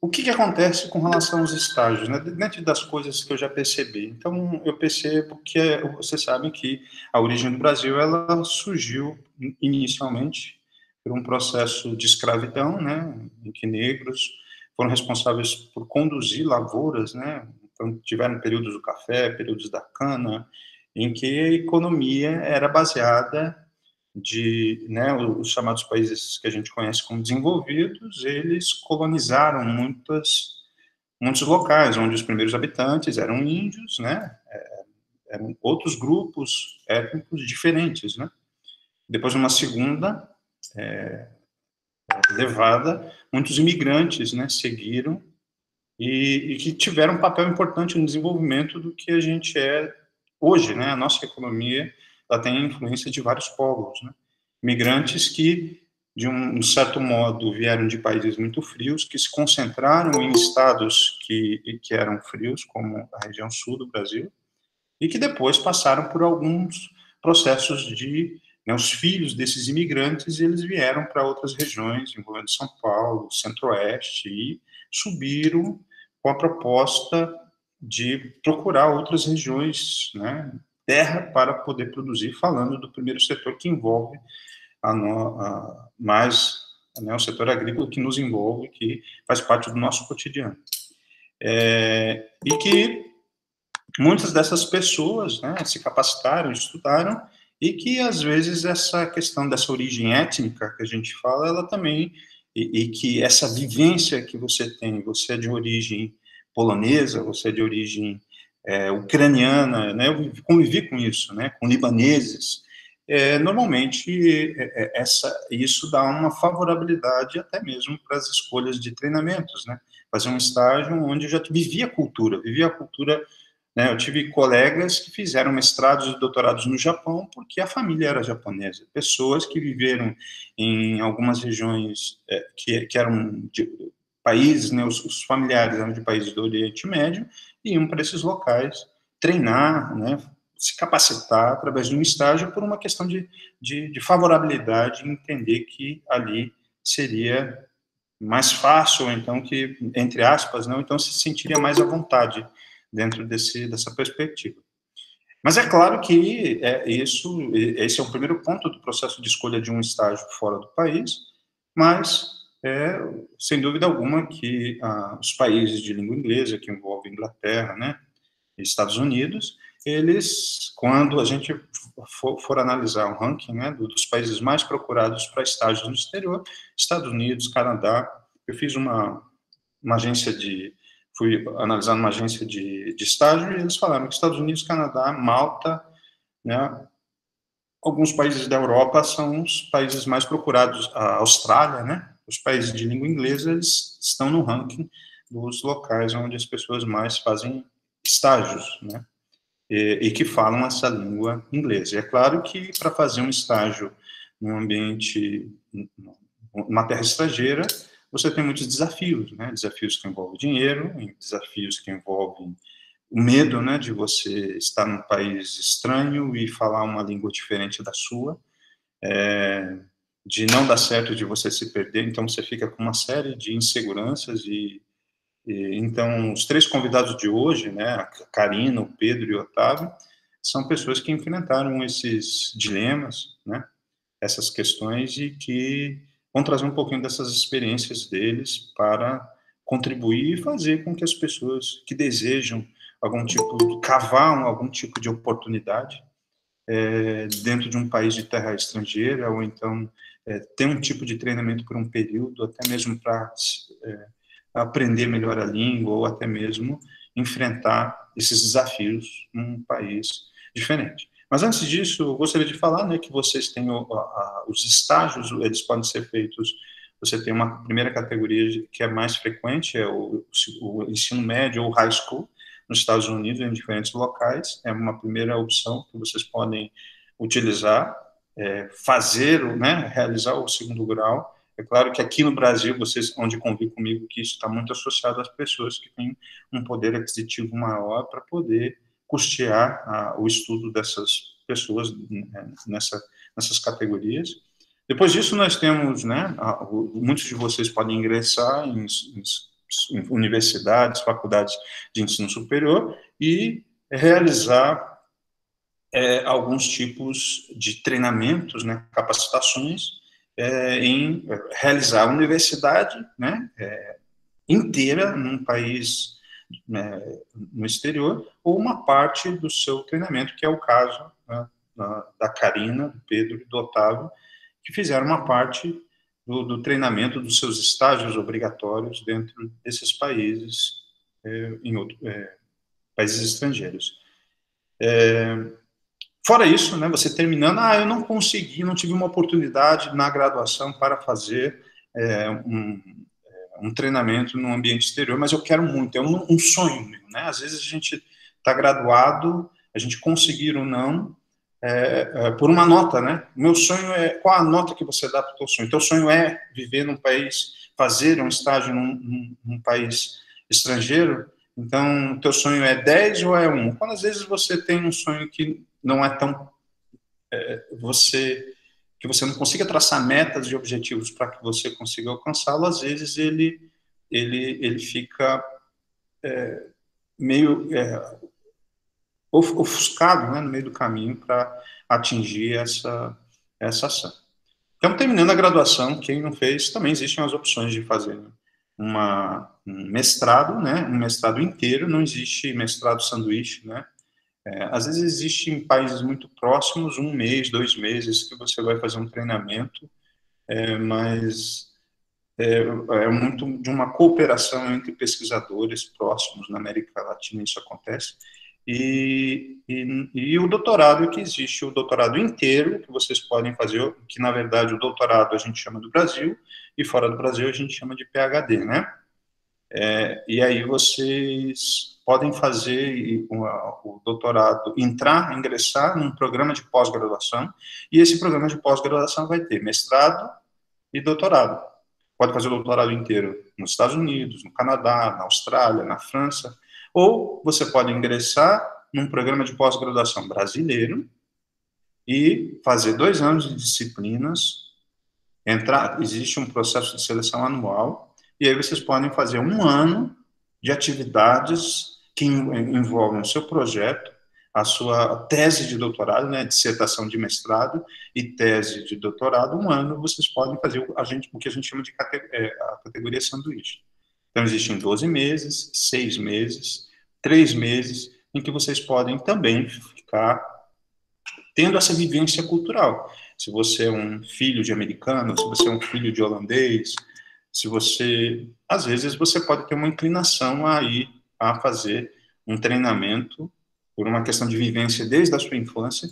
o que acontece com relação aos estágios, né? Dentro das coisas que eu já percebi. Então, eu percebo que, vocês sabem que a origem do Brasil, ela surgiu inicialmente por um processo de escravidão, né? Em que negros foram responsáveis por conduzir lavouras, né? Então, tiveram períodos do café, períodos da cana, em que a economia era baseada de, né, os chamados países que a gente conhece como desenvolvidos, eles colonizaram muitos locais, onde os primeiros habitantes eram índios, né, eram outros grupos étnicos diferentes, né. Depois, numa segunda levada, muitos imigrantes, né, seguiram e que tiveram um papel importante no desenvolvimento do que a gente é hoje, né? A nossa economia, ela tem influência de vários povos, né? Migrantes que, de um certo modo, vieram de países muito frios, que se concentraram em estados que eram frios, como a região sul do Brasil, e que depois passaram por alguns processos de, né, os filhos desses imigrantes, eles vieram para outras regiões, envolvendo São Paulo, Centro-Oeste, e subiram com a proposta de procurar outras regiões, né, terra para poder produzir, falando do primeiro setor que envolve mais, né, o setor agrícola que nos envolve, que faz parte do nosso cotidiano. E que muitas dessas pessoas, né, se capacitaram, estudaram, e que, às vezes, essa questão dessa origem étnica que a gente fala, ela também, e que essa vivência que você é de origem polonesa, você é de origem ucraniana, né, eu convivi com isso, né, com libaneses, normalmente isso dá uma favorabilidade até mesmo para as escolhas de treinamentos, né, fazer um estágio onde eu já vivia a cultura, né, eu tive colegas que fizeram mestrados e doutorados no Japão porque a família era japonesa. Pessoas que viveram em algumas regiões que eram de países, né, os familiares eram de países do Oriente Médio, e iam para esses locais treinar, né, se capacitar através de um estágio por uma questão de favorabilidade, entender que ali seria mais fácil, ou então que, entre aspas, não, então se sentiria mais à vontade dentro dessa perspectiva. Mas é claro que esse é o primeiro ponto do processo de escolha de um estágio fora do país, mas sem dúvida alguma que os países de língua inglesa, que envolvem Inglaterra, né, e Estados Unidos, eles, quando a gente for analisar o ranking, né, dos países mais procurados para estágios no exterior, Estados Unidos, Canadá, eu fiz uma agência fui analisar numa agência de estágio, e eles falaram que Estados Unidos, Canadá, Malta, né, alguns países da Europa são os países mais procurados, a Austrália, né, os países de língua inglesa, eles estão no ranking dos locais onde as pessoas mais fazem estágios, né, e que falam essa língua inglesa. E é claro que para fazer um estágio num ambiente, numa terra estrangeira, você tem muitos desafios, né? Desafios que envolvem dinheiro, desafios que envolvem o medo, né, de você estar num país estranho e falar uma língua diferente da sua, de não dar certo, de você se perder, então você fica com uma série de inseguranças então os três convidados de hoje, né, a Karina, o Pedro e o Otávio, são pessoas que enfrentaram esses dilemas, né, essas questões, e que vão trazer um pouquinho dessas experiências deles para contribuir e fazer com que as pessoas que desejam cavar algum tipo de oportunidade dentro de um país de terra estrangeira, ou então ter um tipo de treinamento por um período, até mesmo para aprender melhor a língua, ou até mesmo enfrentar esses desafios num país diferente. Mas antes disso, eu gostaria de falar, né, que vocês têm os estágios, eles podem ser feitos. Você tem uma primeira categoria que é mais frequente, é o ensino médio ou high school, nos Estados Unidos, em diferentes locais. É uma primeira opção que vocês podem utilizar, realizar o segundo grau. É claro que aqui no Brasil, vocês, onde convivem comigo, que isso está muito associado às pessoas que têm um poder aquisitivo maior para poder custear o estudo dessas pessoas, né, nessas categorias. Depois disso, nós temos, né, muitos de vocês podem ingressar em universidades, faculdades de ensino superior, e realizar alguns tipos de treinamentos, né, capacitações, em realizar a universidade, né, inteira num país, né, no exterior, ou uma parte do seu treinamento, que é o caso, né, da Karina, do Pedro e do Otávio, que fizeram uma parte do treinamento dos seus estágios obrigatórios dentro desses países, em países estrangeiros. Fora isso, né, você terminando, eu não consegui, não tive uma oportunidade na graduação para fazer um treinamento no ambiente exterior, mas eu quero muito, é um sonho meu, né? Às vezes a gente está graduado, a gente conseguir ou não, por uma nota, né? Meu sonho é, qual a nota que você dá para o teu sonho? Teu sonho é viver num país, fazer um estágio num país estrangeiro? Então, teu sonho é 10 ou é 1? Quando às vezes você tem um sonho que não é tão... que você não consiga traçar metas e objetivos para que você consiga alcançá-lo, às vezes ele fica meio ofuscado, né, no meio do caminho para atingir essa ação. Então, terminando a graduação, quem não fez, também existem as opções de fazer um mestrado, né, um mestrado inteiro, não existe mestrado sanduíche, né. Às vezes existe em países muito próximos, 1 mês, 2 meses, que você vai fazer um treinamento, mas muito de uma cooperação entre pesquisadores próximos. Na América Latina isso acontece. E o doutorado, que existe o doutorado inteiro, que vocês podem fazer, que na verdade o doutorado a gente chama do Brasil, e fora do Brasil a gente chama de PhD, né? E aí vocês podem fazer o doutorado, ingressar num programa de pós-graduação, e esse programa de pós-graduação vai ter mestrado e doutorado. Pode fazer o doutorado inteiro nos Estados Unidos, no Canadá, na Austrália, na França, ou você pode ingressar num programa de pós-graduação brasileiro e fazer 2 anos de disciplinas, existe um processo de seleção anual, e aí vocês podem fazer 1 ano de atividades que envolvem o seu projeto, a sua tese de doutorado, né, dissertação de mestrado e tese de doutorado. 1 ano vocês podem fazer o que a gente chama de a categoria sanduíche. Então, existem 12 meses, 6 meses, 3 meses, em que vocês podem também ficar tendo essa vivência cultural. Se você é um filho de americano, se você é um filho de holandês, se você... Às vezes você pode ter uma inclinação a ir a fazer um treinamento por uma questão de vivência desde a sua infância,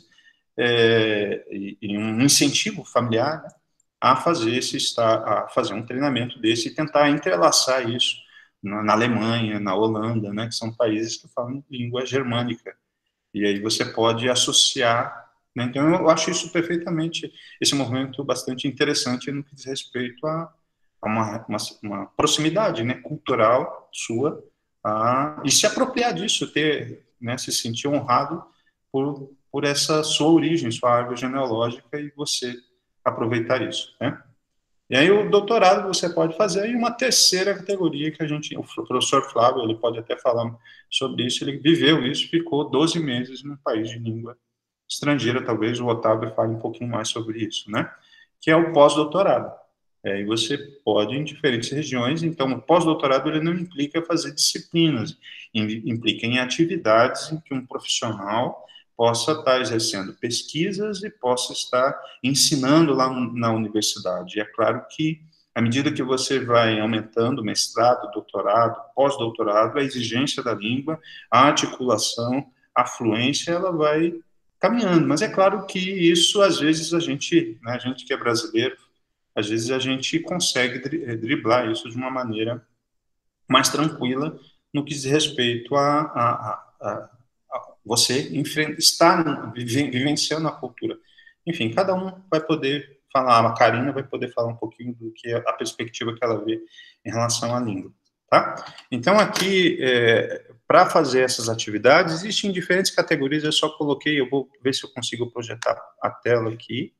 e um incentivo familiar, né, a fazer um treinamento desse e tentar entrelaçar isso na Alemanha, na Holanda, né, que são países que falam língua germânica. E aí você pode associar, né? Então eu acho isso perfeitamente, esse movimento bastante interessante no que diz respeito a uma proximidade, né, cultural sua, e se apropriar disso, né, se sentir honrado por essa sua origem, sua árvore genealógica, e você aproveitar isso, né? E aí o doutorado você pode fazer, e uma terceira categoria que o professor Flávio, ele pode até falar sobre isso, ele viveu isso, ficou 12 meses num país de língua estrangeira, talvez o Otávio fale um pouquinho mais sobre isso, né? Que é o pós-doutorado. E você pode em diferentes regiões, então o pós-doutorado ele não implica fazer disciplinas, implica em atividades em que um profissional possa estar exercendo pesquisas e possa estar ensinando lá na universidade. E é claro que, à medida que você vai aumentando mestrado, doutorado, pós-doutorado, a exigência da língua, a articulação, a fluência, ela vai caminhando. Mas é claro que isso, às vezes, né, a gente que é brasileiro, às vezes a gente consegue driblar isso de uma maneira mais tranquila no que diz respeito a você estar vivenciando a cultura. Enfim, cada um vai poder falar, a Karina vai poder falar um pouquinho do que é a perspectiva que ela vê em relação à língua, tá? Então, aqui, para fazer essas atividades, existem diferentes categorias, eu só coloquei, eu vou ver se eu consigo projetar a tela aqui.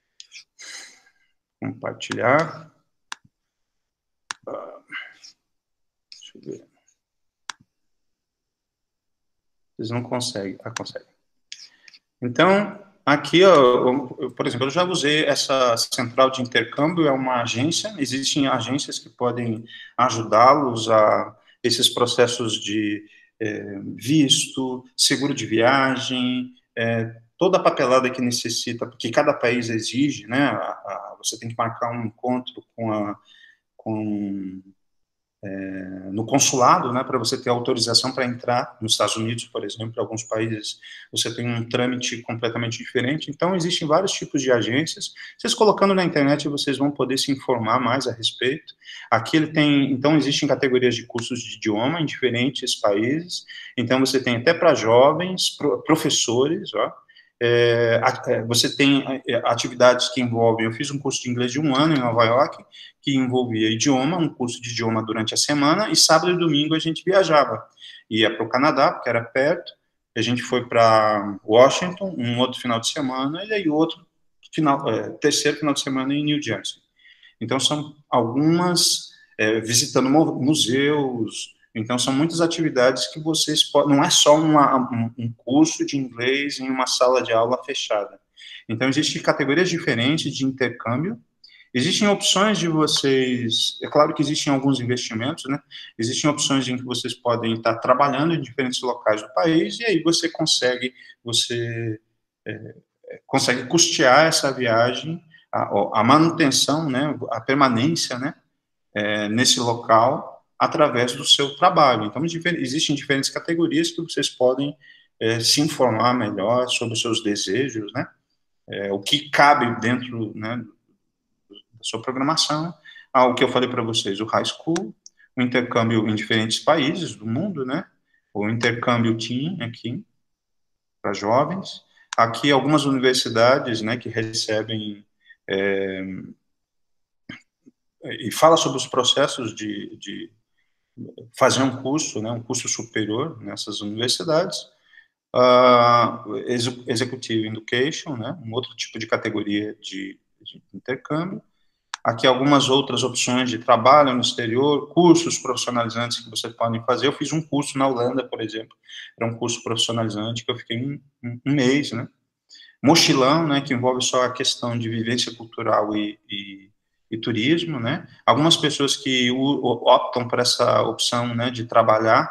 Compartilhar. ver. Vocês não conseguem. Ah, conseguem. Então, aqui, ó, por exemplo, eu já usei essa central de intercâmbio, é uma agência, existem agências que podem ajudá-los a esses processos de visto, seguro de viagem, toda a papelada que necessita, porque cada país exige, né, você tem que marcar um encontro com no consulado, né, para você ter autorização para entrar nos Estados Unidos, por exemplo, em alguns países você tem um trâmite completamente diferente. Então, existem vários tipos de agências. Vocês colocando na internet, vocês vão poder se informar mais a respeito. Aqui ele tem, então, existem categorias de cursos de idioma em diferentes países. Então, você tem até para jovens, professores, ó, você tem atividades que envolvem, eu fiz um curso de inglês de 1 ano em Nova York, que envolvia idioma, um curso de idioma durante a semana, e sábado e domingo a gente viajava. Ia para o Canadá, porque era perto, a gente foi para Washington, um outro final de semana, e aí outro terceiro final de semana em New Jersey. Então, são algumas, visitando museus, então são muitas atividades que vocês podem, não é só um curso de inglês em uma sala de aula fechada. Então, existem categorias diferentes de intercâmbio, existem opções de vocês, é claro que existem alguns investimentos, né? Existem opções em que vocês podem estar trabalhando em diferentes locais do país, e aí você consegue custear essa viagem, a manutenção, né, a permanência, né, nesse local, através do seu trabalho. Então, existem diferentes categorias que vocês podem se informar melhor sobre os seus desejos, né, o que cabe dentro, né, da sua programação, ao que eu falei para vocês, o high school, o intercâmbio em diferentes países do mundo, né, o intercâmbio teen aqui, para jovens. Aqui, algumas universidades, né, que recebem e fala sobre os processos de fazer um curso, né, um curso superior nessas universidades. Executive Education, né, um outro tipo de categoria de intercâmbio. Aqui algumas outras opções de trabalho no exterior, cursos profissionalizantes que você pode fazer. Eu fiz um curso na Holanda, por exemplo, era um curso profissionalizante que eu fiquei um mês, né, mochilão, né, que envolve só a questão de vivência cultural e turismo, né? Algumas pessoas que optam por essa opção, né, de trabalhar,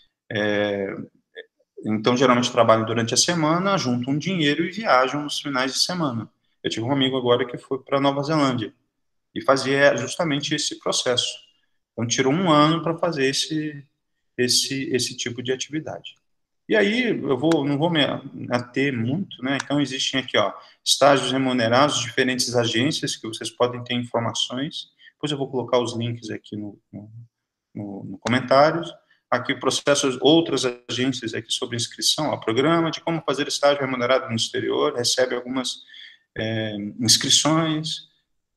então geralmente trabalham durante a semana, juntam um dinheiro e viajam nos finais de semana. Eu tive um amigo agora que foi para Nova Zelândia e fazia justamente esse processo. Então tirou 1 ano para fazer esse tipo de atividade. E aí, não vou me ater muito, né? Então, existem aqui, ó, estágios remunerados, diferentes agências que vocês podem ter informações. Depois eu vou colocar os links aqui no comentários. Aqui, processos, outras agências aqui sobre inscrição ao programa, de como fazer estágio remunerado no exterior, recebe algumas inscrições.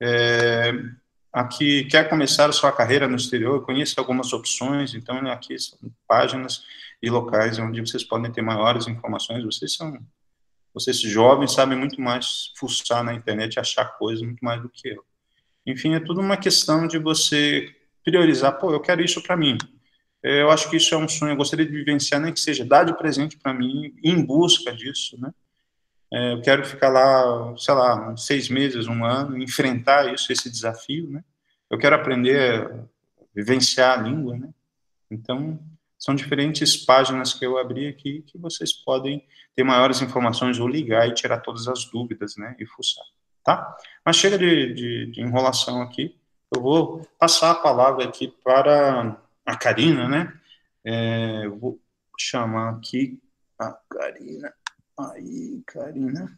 Aqui, quer começar a sua carreira no exterior, conheça algumas opções, então, né, aqui são páginas e locais onde vocês podem ter maiores informações. Vocês jovens sabem muito mais fuçar na internet e achar coisas muito mais do que eu. Enfim, é tudo uma questão de você priorizar, pô, eu quero isso para mim. Eu acho que isso é um sonho, eu gostaria de vivenciar, nem que seja, dar de presente para mim, em busca disso, né? Eu quero ficar lá, sei lá, uns 6 meses, 1 ano, enfrentar isso, esse desafio, né? Eu quero aprender a vivenciar a língua, né? Então, são diferentes páginas que eu abri aqui que vocês podem ter maiores informações ou ligar e tirar todas as dúvidas, né? E fuçar, tá? Mas chega de enrolação aqui. Eu vou passar a palavra aqui para a Karina, né? Eu vou chamar aqui a Karina. Aí, Karina.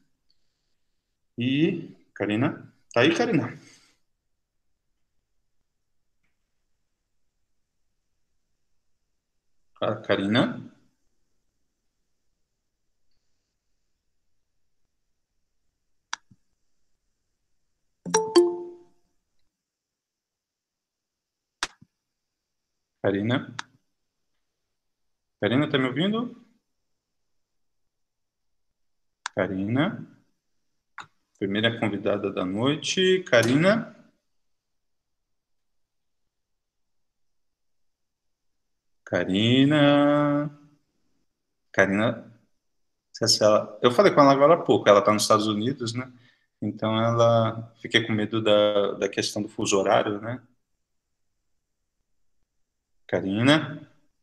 E, Karina? Tá aí, Karina? Karina? Karina? Karina, tá me ouvindo? Karina? Primeira convidada da noite, Karina. Karina. Karina. Eu falei com ela agora há pouco. Ela está nos Estados Unidos, né? Então ela. Fiquei com medo da questão do fuso horário, né? Karina.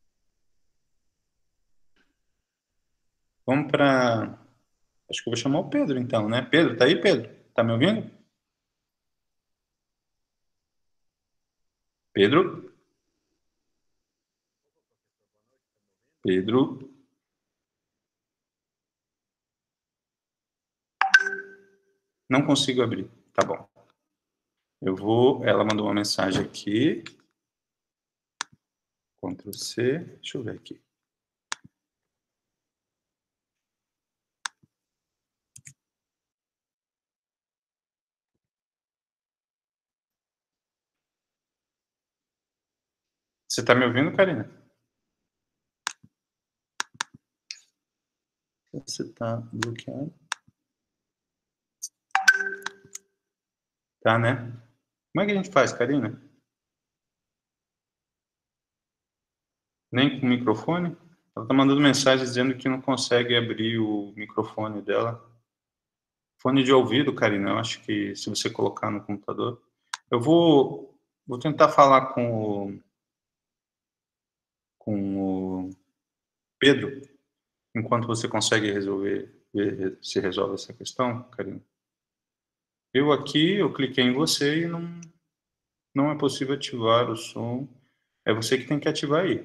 Vamos para. Acho que eu vou chamar o Pedro, então, né? Pedro, tá aí, Pedro? Tá me ouvindo? Pedro? Pedro? Não consigo abrir. Tá bom. Eu vou. Ela mandou uma mensagem aqui. Ctrl C. Deixa eu ver aqui. Você tá me ouvindo, Karina? Você tá bloqueado? Tá, né? Como é que a gente faz, Karina? Nem com o microfone? Ela tá mandando mensagem dizendo que não consegue abrir o microfone dela. Fone de ouvido, Karina, eu acho que se você colocar no computador. Eu vou tentar falar com o Pedro, enquanto você consegue resolver, ver se resolve essa questão, Karina. Eu aqui, eu cliquei em você e não é possível ativar o som. É você que tem que ativar aí.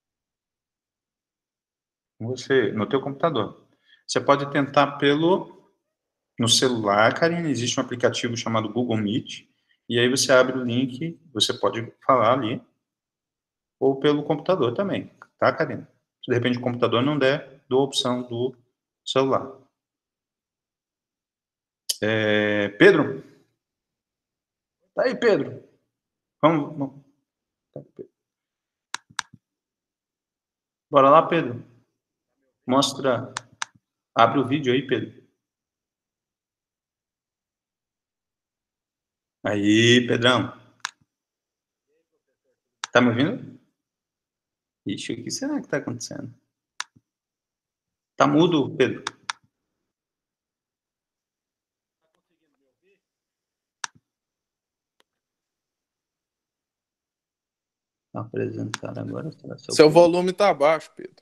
Você, no teu computador. Você pode tentar no celular, Karina, existe um aplicativo chamado Google Meet, e aí você abre o link, você pode falar ali, ou pelo computador também, tá, Karina? Se de repente o computador não der, dou a opção do celular. Pedro? Tá aí, Pedro. Vamos. Tá, Pedro. Bora lá, Pedro. Mostra. Abre o vídeo aí, Pedro. Aí, Pedrão. Tá me ouvindo? Ixi, o que será que tá acontecendo? Tá mudo, Pedro. Apresentar agora. Seu volume tá baixo, Pedro.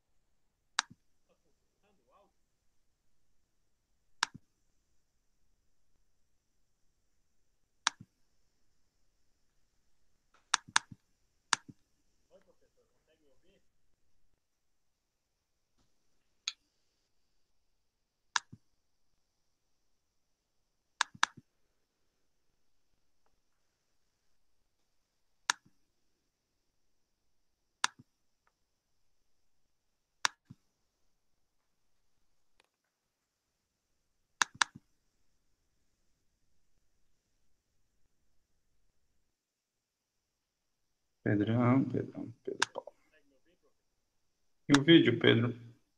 Pedro Paulo. E o vídeo, Pedro?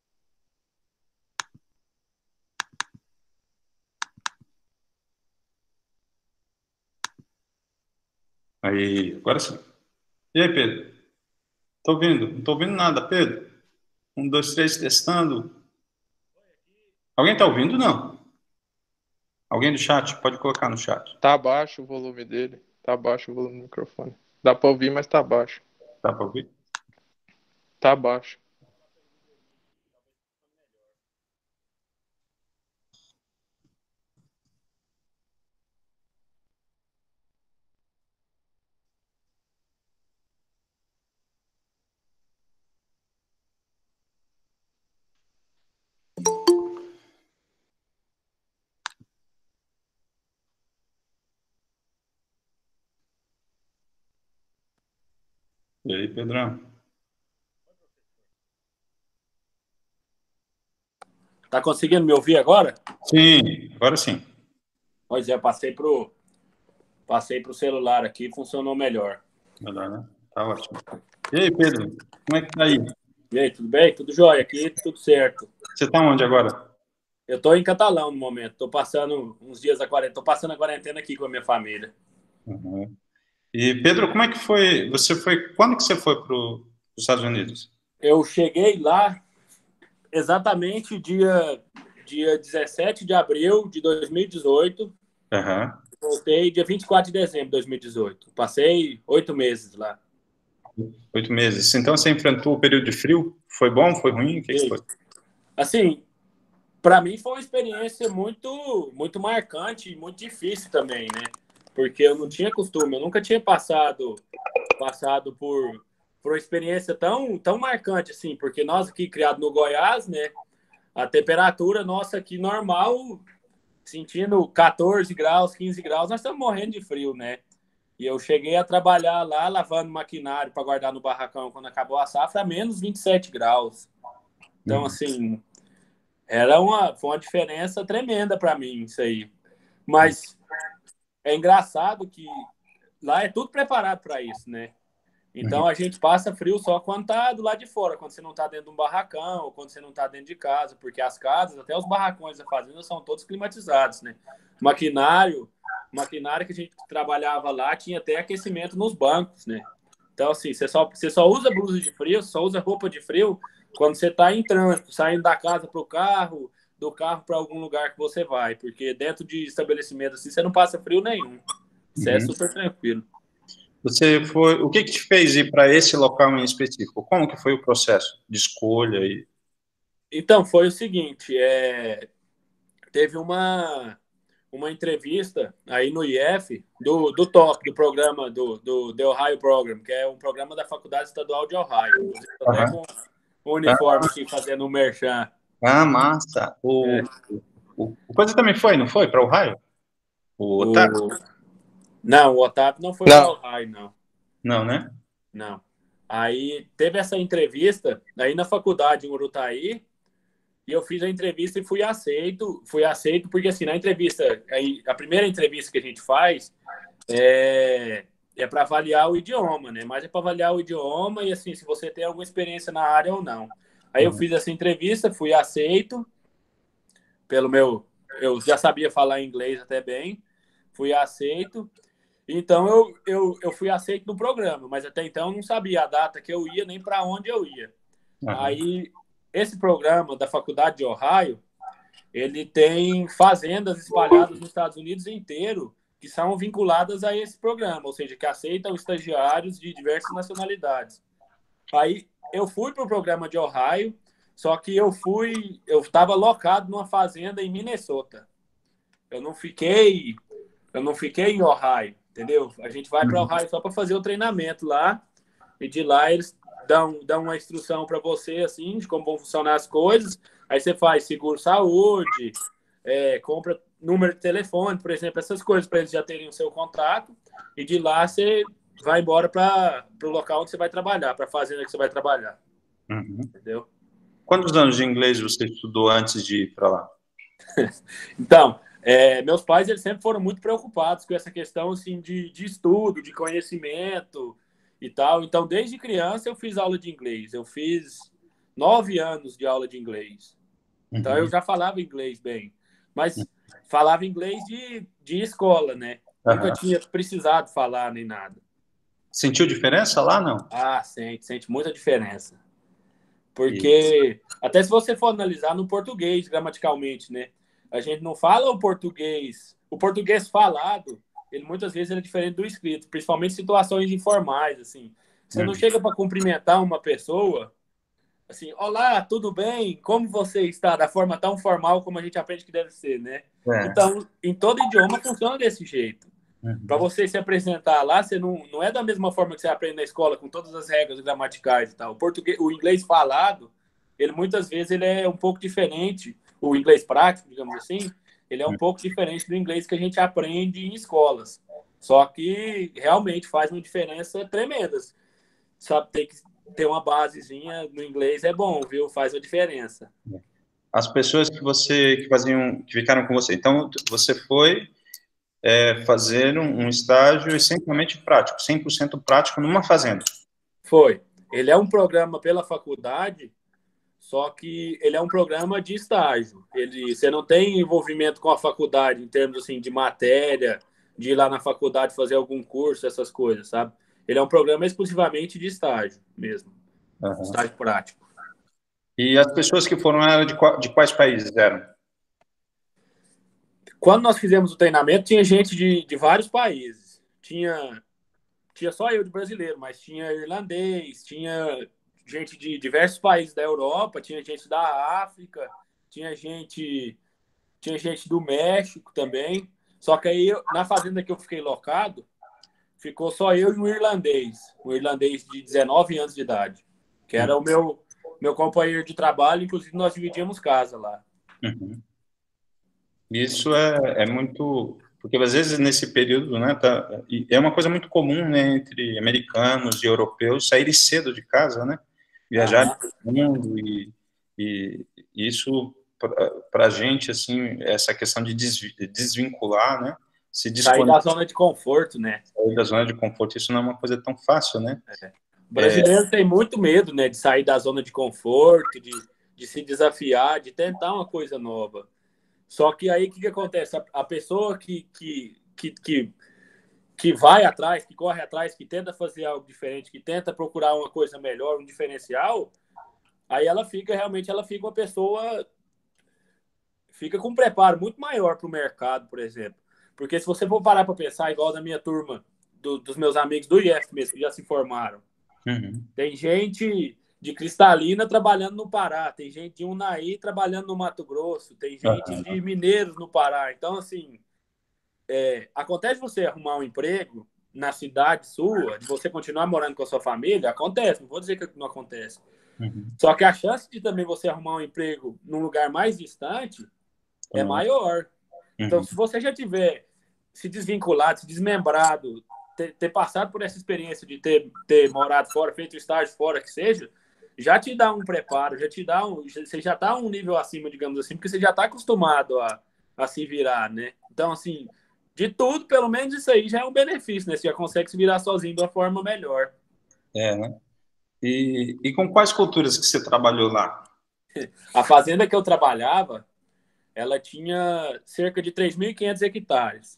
Aí, agora sim. E aí, Pedro? Tô ouvindo? Não tô ouvindo nada, Pedro. 1, 2, 3, testando. Alguém tá ouvindo? Não. Alguém do chat? Pode colocar no chat. Tá baixo o volume dele. Tá baixo o volume do microfone. Dá pra ouvir, mas tá baixo. Tá pra ouvir? Tá baixo. E aí, Pedrão? Tá conseguindo me ouvir agora? Sim, agora sim. Pois é, passei pro celular aqui, funcionou melhor. Melhor, né? Tá ótimo. E aí, Pedro? Como é que tá aí? E aí, tudo bem? Tudo jóia aqui, tudo certo. Você tá onde agora? Eu tô em Catalão no momento, tô passando uns dias a quarentena, tô passando a quarentena aqui com a minha família. Uhum. E, Pedro, como é que foi? Quando que você foi dos Estados Unidos? Eu cheguei lá exatamente dia 17 de abril de 2018. Aham. Voltei dia 24 de dezembro de 2018. Passei 8 meses lá. 8 meses. Então, você enfrentou o período de frio? Foi bom? Foi ruim? O que que foi? Assim, para mim foi uma experiência muito marcante e muito difícil também, né? Porque eu não tinha costume, eu nunca tinha passado por uma experiência tão marcante assim, porque nós aqui criados no Goiás, né? A temperatura nossa aqui normal, sentindo 14 graus, 15 graus, nós estamos morrendo de frio, né? E eu cheguei a trabalhar lá, lavando maquinário para guardar no barracão quando acabou a safra, a menos 27 graus. Então, assim, foi uma diferença tremenda para mim, isso aí. Mas é engraçado que lá é tudo preparado para isso, né? Então a gente passa frio só quando tá do lado de fora, quando você não tá dentro de um barracão, ou quando você não tá dentro de casa, porque as casas, até os barracões da fazenda, são todos climatizados, né? Maquinário que a gente trabalhava lá tinha até aquecimento nos bancos, né? Então, assim, você só usa blusa de frio, só usa roupa de frio quando você tá em trânsito, saindo da casa pro carro, do carro para algum lugar que você vai, porque dentro de estabelecimento assim, você não passa frio nenhum. Isso é super tranquilo. Você foi, o que te fez ir para esse local em específico? Como que foi o processo de escolha aí? Então, foi o seguinte, teve uma entrevista aí no IF do TOP, do programa, do The Ohio Program, que é um programa da Faculdade Estadual de Ohio. Estou até com o uniforme aqui fazendo um merchan. Ah, massa. O coisa também foi, não foi? Para o Ohio? O Otávio? Não, o Otávio não foi para o Ohio, não. Não, né? Não. Aí teve essa entrevista aí na faculdade em Urutaí, e eu fiz a entrevista e fui aceito porque assim, na entrevista, a primeira entrevista que a gente faz é para avaliar o idioma, né? Mas é para avaliar o idioma e assim, se você tem alguma experiência na área ou não. Aí eu fiz essa entrevista, fui aceito eu já sabia falar inglês até bem, fui aceito. Então eu fui aceito no programa, mas até então eu não sabia a data que eu ia nem para onde eu ia. Aí esse programa da Faculdade de Ohio, ele tem fazendas espalhadas nos Estados Unidos inteiro que são vinculadas a esse programa, ou seja, que aceitam estagiários de diversas nacionalidades. Aí eu fui para o programa de Ohio, só que eu estava locado numa fazenda em Minnesota. Eu não fiquei em Ohio, entendeu? A gente vai para Ohio só para fazer o treinamento lá, e de lá eles dão uma instrução para você, assim, de como vão funcionar as coisas. Aí você faz seguro-saúde, compra número de telefone, por exemplo, essas coisas para eles já terem o seu contato. E de lá você vai embora para o local onde você vai trabalhar, para a fazenda que você vai trabalhar. Entendeu? Quantos anos de inglês você estudou antes de ir para lá? Então, meus pais eles sempre foram muito preocupados com essa questão assim, de estudo, de conhecimento e tal. Então, desde criança eu fiz aula de inglês. Eu fiz 9 anos de aula de inglês. Então, eu já falava inglês bem. Mas falava inglês de escola, né? Nunca tinha precisado falar nem nada. Sentiu diferença lá, não? Ah, sente muita diferença. Porque, até se você for analisar no português, gramaticalmente, né? A gente não fala o português falado, ele muitas vezes é diferente do escrito, principalmente em situações informais, assim. Você não chega para cumprimentar uma pessoa, assim, olá, tudo bem? Como você está? Da forma tão formal como a gente aprende que deve ser, né? Então, em todo idioma funciona desse jeito. Para você se apresentar lá, você não é da mesma forma que você aprende na escola, com todas as regras gramaticais e tal. O inglês falado, ele muitas vezes ele é um pouco diferente. O inglês prático, digamos assim, ele é um pouco diferente do inglês que a gente aprende em escolas. Só que realmente faz uma diferença tremenda. Sabe, tem que ter uma basezinha no inglês é bom, viu? Faz a diferença. As pessoas que ficaram com você. Então, você foi fazer um estágio essencialmente prático, 100% prático numa fazenda. Foi. Ele é um programa pela faculdade, só que ele é um programa de estágio. Você não tem envolvimento com a faculdade em termos assim, de matéria, de ir lá na faculdade fazer algum curso, essas coisas, sabe? Ele é um programa exclusivamente de estágio mesmo. estágio prático. E as pessoas que foram eram de quais países eram? Quando nós fizemos o treinamento, tinha gente de vários países. Tinha só eu de brasileiro, mas tinha irlandês, tinha gente de diversos países da Europa, tinha gente da África, tinha gente do México também. Só que aí, na fazenda que eu fiquei locado, ficou só eu e um irlandês de 19 anos de idade, que era o meu companheiro de trabalho, inclusive nós dividíamos casa lá. Uhum. Isso é muito... Porque, às vezes, nesse período, né, é uma coisa muito comum, né, entre americanos e europeus saírem cedo de casa, né, viajar pelo mundo, e isso, para a gente, assim, essa questão de desvincular, né, sair da zona de conforto, né? Sair da zona de conforto, isso não é uma coisa tão fácil, né? O brasileiro tem muito medo, né, de sair da zona de conforto, de se desafiar, de tentar uma coisa nova. Só que aí o que acontece? A pessoa que vai atrás, que corre atrás, que tenta fazer algo diferente, que tenta procurar uma coisa melhor, um diferencial, aí ela fica uma pessoa, fica com um preparo muito maior para o mercado, por exemplo. Porque se você for parar para pensar, igual da minha turma, dos meus amigos do IF mesmo, que já se formaram, tem gente de Cristalina trabalhando no Pará, tem gente de Unai trabalhando no Mato Grosso, tem gente de Mineiros no Pará. Então, assim, acontece você arrumar um emprego na cidade sua, de você continuar morando com a sua família, acontece, não vou dizer que não acontece. Só que a chance de também você arrumar um emprego num lugar mais distante é maior. Então, se você já tiver se desvinculado, se desmembrado, ter passado por essa experiência de ter morado fora, feito estágio fora, que seja, já te dá um preparo, você já está um nível acima, digamos assim, porque você já está acostumado a se virar, né? Então, assim, de tudo, pelo menos isso aí já é um benefício, né? Você já consegue se virar sozinho de uma forma melhor. Né? E com quais culturas que você trabalhou lá? A fazenda que eu trabalhava, ela tinha cerca de 3.500 hectares.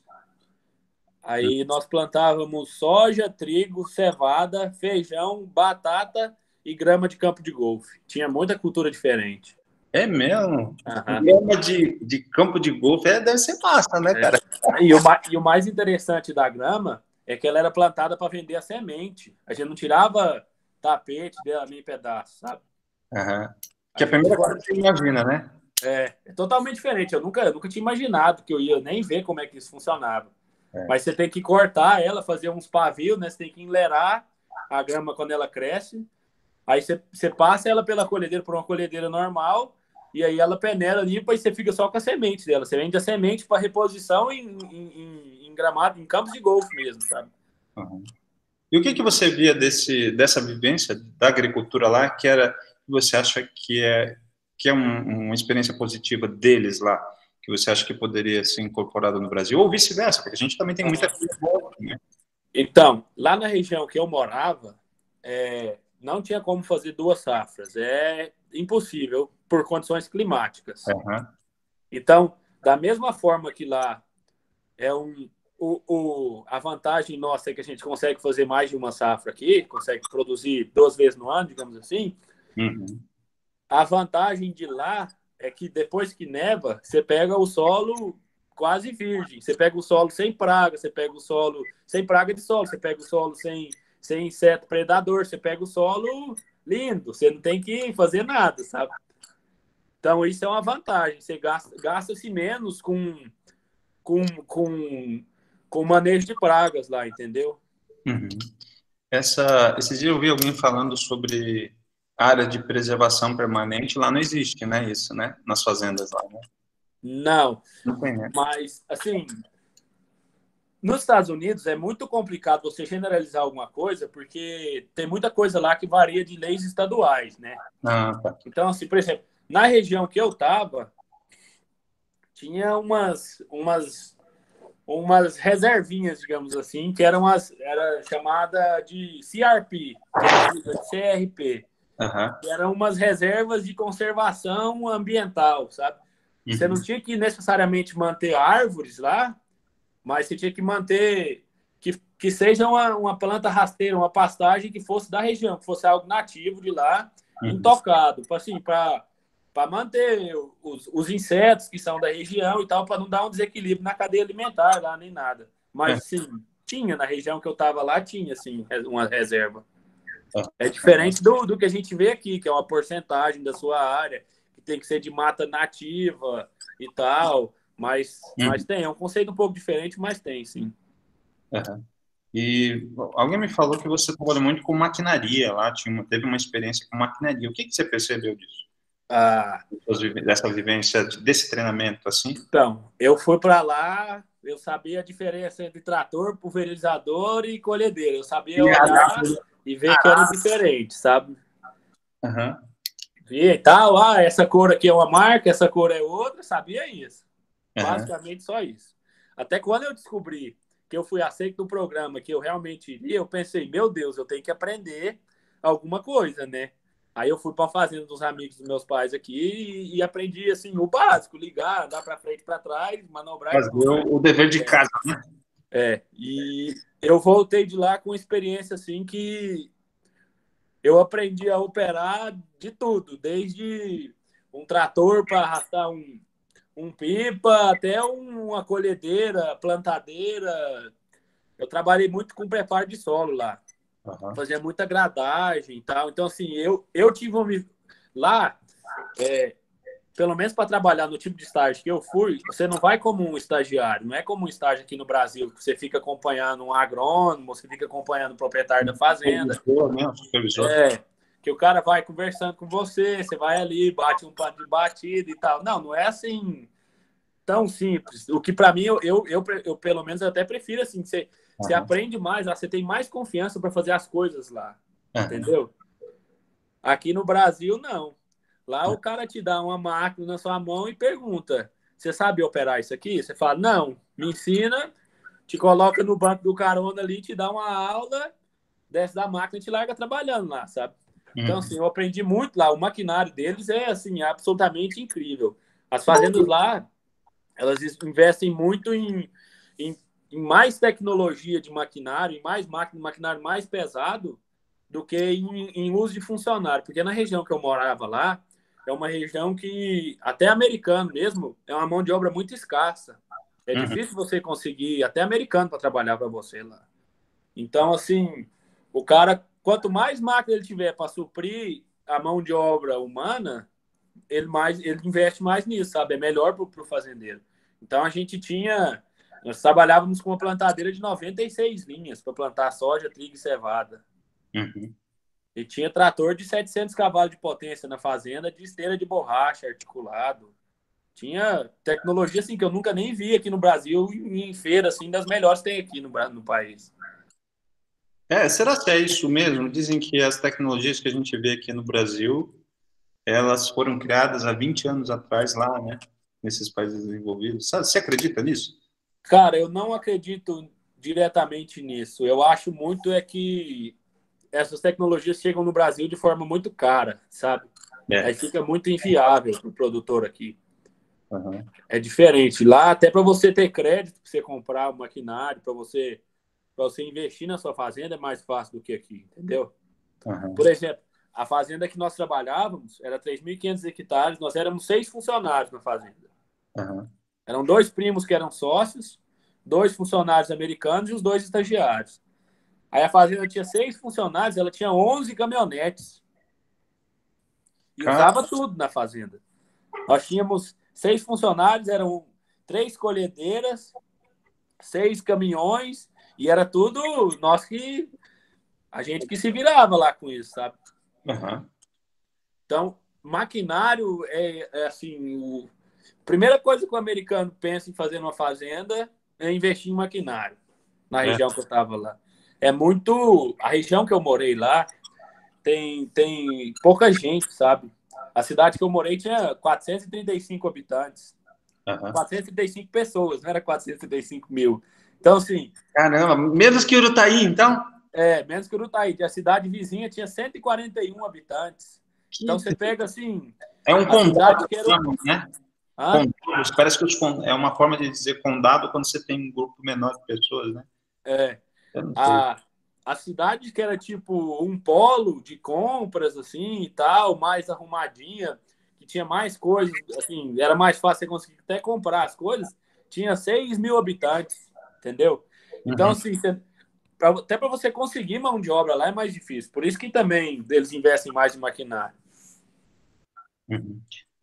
Aí nós plantávamos soja, trigo, cevada, feijão, batata e grama de campo de golfe. Tinha muita cultura diferente. É mesmo? Grama de campo de golfe deve ser massa, né, cara? E o mais interessante da grama é que ela era plantada para vender a semente. A gente não tirava tapete dela nem pedaço, sabe? Que a primeira coisa que você imagina, né? É totalmente diferente. Eu nunca tinha imaginado que eu ia nem ver como é que isso funcionava. Mas você tem que cortar ela, fazer uns pavios, né? Você tem que enlerar a grama quando ela cresce. Aí você passa ela pela colhedeira, por uma colhedeira normal, e aí ela peneira, limpa e você fica só com a semente dela. Você vende a semente para reposição em gramado, em campos de golfe mesmo, sabe? E o que você via dessa vivência da agricultura lá, que você acha que é uma experiência positiva deles lá, que você acha que poderia ser incorporado no Brasil, ou vice-versa, porque a gente também tem muita coisa boa, né? Então, lá na região que eu morava, não tinha como fazer 2 safras. É impossível por condições climáticas. Então, da mesma forma que lá a vantagem nossa é que a gente consegue fazer mais de uma safra aqui, consegue produzir 2 vezes no ano, digamos assim. A vantagem de lá é que depois que neva, você pega o solo quase virgem. Você pega o solo sem praga, você pega o solo sem praga de solo, você pega o solo sem inseto predador, você pega o solo lindo, você não tem que fazer nada, sabe? Então, isso é uma vantagem. Você gasta-se menos com manejo de pragas lá, entendeu? Esses dias eu vi alguém falando sobre área de preservação permanente, lá não existe, né, isso, né, nas fazendas lá, né? Não tem, né? Mas, assim, nos Estados Unidos é muito complicado você generalizar alguma coisa, porque tem muita coisa lá que varia de leis estaduais, né? Tá. Então, assim, por exemplo, na região que eu estava, tinha umas reservinhas, digamos assim, que era chamada de CRP, CRP. Que eram umas reservas de conservação ambiental, sabe? Você não tinha que necessariamente manter árvores lá, mas você tinha que manter que que seja uma planta rasteira, uma pastagem que fosse da região, que fosse algo nativo de lá, intocado, assim, para manter os insetos que são da região e tal, para não dar um desequilíbrio na cadeia alimentar lá, nem nada. Mas, sim, tinha, na região que eu estava lá, tinha, assim, uma reserva. É diferente do que a gente vê aqui, que é uma porcentagem da sua área, que tem que ser de mata nativa e tal, mas tem, é um conceito um pouco diferente, mas tem, sim. E alguém me falou que você trabalhou muito com maquinaria lá, teve uma experiência com maquinaria. O que você percebeu disso? Dessa vivência, desse treinamento, assim? Então, eu fui para lá, eu sabia a diferença entre trator, pulverizador e colhedeira. Eu sabia olhar e ver que era diferente, sabe? Ver e tal, essa cor aqui é uma marca, essa cor é outra, sabia isso. Basicamente só isso. Até quando eu descobri que eu fui aceito no programa, que eu realmente iria, eu pensei, meu Deus, eu tenho que aprender alguma coisa, né? Aí eu fui para a fazenda dos amigos dos meus pais aqui e aprendi, assim, o básico, ligar, andar para frente, para trás, manobrar. Fazer o dever de casa, né? E eu voltei de lá com experiência, assim, que eu aprendi a operar de tudo, desde um trator para arrastar um pipa até uma colhedeira, plantadeira. Eu trabalhei muito com preparo de solo lá. Fazia muita gradagem e tal. Então, assim, eu tive lá, pelo menos para trabalhar no tipo de estágio que eu fui, você não vai como um estagiário, não é como um estágio aqui no Brasil, que você fica acompanhando um agrônomo, você fica acompanhando o proprietário da fazenda. Supervisor. Que o cara vai conversando com você, você vai ali, bate um pano de batida e tal. Não é assim tão simples. O que para mim, eu pelo menos até prefiro assim, você aprende mais, você tem mais confiança para fazer as coisas lá, entendeu? Aqui no Brasil, não. Lá o cara te dá uma máquina na sua mão e pergunta, você sabe operar isso aqui? Você fala, não, me ensina, te coloca no banco do carona ali, te dá uma aula, desce da máquina e te larga trabalhando lá, sabe? Então, assim, eu aprendi muito lá. O maquinário deles é, assim, absolutamente incrível. As fazendas lá, elas investem muito em mais tecnologia de maquinário, em mais maquinário mais pesado do que em uso de funcionário. Porque na região que eu morava lá, é uma região que, até americano mesmo, é uma mão de obra muito escassa. É difícil você conseguir até americano para trabalhar para você lá. Então, assim, o cara, quanto mais máquina ele tiver para suprir a mão de obra humana, ele investe mais nisso, sabe? É melhor para o fazendeiro. Então, nós trabalhávamos com uma plantadeira de 96 linhas para plantar soja, trigo e cevada. E tinha trator de 700 cavalos de potência na fazenda, de esteira de borracha, articulado. Tinha tecnologia assim, que eu nunca nem vi aqui no Brasil, em feira, assim, das melhores que tem aqui no país. Será que é isso mesmo? Dizem que as tecnologias que a gente vê aqui no Brasil, elas foram criadas há 20 anos atrás lá, né? Nesses países desenvolvidos. Você acredita nisso? Cara, eu não acredito diretamente nisso. Eu acho muito que essas tecnologias chegam no Brasil de forma muito cara, sabe? Aí fica muito inviável para o produtor aqui. É diferente. Lá, até para você ter crédito, para você comprar um maquinário, para você investir na sua fazenda, é mais fácil do que aqui, entendeu? Por exemplo, a fazenda que nós trabalhávamos era 3.500 hectares, nós éramos 6 funcionários na fazenda. Eram 2 primos que eram sócios, 2 funcionários americanos e os 2 estagiários. Aí a fazenda tinha 6 funcionários, ela tinha 11 caminhonetes. E usava tudo na fazenda. Nós tínhamos 6 funcionários, eram 3 colhedeiras, 6 caminhões, e era tudo a gente que se virava lá com isso, sabe? Então, maquinário é assim, primeira coisa que o americano pensa em fazer numa fazenda é investir em maquinário, na região que eu estava lá. A região que eu morei lá tem pouca gente, sabe? A cidade que eu morei tinha 435 habitantes. 435 pessoas, não era 435 mil. Então, assim... Caramba, menos que Urutaí, então? Menos que Urutaí. A cidade vizinha tinha 141 habitantes. Então, você pega, assim... É um condado, né? Parece que é uma forma de dizer condado quando você tem um grupo menor de pessoas, né? Eu não sei. A cidade que era tipo um polo de compras, assim, e tal, mais arrumadinha, que tinha mais coisas, assim, era mais fácil você conseguir até comprar as coisas, tinha 6 mil habitantes, entendeu? Então, Uhum, assim, até para você conseguir mão de obra lá é mais difícil. Por isso que também eles investem mais em maquinário. uhum.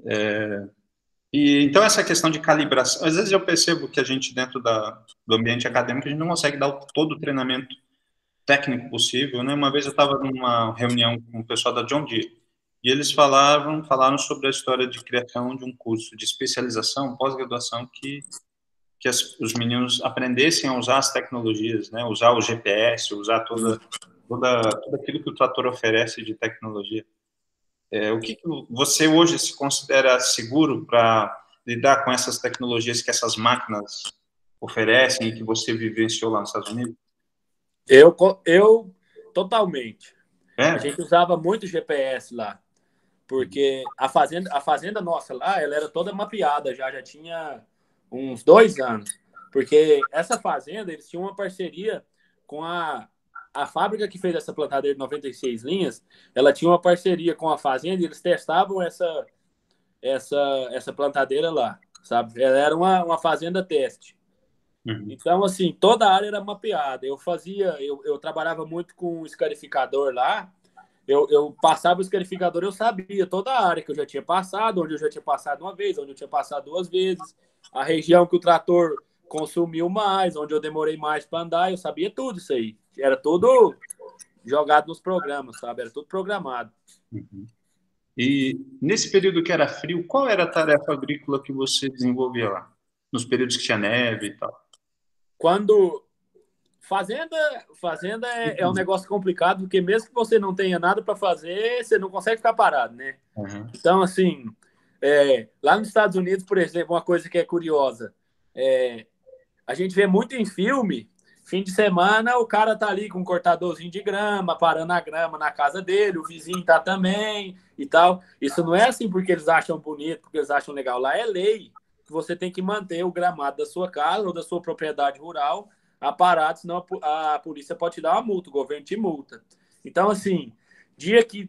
E então essa questão de calibração, às vezes eu percebo que a gente dentro do ambiente acadêmico a gente não consegue dar todo o treinamento técnico possível, né? Uma vez eu estava numa reunião com o pessoal da John Deere e eles falaram sobre a história de criação de um curso de especialização, pós-graduação que os meninos aprendessem a usar as tecnologias, né? Usar o GPS, usar tudo aquilo que o trator oferece de tecnologia. O que você hoje se considera seguro para lidar com essas tecnologias que essas máquinas oferecem e que você vivenciou lá nos Estados Unidos? Eu totalmente. A É? gente usava muito GPS lá, porque a fazenda nossa lá, ela era toda mapeada, já tinha uns 2 anos. Porque essa fazenda, eles tinham uma parceria com a fábrica que fez essa plantadeira de 96 linhas, ela tinha uma parceria com a fazenda e eles testavam essa, essa plantadeira lá, sabe? Ela era uma fazenda teste. Uhum. Então, assim, toda a área era mapeada. Eu trabalhava muito com o escarificador lá. Eu passava o escarificador, eu sabia toda a área que eu já tinha passado, onde eu já tinha passado uma vez, onde eu tinha passado 2 vezes, a região que o trator consumiu mais, onde eu demorei mais para andar, eu sabia tudo isso aí. Era tudo jogado nos programas, sabe? Era tudo programado. Uhum. E nesse período que era frio, qual era a tarefa agrícola que você desenvolvia lá? Nos períodos que tinha neve e tal? Quando fazenda é um negócio complicado, porque mesmo que você não tenha nada para fazer, você não consegue ficar parado, né? Uhum. Então, assim, lá nos Estados Unidos, por exemplo, uma coisa que é curiosa, a gente vê muito em filme, fim de semana o cara tá ali com um cortadorzinho de grama, parando a grama na casa dele, o vizinho tá também e tal. Isso não é assim porque eles acham bonito, porque eles acham legal. Lá é lei que você tem que manter o gramado da sua casa ou da sua propriedade rural aparado, senão a polícia pode te dar uma multa, o governo te multa. Então, assim, dia que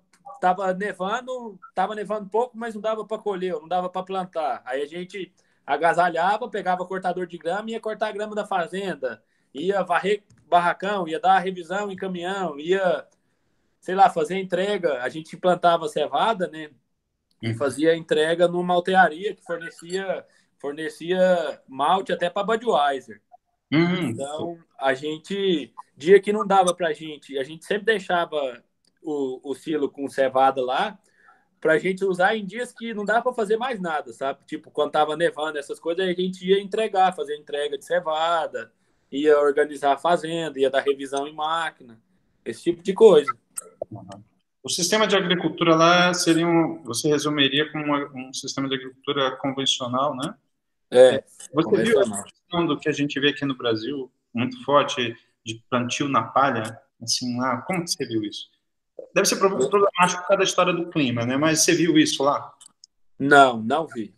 tava nevando pouco, mas não dava para colher, não dava para plantar. Aí a gente agasalhava, pegava cortador de grama e ia cortar a grama da fazenda, ia varrer barracão, ia dar revisão em caminhão, ia, sei lá, fazer entrega. A gente plantava cevada, né? E Uhum. fazia entrega numa maltearia que fornecia malte até para Budweiser. Uhum. Então, dia que não dava para a gente sempre deixava o silo com cevada lá, para a gente usar em dias que não dava para fazer mais nada, sabe? Tipo, quando tava nevando, essas coisas, a gente ia fazer entrega de cevada, ia organizar a fazenda, ia dar revisão em máquina, esse tipo de coisa. Uhum. O sistema de agricultura lá seria você resumiria como um sistema de agricultura convencional, né? É, Você viu convencional. a questão do que a gente vê aqui no Brasil, muito forte, de plantio na palha? Assim, lá, como que você viu isso? Deve ser problemático por causa da história do clima, né? Mas você viu isso lá? Não, não vi.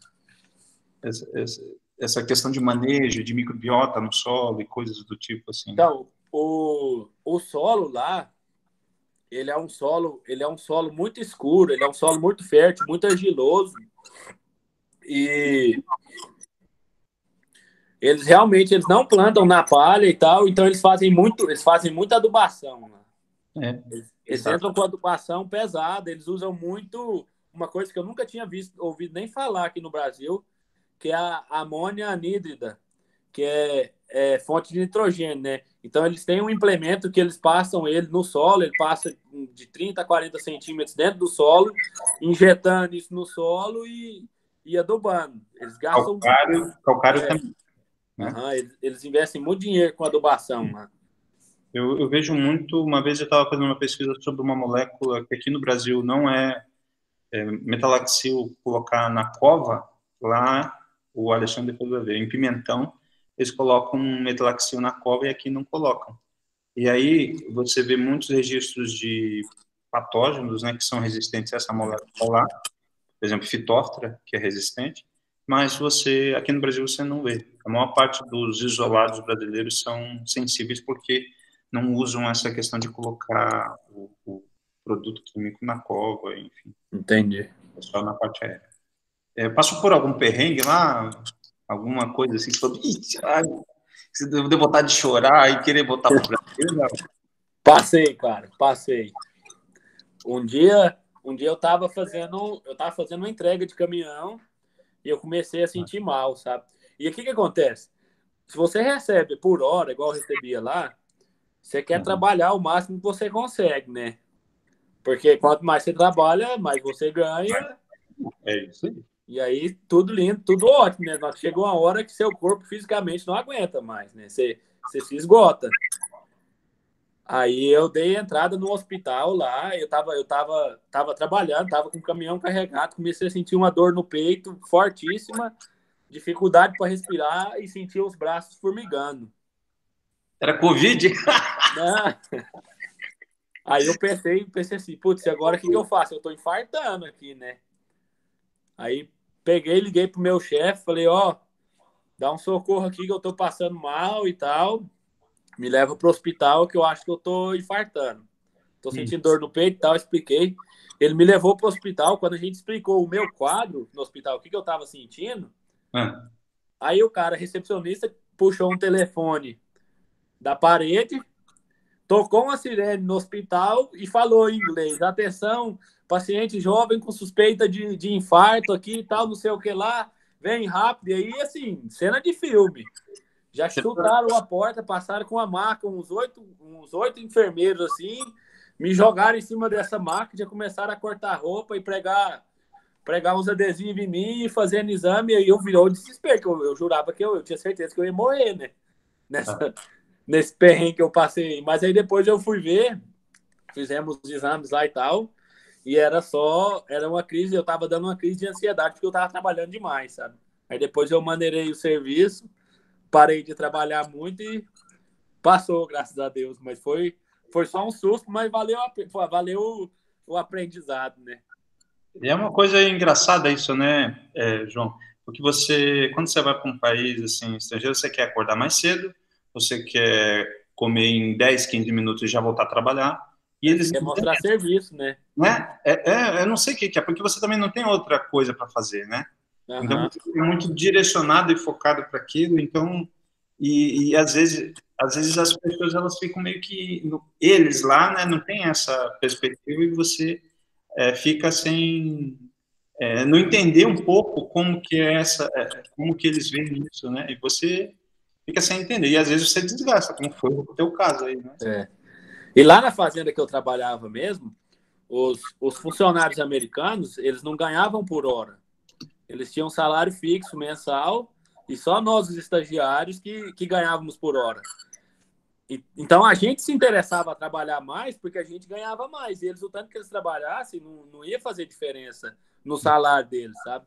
Essa questão de manejo, de microbiota no solo e coisas do tipo, assim. Então, o solo lá, ele é um solo muito escuro, ele é um solo muito fértil, muito argiloso, e eles não plantam na palha e tal, então eles fazem muita adubação, né? É, Eles exato. entram com adubação pesada, eles usam muito uma coisa que eu nunca tinha ouvido nem falar aqui no Brasil, que é a amônia anídrida, que é fonte de nitrogênio, né? Então eles têm um implemento que eles passam ele no solo, ele passa de 30 a 40 centímetros dentro do solo, injetando isso no solo e adubando. Eles gastam. Calcário também, né? Eles investem muito dinheiro com adubação lá. Eu vejo muito, uma vez eu estava fazendo uma pesquisa sobre uma molécula que aqui no Brasil não metalaxil colocar na cova, lá o Alexandre depois vai ver, em Pimentão, eles colocam metalaxil na cova e aqui não colocam. E aí você vê muitos registros de patógenos, né, que são resistentes a essa molécula lá, por exemplo, Phytophthora, que é resistente, mas você, aqui no Brasil, você não vê. A maior parte dos isolados brasileiros são sensíveis porque não usam essa questão de colocar o produto químico na cova, enfim. Entendi. Só na parte aérea. Passou por algum perrengue lá? Alguma coisa assim? Você deu vontade de chorar e querer voltar para o Brasil? Não? Passei, cara, passei. Um dia eu tava fazendo uma entrega de caminhão e eu comecei a sentir mal, sabe? E o que acontece? Se você recebe por hora, igual eu recebia lá, você quer trabalhar o máximo que você consegue, né? Porque quanto mais você trabalha, mais você ganha. É isso aí. E aí, tudo lindo, tudo ótimo, né? Chegou uma hora que seu corpo fisicamente não aguenta mais, né? Você se esgota. Aí eu dei entrada no hospital lá, eu tava trabalhando, tava com o caminhão carregado, comecei a sentir uma dor no peito fortíssima, dificuldade para respirar e sentia os braços formigando. Era Covid? Né? Aí eu pensei assim, putz, agora o que eu faço? Eu tô infartando aqui, né? Aí peguei, liguei pro meu chefe, falei, ó, dá um socorro aqui que eu tô passando mal e tal, me leva pro hospital que eu acho que eu tô infartando. Tô sentindo dor no peito e tal, expliquei. Ele me levou pro hospital, quando a gente explicou o meu quadro no hospital, o que eu tava sentindo, aí o cara, recepcionista, puxou um telefone da parede, tocou uma sirene no hospital e falou em inglês, atenção, paciente jovem com suspeita de infarto aqui e tal, não sei o que lá, vem rápido. E aí, assim, cena de filme. Já chutaram a porta, passaram com a maca, uns oito enfermeiros, assim, me jogaram em cima dessa maca, já começaram a cortar roupa e pregar uns adesivos em mim e fazendo exame. E aí eu virou o desespero, que eu jurava que eu tinha certeza que eu ia morrer, né? Nesse perrengue que eu passei. Mas aí depois eu fui ver, fizemos os exames lá e tal, e era uma crise, eu tava dando uma crise de ansiedade porque eu tava trabalhando demais, sabe? Aí depois eu maneirei o serviço, parei de trabalhar muito e passou, graças a Deus. Mas foi só um susto, mas valeu o aprendizado, né? E é uma coisa engraçada isso, né, João? Porque quando você vai para um país assim, estrangeiro, você quer acordar mais cedo, você quer comer em 10, 15 minutos e já voltar a trabalhar. E eles quer mostrar serviço, né? Eu não sei o que é, porque você também não tem outra coisa para fazer, né? Uhum. Então, você é muito direcionado e focado para aquilo, então... E às vezes as pessoas, elas ficam meio que... Eles lá, né, não tem essa perspectiva e você fica sem... não entender um pouco como que como que eles veem isso, né? E você fica sem entender. E às vezes você desgasta, como foi o teu caso aí, né? E lá na fazenda que eu trabalhava mesmo, os funcionários americanos, eles não ganhavam por hora. Eles tinham um salário fixo mensal e só nós, os estagiários, que ganhávamos por hora. Então, a gente se interessava a trabalhar mais porque a gente ganhava mais. E eles, o tanto que eles trabalhassem, não ia fazer diferença no salário deles, sabe?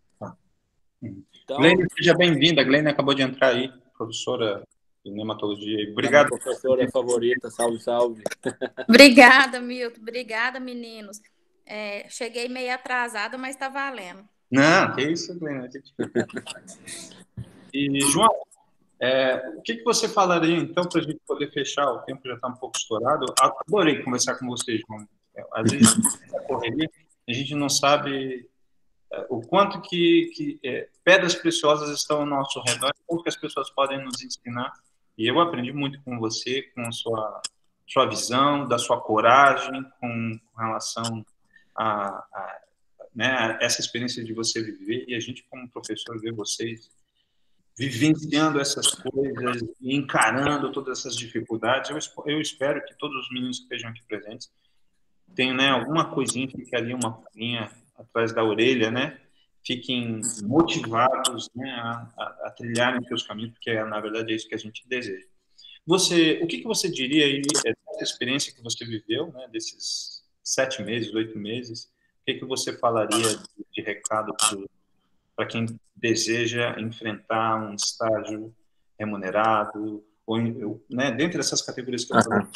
Então, Glênia, seja bem-vinda. A Glênia acabou de entrar aí, professora de nematologia. Obrigado. Professora favorita, salve, salve. Obrigada, Milton. Obrigada, meninos. Cheguei meio atrasada, mas está valendo. Não, que isso, Glênia. E, João, o que você falaria, então, para a gente poder fechar? O tempo já está um pouco estourado. Adorei conversar com vocês, João. Às vezes, na correria, a gente não sabe o quanto que pedras preciosas estão ao nosso redor, o que as pessoas podem nos ensinar. E eu aprendi muito com você, com a sua visão, da sua coragem, com relação né, essa experiência de você viver, e a gente, como professor, vê vocês vivenciando essas coisas, encarando todas essas dificuldades. Eu espero que todos os meninos que estejam aqui presentes tenham, né, alguma coisinha, fique ali uma pulguinha atrás da orelha, né? Fiquem motivados, né, a trilharem seus caminhos, porque na verdade é isso que a gente deseja. O que você diria aí dessa experiência que você viveu, né, desses 7 meses, 8 meses? O que você falaria de recado para quem deseja enfrentar um estágio remunerado, ou, né, dentro dessas categorias que eu falei,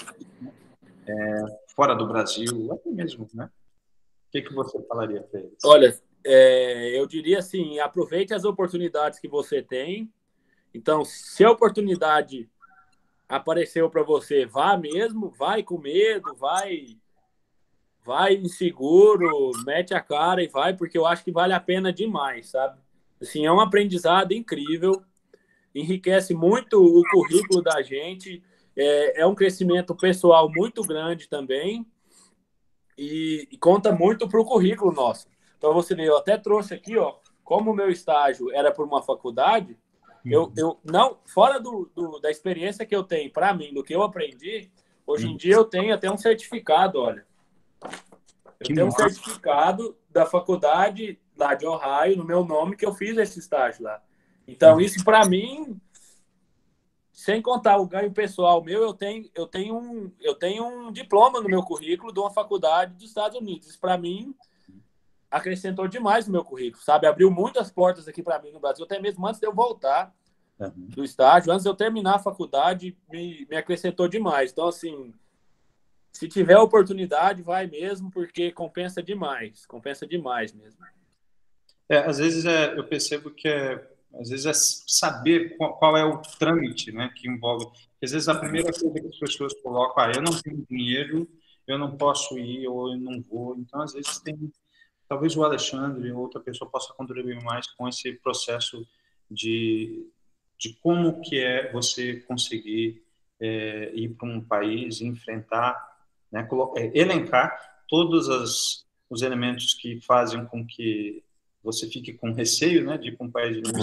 fora do Brasil, até mesmo, né? O que você falaria para eles? Olha, eu diria assim, aproveite as oportunidades que você tem. Então, se a oportunidade apareceu para você, vá mesmo, vai com medo, vai inseguro, mete a cara e vai, porque eu acho que vale a pena demais, sabe? Assim, é um aprendizado incrível, enriquece muito o currículo da gente, é um crescimento pessoal muito grande também e conta muito para o currículo nosso. Então, você vê, eu até trouxe aqui, ó, como o meu estágio era por uma faculdade, eu não, fora da experiência que eu tenho para mim, do que eu aprendi, hoje em dia eu tenho até um certificado, olha. Eu tenho um certificado da faculdade lá de Ohio, no meu nome, que eu fiz esse estágio lá. Então, isso para mim, sem contar o ganho pessoal meu, eu tenho um diploma no meu currículo de uma faculdade dos Estados Unidos. Isso para mim acrescentou demais no meu currículo, sabe? Abriu muitas portas aqui para mim no Brasil, até mesmo antes de eu voltar do estágio, antes de eu terminar a faculdade, me acrescentou demais. Então, assim, se tiver oportunidade, vai mesmo, porque compensa demais mesmo. Às vezes eu percebo que às vezes é saber qual é o trâmite, né, que envolve. Às vezes a primeira coisa que as pessoas colocam, eu não tenho dinheiro, eu não posso ir ou eu não vou. Então, às vezes talvez o Alexandre ou outra pessoa possa contribuir mais com esse processo de como que é você conseguir ir para um país e enfrentar, né, elencar todos os elementos que fazem com que você fique com receio, né, de ir para um país de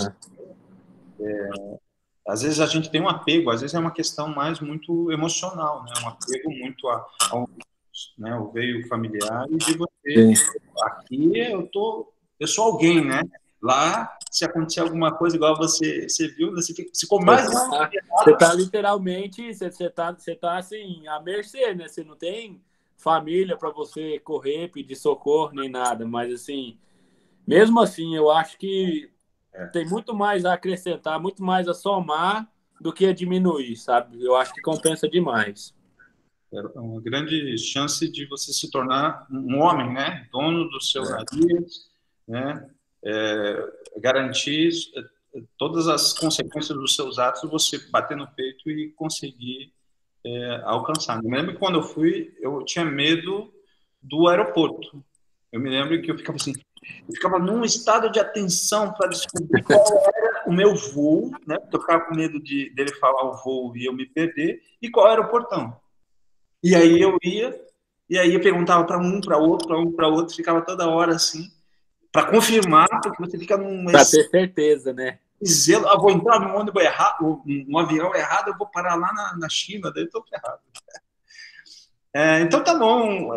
às vezes a gente tem um apego, às vezes é uma questão mais muito emocional, né, um apego muito ao veio familiar e de você. Sim. Aqui eu sou alguém, né? Lá, se acontecer alguma coisa igual você viu, você ficou mais... Você está literalmente, você tá assim, à mercê, né? Você não tem família para você correr, pedir socorro, nem nada. Mas, assim, mesmo assim, eu acho que tem muito mais a acrescentar, muito mais a somar do que a diminuir, sabe? Eu acho que compensa demais. É uma grande chance de você se tornar um homem, né? Dono do seu nariz, né? Garantir todas as consequências dos seus atos, você bater no peito e conseguir alcançar. Eu me lembro que quando eu fui, eu tinha medo do aeroporto. Eu me lembro que eu ficava num estado de atenção para descobrir qual era o meu voo, né? Porque eu ficava com medo dele falar o voo e eu me perder, e qual era o portão. E aí eu ia, e aí eu perguntava para um, para outro, ficava toda hora assim, para confirmar, porque você fica num... Para ter certeza, né? Zelo, vou entrar no ônibus errado, no avião errado, eu vou parar lá na China, daí eu estou ferrado. Então tá bom,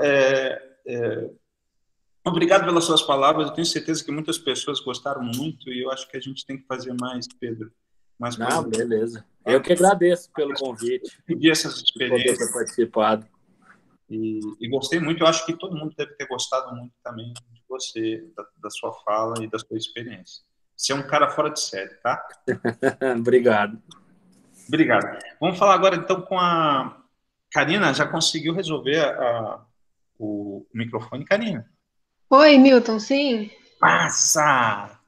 obrigado pelas suas palavras, eu tenho certeza que muitas pessoas gostaram muito e eu acho que a gente tem que fazer mais, Pedro. Não, beleza. Eu que agradeço pelo convite. Pedir essas experiências. Poder ter participado. E gostei muito, eu acho que todo mundo deve ter gostado muito também de você, da sua fala e da sua experiência. Você é um cara fora de série, tá? Obrigado. Obrigado. Vamos falar agora, então, com a Karina. Já conseguiu resolver o microfone, Karina? Oi, Milton, sim? Massa!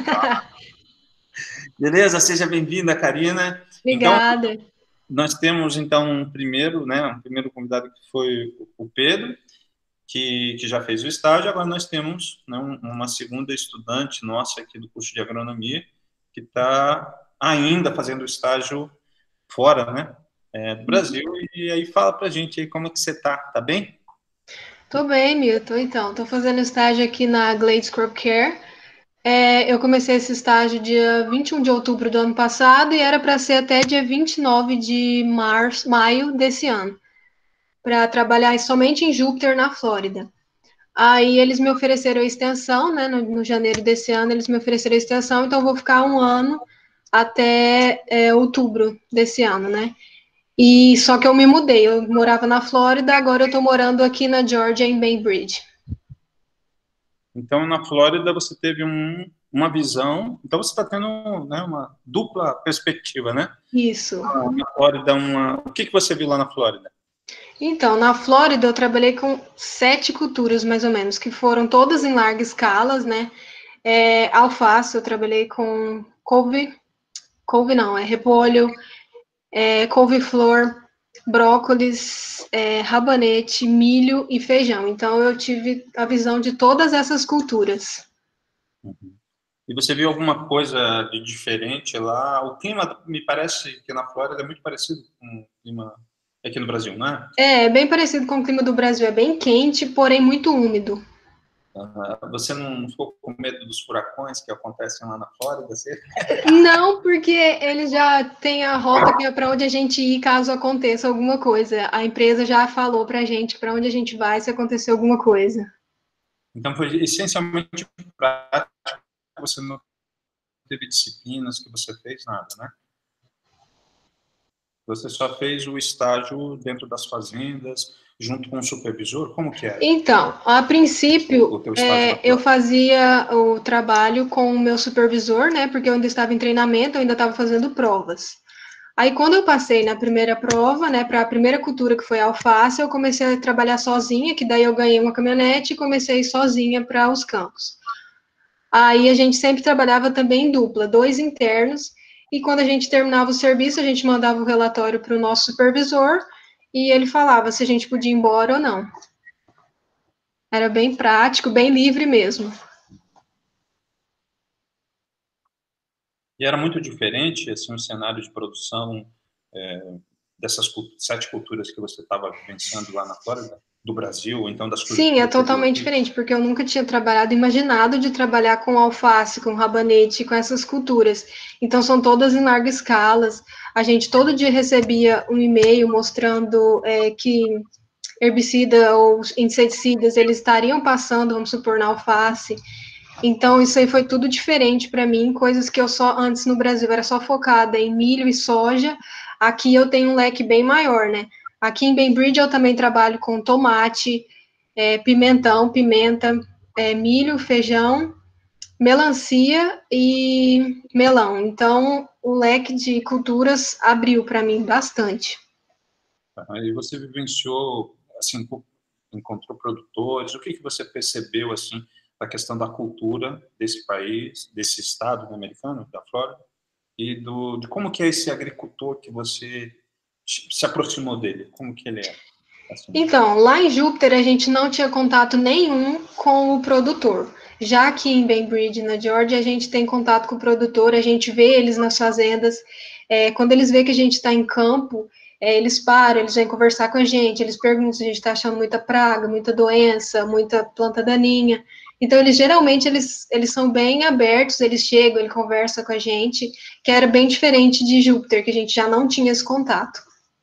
Beleza? Seja bem-vinda, Karina. Obrigada. Então, nós temos, então, um primeiro convidado que foi o Pedro, que já fez o estágio. Agora nós temos, né, uma segunda estudante nossa aqui do curso de agronomia, que está ainda fazendo o estágio fora, né, do Brasil. E aí fala para a gente aí como é que você está. Tá bem? Tô bem, Milton. Então, tô fazendo estágio aqui na Glades Crop Care. Eu comecei esse estágio dia 21 de outubro do ano passado e era para ser até dia 29 de maio desse ano, para trabalhar somente em Júpiter, na Flórida. Aí eles me ofereceram a extensão, né? No janeiro desse ano eles me ofereceram a extensão, então eu vou ficar um ano até outubro desse ano, né? E só que eu me mudei, eu morava na Flórida, agora eu tô morando aqui na Georgia, em Bainbridge. Então, na Flórida, você teve uma visão... Então, você está tendo, né, uma dupla perspectiva, né? Isso. Na Flórida, o que você viu lá na Flórida? Então, na Flórida eu trabalhei com 7 culturas, mais ou menos, que foram todas em larga escala, né? Alface, eu trabalhei com couve não, repolho, couve-flor, brócolis, rabanete, milho e feijão. Então, eu tive a visão de todas essas culturas. Uhum. E você viu alguma coisa de diferente lá? O clima, me parece que na Flórida é muito parecido com o clima aqui no Brasil, não é? É bem parecido com o clima do Brasil, é bem quente, porém muito úmido. Você não ficou com medo dos furacões que acontecem lá na Flórida? Você... Não, porque eles já têm a rota que é para onde a gente ir caso aconteça alguma coisa. A empresa já falou para a gente para onde a gente vai se acontecer alguma coisa. Então foi essencialmente prático, você não teve disciplinas que você fez, nada, né? Você só fez o estágio dentro das fazendas, junto com o supervisor? Como que era? Então, a princípio, O teu estágio eu fazia o trabalho com o meu supervisor, né? Porque eu ainda estava em treinamento, eu ainda estava fazendo provas. Aí, quando eu passei na primeira prova, né, para a primeira cultura, que foi a alface, eu comecei a trabalhar sozinha, que daí eu ganhei uma caminhonete e comecei sozinha para os campos. Aí, a gente sempre trabalhava também em dupla, 2 internos, e quando a gente terminava o serviço, a gente mandava o relatório para o nosso supervisor, e ele falava se a gente podia ir embora ou não. Era bem prático, bem livre mesmo. E era muito diferente, assim, o cenário de produção dessas 7 culturas que você estava vivenciando lá na Flórida, do Brasil, ou então das coisas Sim, que é você viu totalmente aqui? diferente, porque eu nunca tinha trabalhado, imaginado de trabalhar com alface, com rabanete, com essas culturas. Então, são todas em larga escala. A gente todo dia recebia um e-mail mostrando que herbicida ou inseticidas eles estariam passando, vamos supor, na alface. Então, isso aí foi tudo diferente para mim, coisas que eu só, antes no Brasil, era só focada em milho e soja. Aqui eu tenho um leque bem maior, né? Aqui em Bainbridge eu também trabalho com tomate, pimentão, pimenta, milho, feijão, melancia e melão. Então, o leque de culturas abriu para mim bastante. E você vivenciou, assim, encontrou produtores, o que você percebeu, assim, da questão da cultura desse país, desse estado americano, da Flórida, e de como que é esse agricultor que você se aproximou dele, como que ele é? Assim. Então, lá em Júpiter a gente não tinha contato nenhum com o produtor. Já aqui em Bainbridge, na Georgia, a gente tem contato com o produtor, a gente vê eles nas fazendas. Quando eles veem que a gente está em campo, eles param, eles vêm conversar com a gente, eles perguntam se a gente está achando muita praga, muita doença, muita planta daninha. Então, eles geralmente eles são bem abertos, eles chegam, eles conversam com a gente, que era bem diferente de Júpiter, que a gente já não tinha esse contato.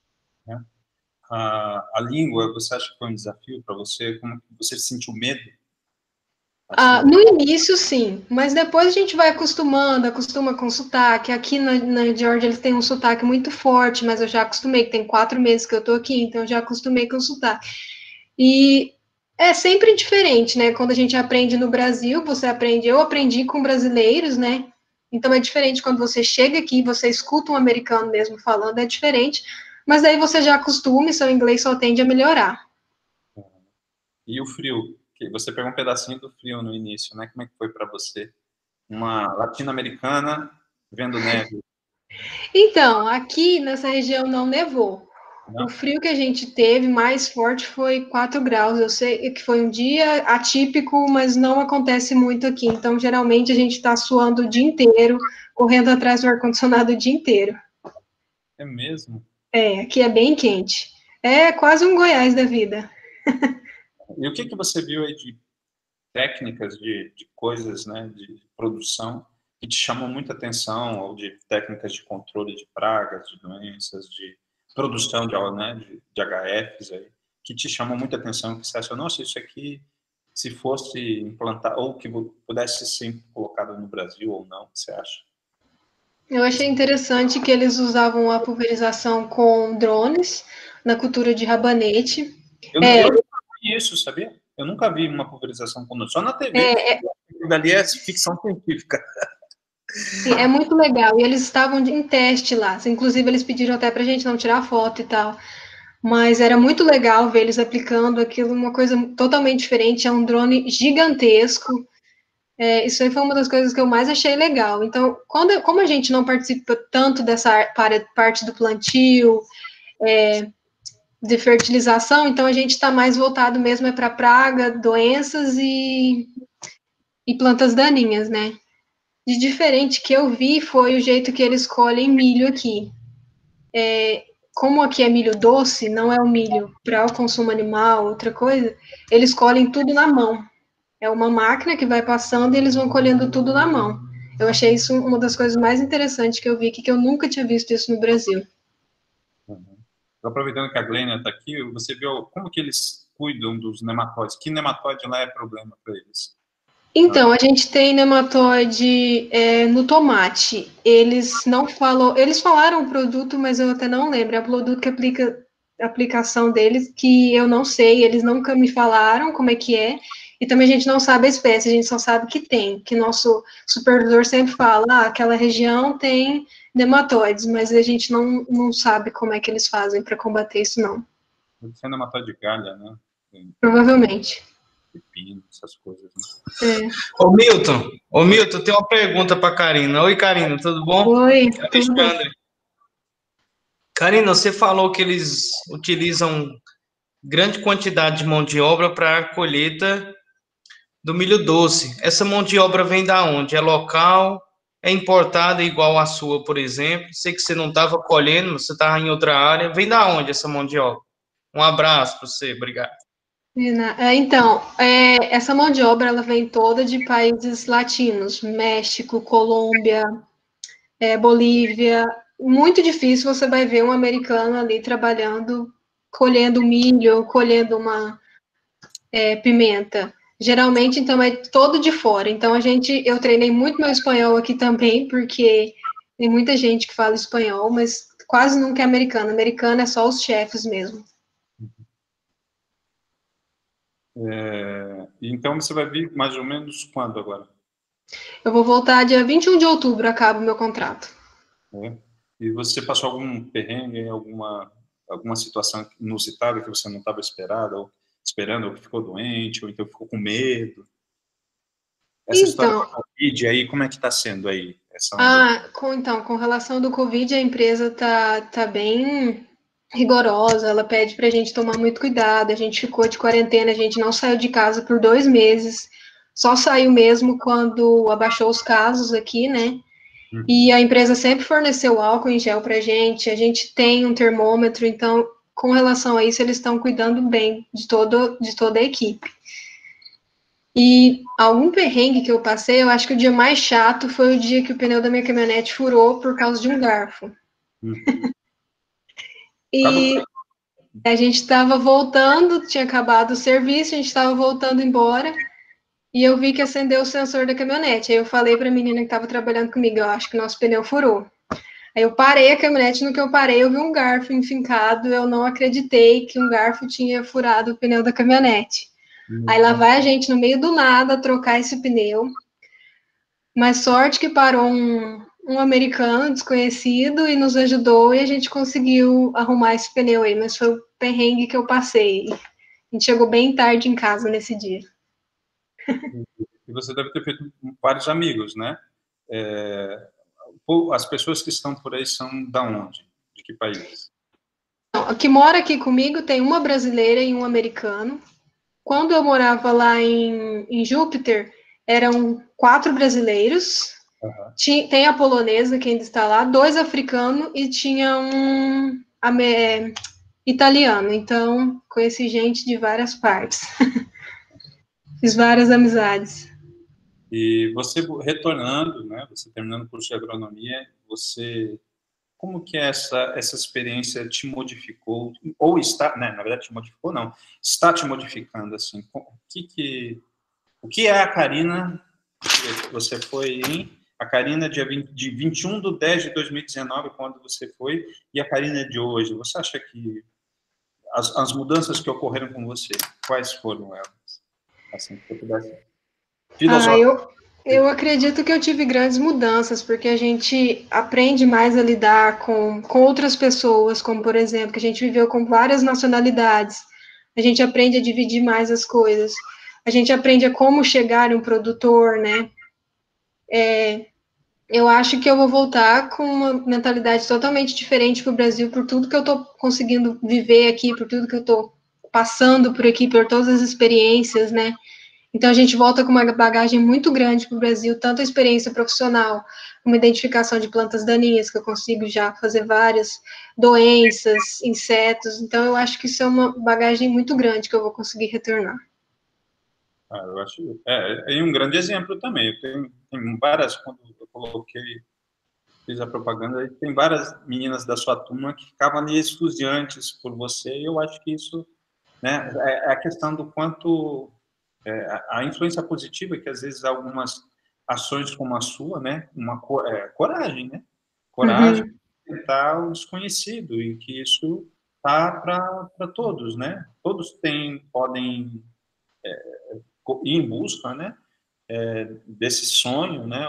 A língua, você acha que foi um desafio para você? Como você sentiu medo? Assim, No início, sim, mas depois a gente vai acostumando, acostuma com sotaque. Aqui na Georgia eles têm um sotaque muito forte, mas eu já acostumei, que tem 4 meses que eu tô aqui, então eu já acostumei com o sotaque. E é sempre diferente, né? Quando a gente aprende no Brasil, eu aprendi com brasileiros, né? Então é diferente quando você chega aqui, você escuta um americano mesmo falando, é diferente, mas daí você já acostuma e seu inglês só tende a melhorar. e o frio? Que você pegou um pedacinho do frio no início, né? Como é que foi para você? Uma latino-americana vendo neve? Então, aqui nessa região não nevou. Não? O frio que a gente teve mais forte foi 4 graus. Eu sei que foi um dia atípico, mas não acontece muito aqui. Então, geralmente, a gente está suando o dia inteiro, correndo atrás do ar-condicionado o dia inteiro. É mesmo? Aqui é bem quente. É quase um Goiás da vida. E o que você viu aí de técnicas, de coisas, né, de produção que te chamam muita atenção, ou de técnicas de controle de pragas, de doenças, de produção de HFs aí, que te chamam muita atenção, que você acha, nossa, isso aqui, se fosse implantar, ou que pudesse ser colocado no Brasil ou não, você acha? Eu achei interessante que eles usavam a pulverização com drones na cultura de rabanete. Eu nunca vi isso, sabia? Eu nunca vi uma pulverização com só na TV. Dali é ficção científica. É muito legal. E eles estavam em teste lá. Inclusive, eles pediram até pra gente não tirar foto e tal. mas era muito legal ver eles aplicando aquilo, uma coisa totalmente diferente, é um drone gigantesco. Isso aí foi uma das coisas que eu mais achei legal. Então, como a gente não participa tanto dessa parte do plantio, de fertilização, então a gente está mais voltado mesmo para praga, doenças e plantas daninhas, né? De diferente que eu vi foi o jeito que eles colhem milho aqui. Como aqui é milho doce, não é o milho para o consumo animal, outra coisa, eles colhem tudo na mão. É uma máquina que vai passando e eles vão colhendo tudo na mão. Eu achei isso uma das coisas mais interessantes que eu vi aqui, que eu nunca tinha visto isso no Brasil. Aproveitando que a Glênia está aqui, você viu como que eles cuidam dos nematóides? Que nematóide lá é problema para eles? Então, a gente tem nematóide no tomate. Eles não falam, eles falaram o produto, mas eu até não lembro. É o produto que a aplicação deles, que eu não sei, eles nunca me falaram como é que é. E também a gente não sabe a espécie, a gente só sabe que tem, que nosso supervisor sempre fala, aquela região tem nematóides, mas a gente não sabe como é que eles fazem para combater isso, não. Deve ser nematóide de galha, né? Provavelmente. Pepino, essas coisas. Né? Ô Milton, tem uma pergunta para Karina. Oi, Karina, tudo bom? Oi, tudo bom. Karina, você falou que eles utilizam grande quantidade de mão de obra para a colheita do milho doce. Essa mão de obra vem da onde? É local? É importada igual a sua, por exemplo? Sei que você não estava colhendo, você estava em outra área. Vem da onde essa mão de obra? Um abraço para você, obrigado. Então, essa mão de obra ela vem toda de países latinos, México, Colômbia, Bolívia. Muito difícil você vai ver um americano ali trabalhando, colhendo milho, colhendo uma pimenta. Geralmente, então, é todo de fora. Então, eu treinei muito meu espanhol aqui também, porque tem muita gente que fala espanhol, mas quase nunca é americano. Americano é só os chefes mesmo. Então, você vai vir mais ou menos quando agora? Eu vou voltar dia 21 de outubro, acaba o meu contrato. E você passou algum perrengue, alguma situação inusitada que você não estava esperando, ou que ficou doente, ou então ficou com medo? Essa história da Covid aí, como é que está sendo aí? Com relação do Covid, a empresa tá bem rigorosa, ela pede para a gente tomar muito cuidado, a gente ficou de quarentena, a gente não saiu de casa por 2 meses, só saiu mesmo quando abaixou os casos aqui, né? E a empresa sempre forneceu álcool em gel para a gente tem um termômetro, então, com relação a isso, eles estão cuidando bem de toda a equipe. E algum perrengue que eu passei, eu acho que o dia mais chato foi o dia que o pneu da minha caminhonete furou por causa de um garfo. E a gente estava voltando, tinha acabado o serviço, a gente estava voltando embora, e eu vi que acendeu o sensor da caminhonete. Aí eu falei para a menina que estava trabalhando comigo, eu acho que nosso pneu furou. Aí eu parei a caminhonete, no que eu parei, eu vi um garfo enfincado, eu não acreditei que um garfo tinha furado o pneu da caminhonete. Aí lá vai a gente, no meio do nada, trocar esse pneu. Mas sorte que parou um americano desconhecido e nos ajudou e a gente conseguiu arrumar esse pneu aí. Mas foi o perrengue que eu passei. A gente chegou bem tarde em casa nesse dia. E você deve ter feito vários amigos, né? As pessoas que estão por aí são da onde? De que país? A que mora aqui comigo tem uma brasileira e um americano. Quando eu morava lá em Júpiter, eram 4 brasileiros. Tem a polonesa que ainda está lá, 2 africanos e tinha um italiano. Então, conheci gente de várias partes. Fiz várias amizades. E você retornando, né? Você terminando o curso de agronomia, como que essa experiência te modificou, ou está, né, na verdade te modificou, não, está te modificando, assim, o que é a Karina, você foi a Karina de 21/10/2019, quando você foi, e a Karina de hoje, você acha que as mudanças que ocorreram com você, quais foram elas? Assim, que eu pudesse... Eu acredito que eu tive grandes mudanças, porque a gente aprende mais a lidar com outras pessoas, como, por exemplo, que a gente viveu com várias nacionalidades. A gente aprende a dividir mais as coisas. A gente aprende a como chegar em um produtor, né? Eu acho que eu vou voltar com uma mentalidade totalmente diferente para o Brasil, por tudo que eu estou conseguindo viver aqui, por tudo que eu estou passando por aqui, por todas as experiências, né? Então a gente volta com uma bagagem muito grande para o Brasil, tanto a experiência profissional, uma identificação de plantas daninhas, que eu consigo já fazer várias doenças, insetos. Então eu acho que isso é uma bagagem muito grande que eu vou conseguir retornar. Eu acho. E um grande exemplo também. Tem várias, quando eu coloquei, fiz a propaganda, tem várias meninas da sua turma que ficavam ali estudiantes por você, e eu acho que isso, né, é a questão do quanto a influência positiva que às vezes algumas ações como a sua, né, coragem, né, coragem Uhum. de tentar o desconhecido e que isso tá para todos, né? Todos podem ir em busca, né, desse sonho, né,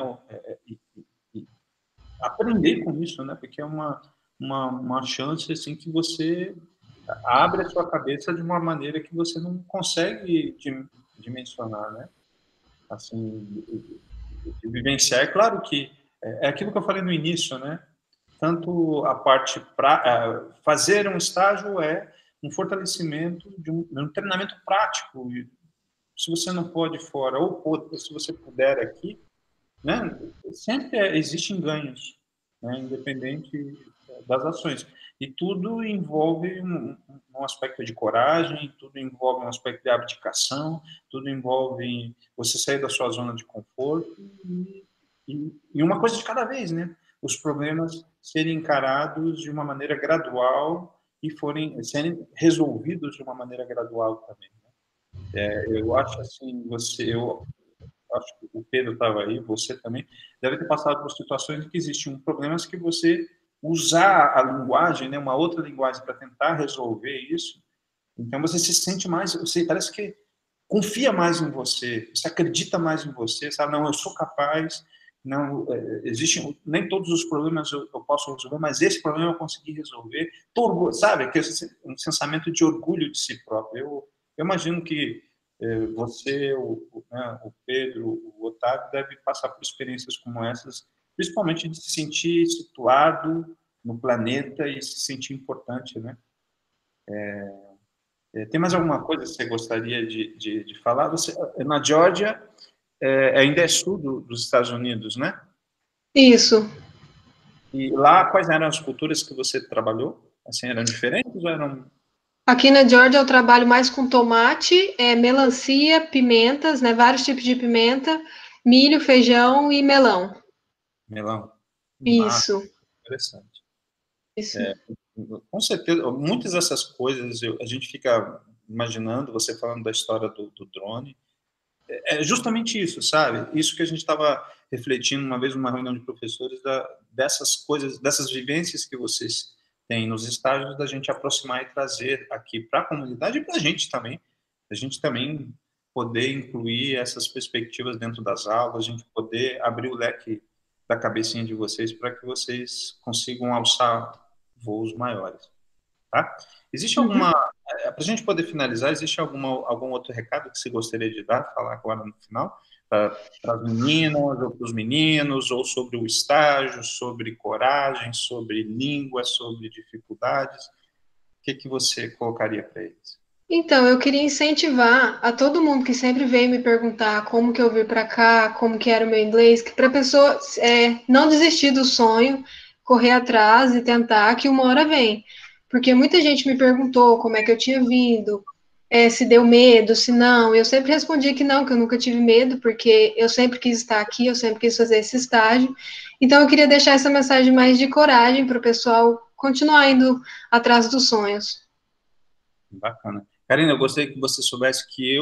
e aprender com isso, né, porque é uma chance assim que você abre a sua cabeça de uma maneira que você não consegue dimensionar, né? Assim, de vivenciar. É claro que é aquilo que eu falei no início, né? Tanto a parte para fazer um estágio é um fortalecimento de um treinamento prático. E se você não pode fora ou se você puder aqui, né? Sempre existem ganhos, né? Independente das ações. E tudo envolve um aspecto de coragem, tudo envolve um aspecto de abdicação, tudo envolve você sair da sua zona de conforto e uma coisa de cada vez, né? Os problemas serem encarados de uma maneira gradual e serem resolvidos de uma maneira gradual também. Eu acho assim, eu acho que o Pedro estava aí, você também, deve ter passado por situações em que existiam problemas que você usar a linguagem, né, uma outra linguagem para tentar resolver isso, então você se sente mais, você parece que confia mais em você, você acredita mais em você, sabe? Não, eu sou capaz, não, existem, nem todos os problemas eu posso resolver, mas esse problema eu consegui resolver, sabe? Um sentimento de orgulho de si próprio. Eu imagino que você, né, o Pedro, o Otávio, deve passar por experiências como essas, principalmente de se sentir situado no planeta e se sentir importante, né? Tem mais alguma coisa que você gostaria de falar? Você, na Geórgia, ainda é sul dos Estados Unidos, né? Isso. E lá, quais eram as culturas que você trabalhou? Assim, eram diferentes ou eram... Aqui na Georgia eu trabalho mais com tomate, melancia, pimentas, né? Vários tipos de pimenta, milho, feijão e melão. Melão? Ah, Isso, interessante. isso. Com certeza, muitas dessas coisas a gente fica imaginando, você falando da história do drone, é justamente isso, sabe? Isso que a gente estava refletindo uma vez numa reunião de professores, dessas coisas, dessas vivências que vocês têm nos estágios, da gente aproximar e trazer aqui para a comunidade e para a gente também poder incluir essas perspectivas dentro das aulas, a gente poder abrir o leque da cabecinha de vocês para que vocês consigam alçar voos maiores, tá? Existe Uhum. para a gente poder finalizar, existe algum outro recado que você gostaria de dar, falar agora no final, para as meninas ou para os meninos, ou sobre o estágio, sobre coragem, sobre língua, sobre dificuldades? O que você colocaria para eles? Então, eu queria incentivar a todo mundo que sempre vem me perguntar como que eu vim para cá, como que era o meu inglês, que para a pessoa não desistir do sonho, correr atrás e tentar, que uma hora vem. Porque muita gente me perguntou como é que eu tinha vindo, se deu medo, se não. Eu sempre respondi que não, que eu nunca tive medo, porque eu sempre quis estar aqui, eu sempre quis fazer esse estágio. Então, eu queria deixar essa mensagem mais de coragem para o pessoal continuar indo atrás dos sonhos. Bacana. Karina, eu gostaria que você soubesse que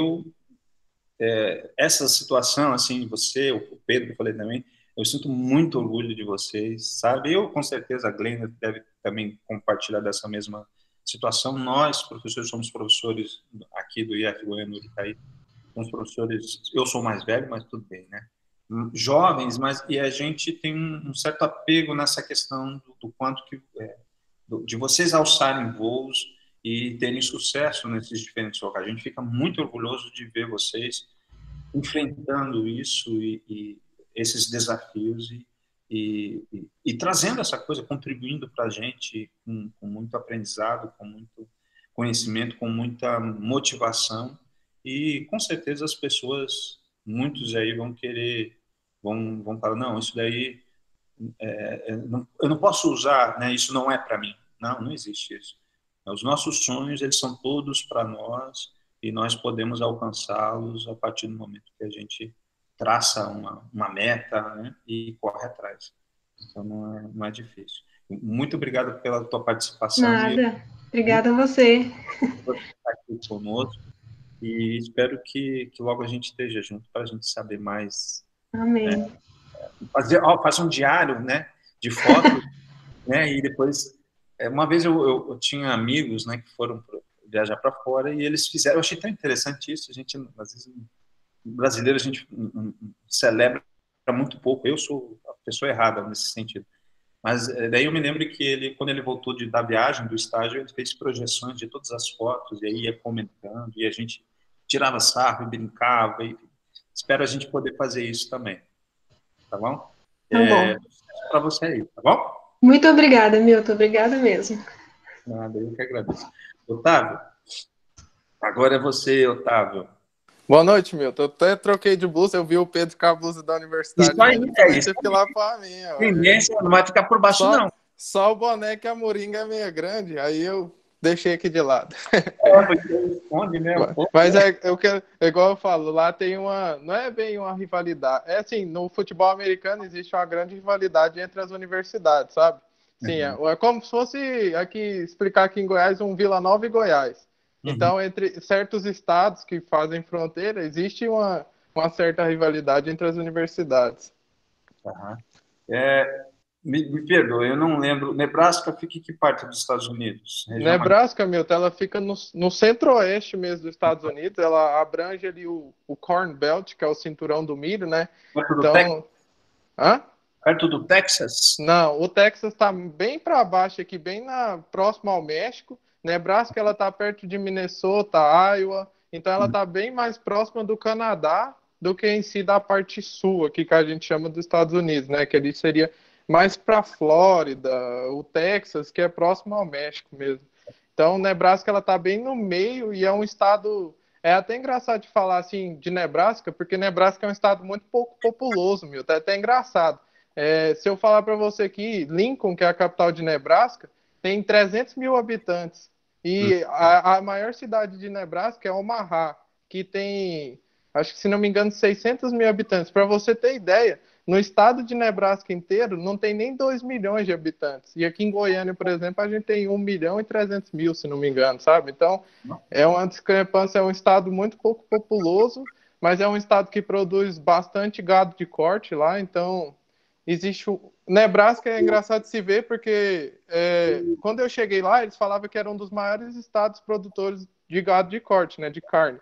essa situação, assim, você, o Pedro, eu falei também, eu sinto muito orgulho de vocês, sabe? Eu, com certeza, a Glenda deve também compartilhar dessa mesma situação. Nós, professores, somos professores aqui do IF Goiânia, Itaí, somos professores, eu sou mais velho, mas tudo bem, né? jovens, mas e a gente tem um certo apego nessa questão do quanto que de vocês alçarem voos e terem sucesso nesses diferentes locais. A gente fica muito orgulhoso de ver vocês enfrentando isso e esses desafios e trazendo essa coisa, contribuindo para a gente com muito aprendizado, com muito conhecimento, com muita motivação, e com certeza as pessoas, muitos aí vão querer, vão falar, não, isso daí eu não posso usar, né, isso não é para mim. Não existe isso. Os nossos sonhos, eles são todos para nós, e nós podemos alcançá-los a partir do momento que a gente traça uma meta, né, e corre atrás. Então, não é difícil. Muito obrigado pela tua participação. Nada. Obrigada a você. Por estar aqui conosco, e espero que logo a gente esteja junto para a gente saber mais. Amém. Faça um diário, né, de fotos, né, e depois... Uma vez eu tinha amigos, né, que foram viajar para fora, e eles fizeram, eu achei tão interessante isso, a gente, às vezes, brasileiro, a gente celebra muito pouco, eu sou a pessoa errada nesse sentido, mas daí eu me lembro que quando ele voltou da viagem, do estágio, ele fez projeções de todas as fotos, e aí ia comentando, e a gente tirava sarro e brincava, e espero a gente poder fazer isso também, tá bom? Tá bom. Para você aí, tá bom? Muito obrigada, Milton. Obrigada mesmo. Nada, eu que agradeço. Otávio, agora é você, Otávio. Boa noite, Milton. Eu até troquei de blusa, eu vi o Pedro com a blusa da universidade. Isso aí, Você fica lá para mim. Tendência, não vai ficar por baixo, não. Só o boné que a moringa é meio grande, aí eu deixei aqui de lado. Responde, né? Mas igual eu falo, lá tem não é bem uma rivalidade. É assim, no futebol americano existe uma grande rivalidade entre as universidades, sabe? Sim, é como se fosse explicar aqui em Goiás um Vila Nova e Goiás. Então, entre certos estados que fazem fronteira, existe uma certa rivalidade entre as universidades. Me perdoa, eu não lembro. Nebraska fica em que parte dos Estados Unidos? Nebraska, Milton, ela fica no centro-oeste mesmo dos Estados Unidos. Ela abrange ali o Corn Belt, que é o cinturão do milho, né? Perto do Texas? Perto do Texas? Não, o Texas está bem para baixo aqui, bem próximo ao México. Nebraska, ela está perto de Minnesota, Iowa. Então, ela está bem mais próxima do Canadá do que em si da parte sul, aqui que a gente chama dos Estados Unidos, né? Que ali seria mais para a Flórida, o Texas, que é próximo ao México mesmo. Então, Nebraska, ela está bem no meio e é um estado... É até engraçado de falar assim de Nebraska, porque Nebraska é um estado muito pouco populoso, meu. É até engraçado. Se eu falar para você que Lincoln, que é a capital de Nebraska, tem 300 mil habitantes. E a maior cidade de Nebraska é Omaha, que tem, acho que se não me engano, 600 mil habitantes. Para você ter ideia, no estado de Nebraska inteiro não tem nem 2 milhões de habitantes. E aqui em Goiânia, por exemplo, a gente tem 1 milhão e 300 mil, se não me engano, sabe? Então, é uma discrepância, é um estado muito pouco populoso, mas é um estado que produz bastante gado de corte lá, então existe Nebraska é engraçado de se ver porque quando eu cheguei lá, eles falavam que era um dos maiores estados produtores de gado de corte, né, de carne.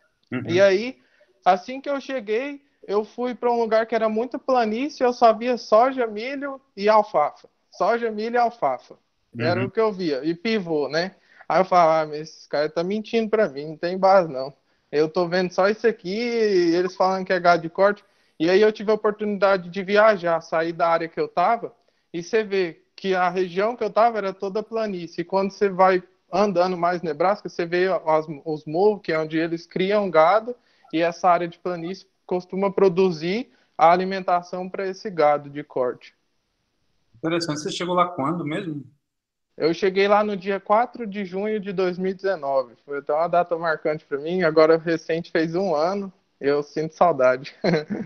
E aí, assim que eu cheguei, eu fui para um lugar que era muito planície, eu só via soja, milho e alfafa. Soja, milho e alfafa. Era o que eu via. E pivô, né? Aí eu falava, mas esses caras estão mentindo para mim, não tem base não. Eu tô vendo só isso aqui, e eles falando que é gado de corte. E aí eu tive a oportunidade de viajar, sair da área que eu estava, e você vê que a região que eu estava era toda planície. E quando você vai andando mais em Nebraska, você vê os morros, que é onde eles criam gado, e essa área de planície costuma produzir a alimentação para esse gado de corte. Interessante. Você chegou lá quando mesmo? Eu cheguei lá no dia 4 de junho de 2019. Foi até uma data marcante para mim. Agora, recente, fez 1 ano. Eu sinto saudade.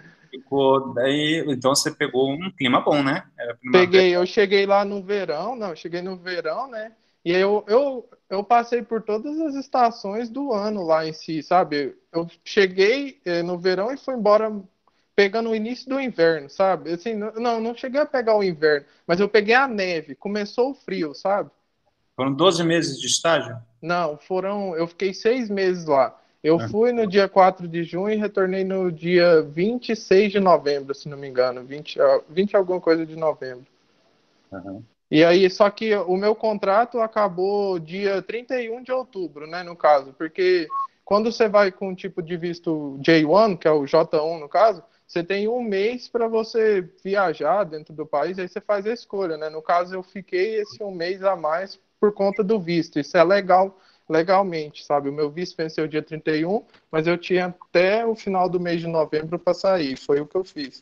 Ficou daí, então você pegou um clima bom, né? Eu cheguei lá no verão, cheguei no verão, né? E eu passei por todas as estações do ano lá em si, sabe? Eu cheguei no verão e fui embora pegando o início do inverno, sabe? Assim, não cheguei a pegar o inverno, mas eu peguei a neve, começou o frio, sabe? Foram 12 meses de estágio? Não, eu fiquei 6 meses lá. Eu fui no dia 4 de junho e retornei no dia 26 de novembro, se não me engano. 20 alguma coisa de novembro. Uhum. E aí, só que o meu contrato acabou dia 31 de outubro, né, no caso. Porque quando você vai com o tipo de visto J1, que é o J1 no caso, você tem um mês para você viajar dentro do país, aí você faz a escolha, né? No caso, eu fiquei esse um mês a mais por conta do visto. Isso é legal, legalmente, sabe? O meu visto venceu dia 31, mas eu tinha até o final do mês de novembro para sair. Foi o que eu fiz.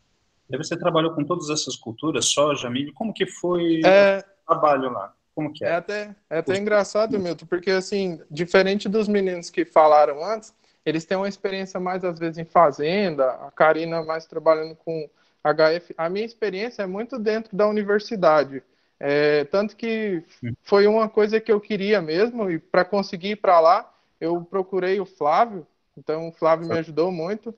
E você trabalhou com todas essas culturas, soja, milho, como que foi o É, trabalho lá? Como que é? É até engraçado, Milton, porque assim, diferente dos meninos que falaram antes, eles têm uma experiência mais às vezes em fazenda, a Karina mais trabalhando com HF. A minha experiência é muito dentro da universidade. Tanto que foi uma coisa que eu queria mesmo, e para conseguir ir para lá, eu procurei o Flávio, então o Flávio me ajudou muito.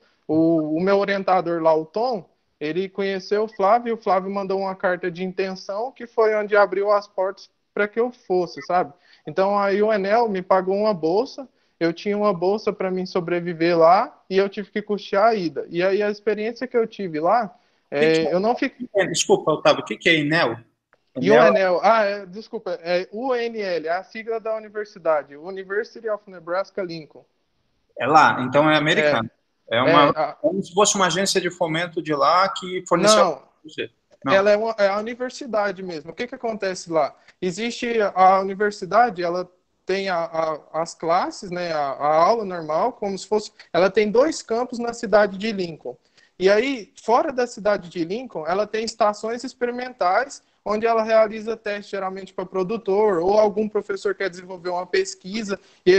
O meu orientador lá, o Tom, ele conheceu o Flávio e o Flávio mandou uma carta de intenção que foi onde abriu as portas para que eu fosse, sabe? Então aí o Enel me pagou uma bolsa, eu tinha uma bolsa para mim sobreviver lá e eu tive que custear a ida. E aí a experiência que eu tive lá, eu não fiquei. Desculpa, Otávio, o que é INEL? E o INEL Enel, desculpa, é UNL, é a sigla da universidade, University of Nebraska Lincoln. é lá, então é É, americano. É é, uma, como se fosse uma agência de fomento de lá que forneceu não, você. Não. ela é a universidade mesmo. O que acontece lá? Existe a universidade, ela tem as classes, né, a aula normal, como se fosse. Ela tem 2 campos na cidade de Lincoln. E aí, fora da cidade de Lincoln, ela tem estações experimentais, onde ela realiza testes geralmente para produtor, ou algum professor quer desenvolver uma pesquisa, e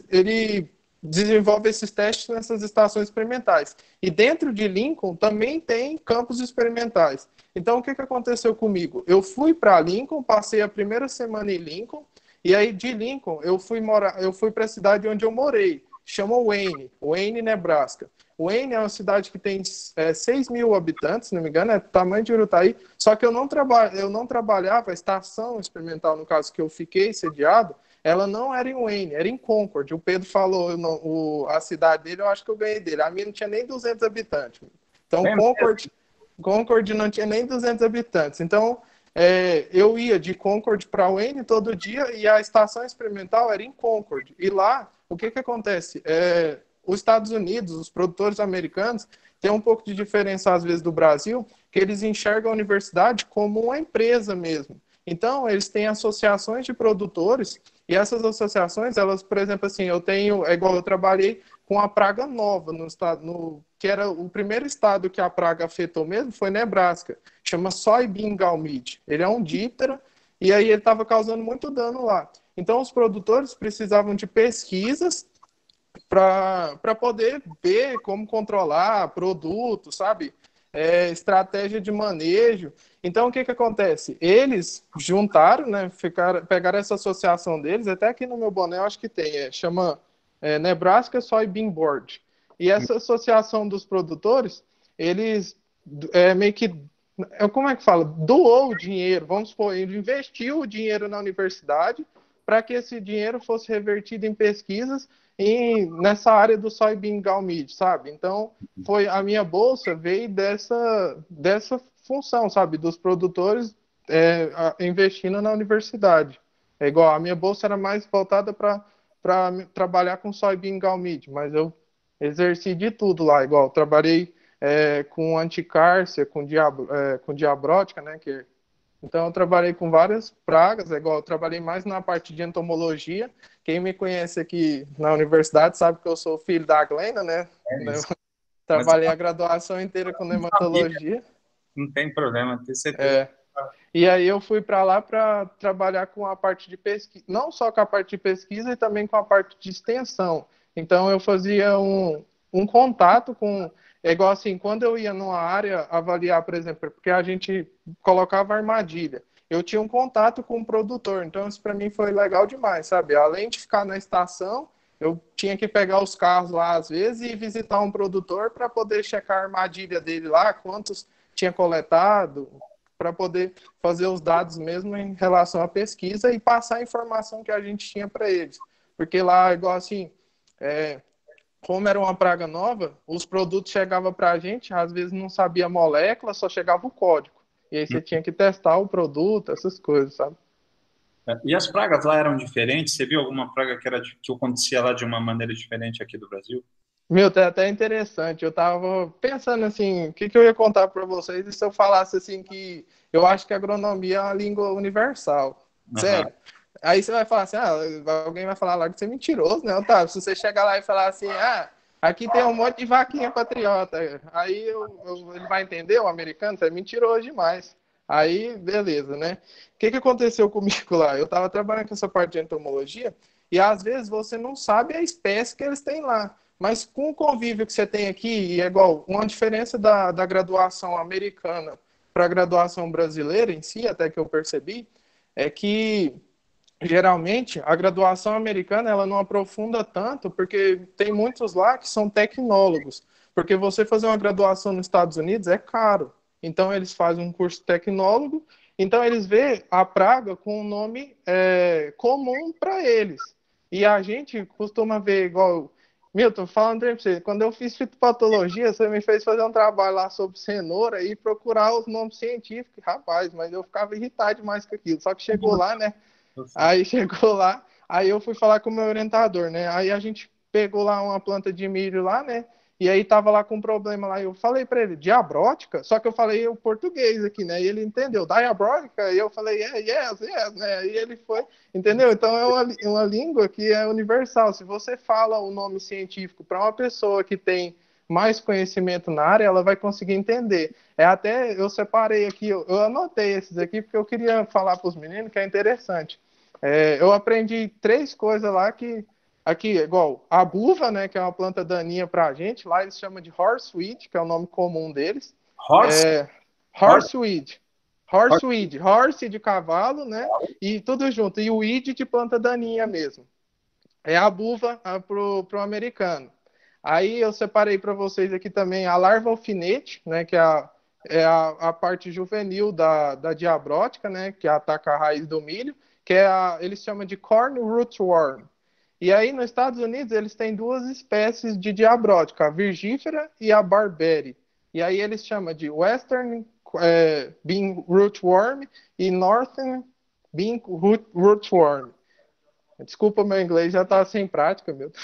ele desenvolve esses testes nessas estações experimentais. E dentro de Lincoln também tem campos experimentais. Então, o que aconteceu comigo? Eu fui para Lincoln, passei a primeira semana em Lincoln, e aí de Lincoln eu fui para a cidade onde eu morei, chama Wayne, Nebraska. Wayne é uma cidade que tem 6 mil habitantes, se não me engano, é do tamanho de Urutaí, só que eu não trabalhava, a estação experimental, no caso que eu fiquei sediado, ela não era em Wayne, era em Concord. O Pedro falou a cidade dele, eu acho que eu ganhei dele. A minha não tinha nem 200 habitantes. Então, Concord não tinha nem 200 habitantes. Então, eu ia de Concord para Wayne todo dia e a estação experimental era em Concord. E lá, o que acontece? Os Estados Unidos, os produtores americanos, têm um pouco de diferença, às vezes, do Brasil, que eles enxergam a universidade como uma empresa mesmo. Então, eles têm associações de produtores e essas associações, elas, por exemplo, assim, igual eu trabalhei com a praga nova no estado, que era o primeiro estado que a praga afetou mesmo, foi Nebraska. Chama soybean gallmead. Ele é um díptero e aí ele estava causando muito dano lá. Então, os produtores precisavam de pesquisas para poder ver como controlar produto, sabe? Estratégia de manejo. Então, o que acontece? Eles juntaram, né? Pegaram essa associação deles, até aqui no meu boné eu acho que tem, chama Nebraska Soybean Board. E essa associação dos produtores, eles meio que, como é que fala? Doou o dinheiro, vamos supor, ele investiu o dinheiro na universidade para que esse dinheiro fosse revertido em pesquisas nessa área do soybean gallmead, sabe? Então, a minha bolsa veio dessa função, sabe? Dos produtores investindo na universidade. É igual, a minha bolsa era mais voltada para trabalhar com soybean gallmead, mas eu exerci de tudo lá, igual, trabalhei com anticárcia, com diabrótica, né? Então, eu trabalhei com várias pragas, igual, eu trabalhei mais na parte de entomologia. Quem me conhece aqui na universidade sabe que eu sou filho da Glenda, né? Trabalhei a graduação inteira com nematologia. Não tem problema, tenho certeza. E aí eu fui para lá para trabalhar com a parte de pesquisa, não só com a parte de pesquisa, e também com a parte de extensão. Então, eu fazia um contato com... É igual assim, quando eu ia numa área avaliar, por exemplo, porque a gente colocava armadilha, eu tinha um contato com o produtor, então isso para mim foi legal demais, sabe? Além de ficar na estação, eu tinha que pegar os carros lá às vezes e visitar um produtor para poder checar a armadilha dele lá, quantos tinha coletado, para poder fazer os dados mesmo em relação à pesquisa e passar a informação que a gente tinha para eles. Porque lá, igual assim, como era uma praga nova, os produtos chegavam para a gente, às vezes não sabia a molécula, só chegava o código. E aí você tinha que testar o produto, essas coisas, sabe? E as pragas lá eram diferentes? Você viu alguma praga que acontecia lá de uma maneira diferente aqui do Brasil? Meu, tá até interessante. Eu tava pensando assim, o que que eu ia contar para vocês e se eu falasse assim que eu acho que a agronomia é uma língua universal. Aham. Sério. Aí você vai falar assim, alguém vai falar lá que você é mentiroso, né, Otávio? Se você chegar lá e falar assim, aqui tem um monte de vaquinha patriota, aí ele vai entender, o americano, você é mentiroso demais. Aí, beleza, né? O que que aconteceu comigo lá? Eu tava trabalhando com essa parte de entomologia e às vezes você não sabe a espécie que eles têm lá. Mas com o convívio que você tem aqui, e é igual, uma diferença da graduação americana para a graduação brasileira em si, até que eu percebi, é que geralmente a graduação americana ela não aprofunda tanto, porque tem muitos lá que são tecnólogos. Porque você fazer uma graduação nos Estados Unidos é caro. Então eles fazem um curso tecnólogo, então eles vê a praga com um nome comum para eles. E a gente costuma ver igual. Milton, falando pra você, quando eu fiz fitopatologia, você me fez fazer um trabalho lá sobre cenoura e procurar os nomes científicos, rapaz, mas eu ficava irritado demais com aquilo. Só que chegou lá, né? Aí chegou lá, aí eu fui falar com o meu orientador, né? Aí a gente pegou lá uma planta de milho lá, né? E aí tava lá com um problema lá. Eu falei para ele, diabrótica? Só que eu falei o português aqui, né? E ele entendeu, diabrótica? E eu falei, yes, né? E ele foi, entendeu? Então é uma língua que é universal. Se você fala o nome científico para uma pessoa que tem mais conhecimento na área, ela vai conseguir entender. Até eu separei aqui, eu anotei esses aqui porque eu queria falar para os meninos que é interessante. Eu aprendi 3 coisas lá que aqui, igual a buva, né, que é uma planta daninha para a gente, lá eles chamam de horseweed, que é o nome comum deles. Horse? Horseweed. Horseweed, horse de cavalo, né, e tudo junto. E o weed de planta daninha mesmo. É a buva pro americano. Aí eu separei para vocês aqui também a larva alfinete, né, que é a parte juvenil da diabrótica, né, que ataca a raiz do milho, que eles chamam de corn rootworm. E aí nos Estados Unidos eles têm 2 espécies de diabrótica, a virgífera e a barberi. E aí eles chamam de western bean rootworm e northern bean rootworm. Desculpa, meu inglês já tá sem prática, meu.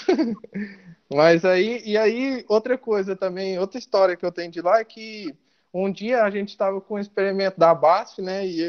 Mas aí, outra coisa também, outra história que eu tenho de lá é que um dia a gente estava com um experimento da BASF, né? E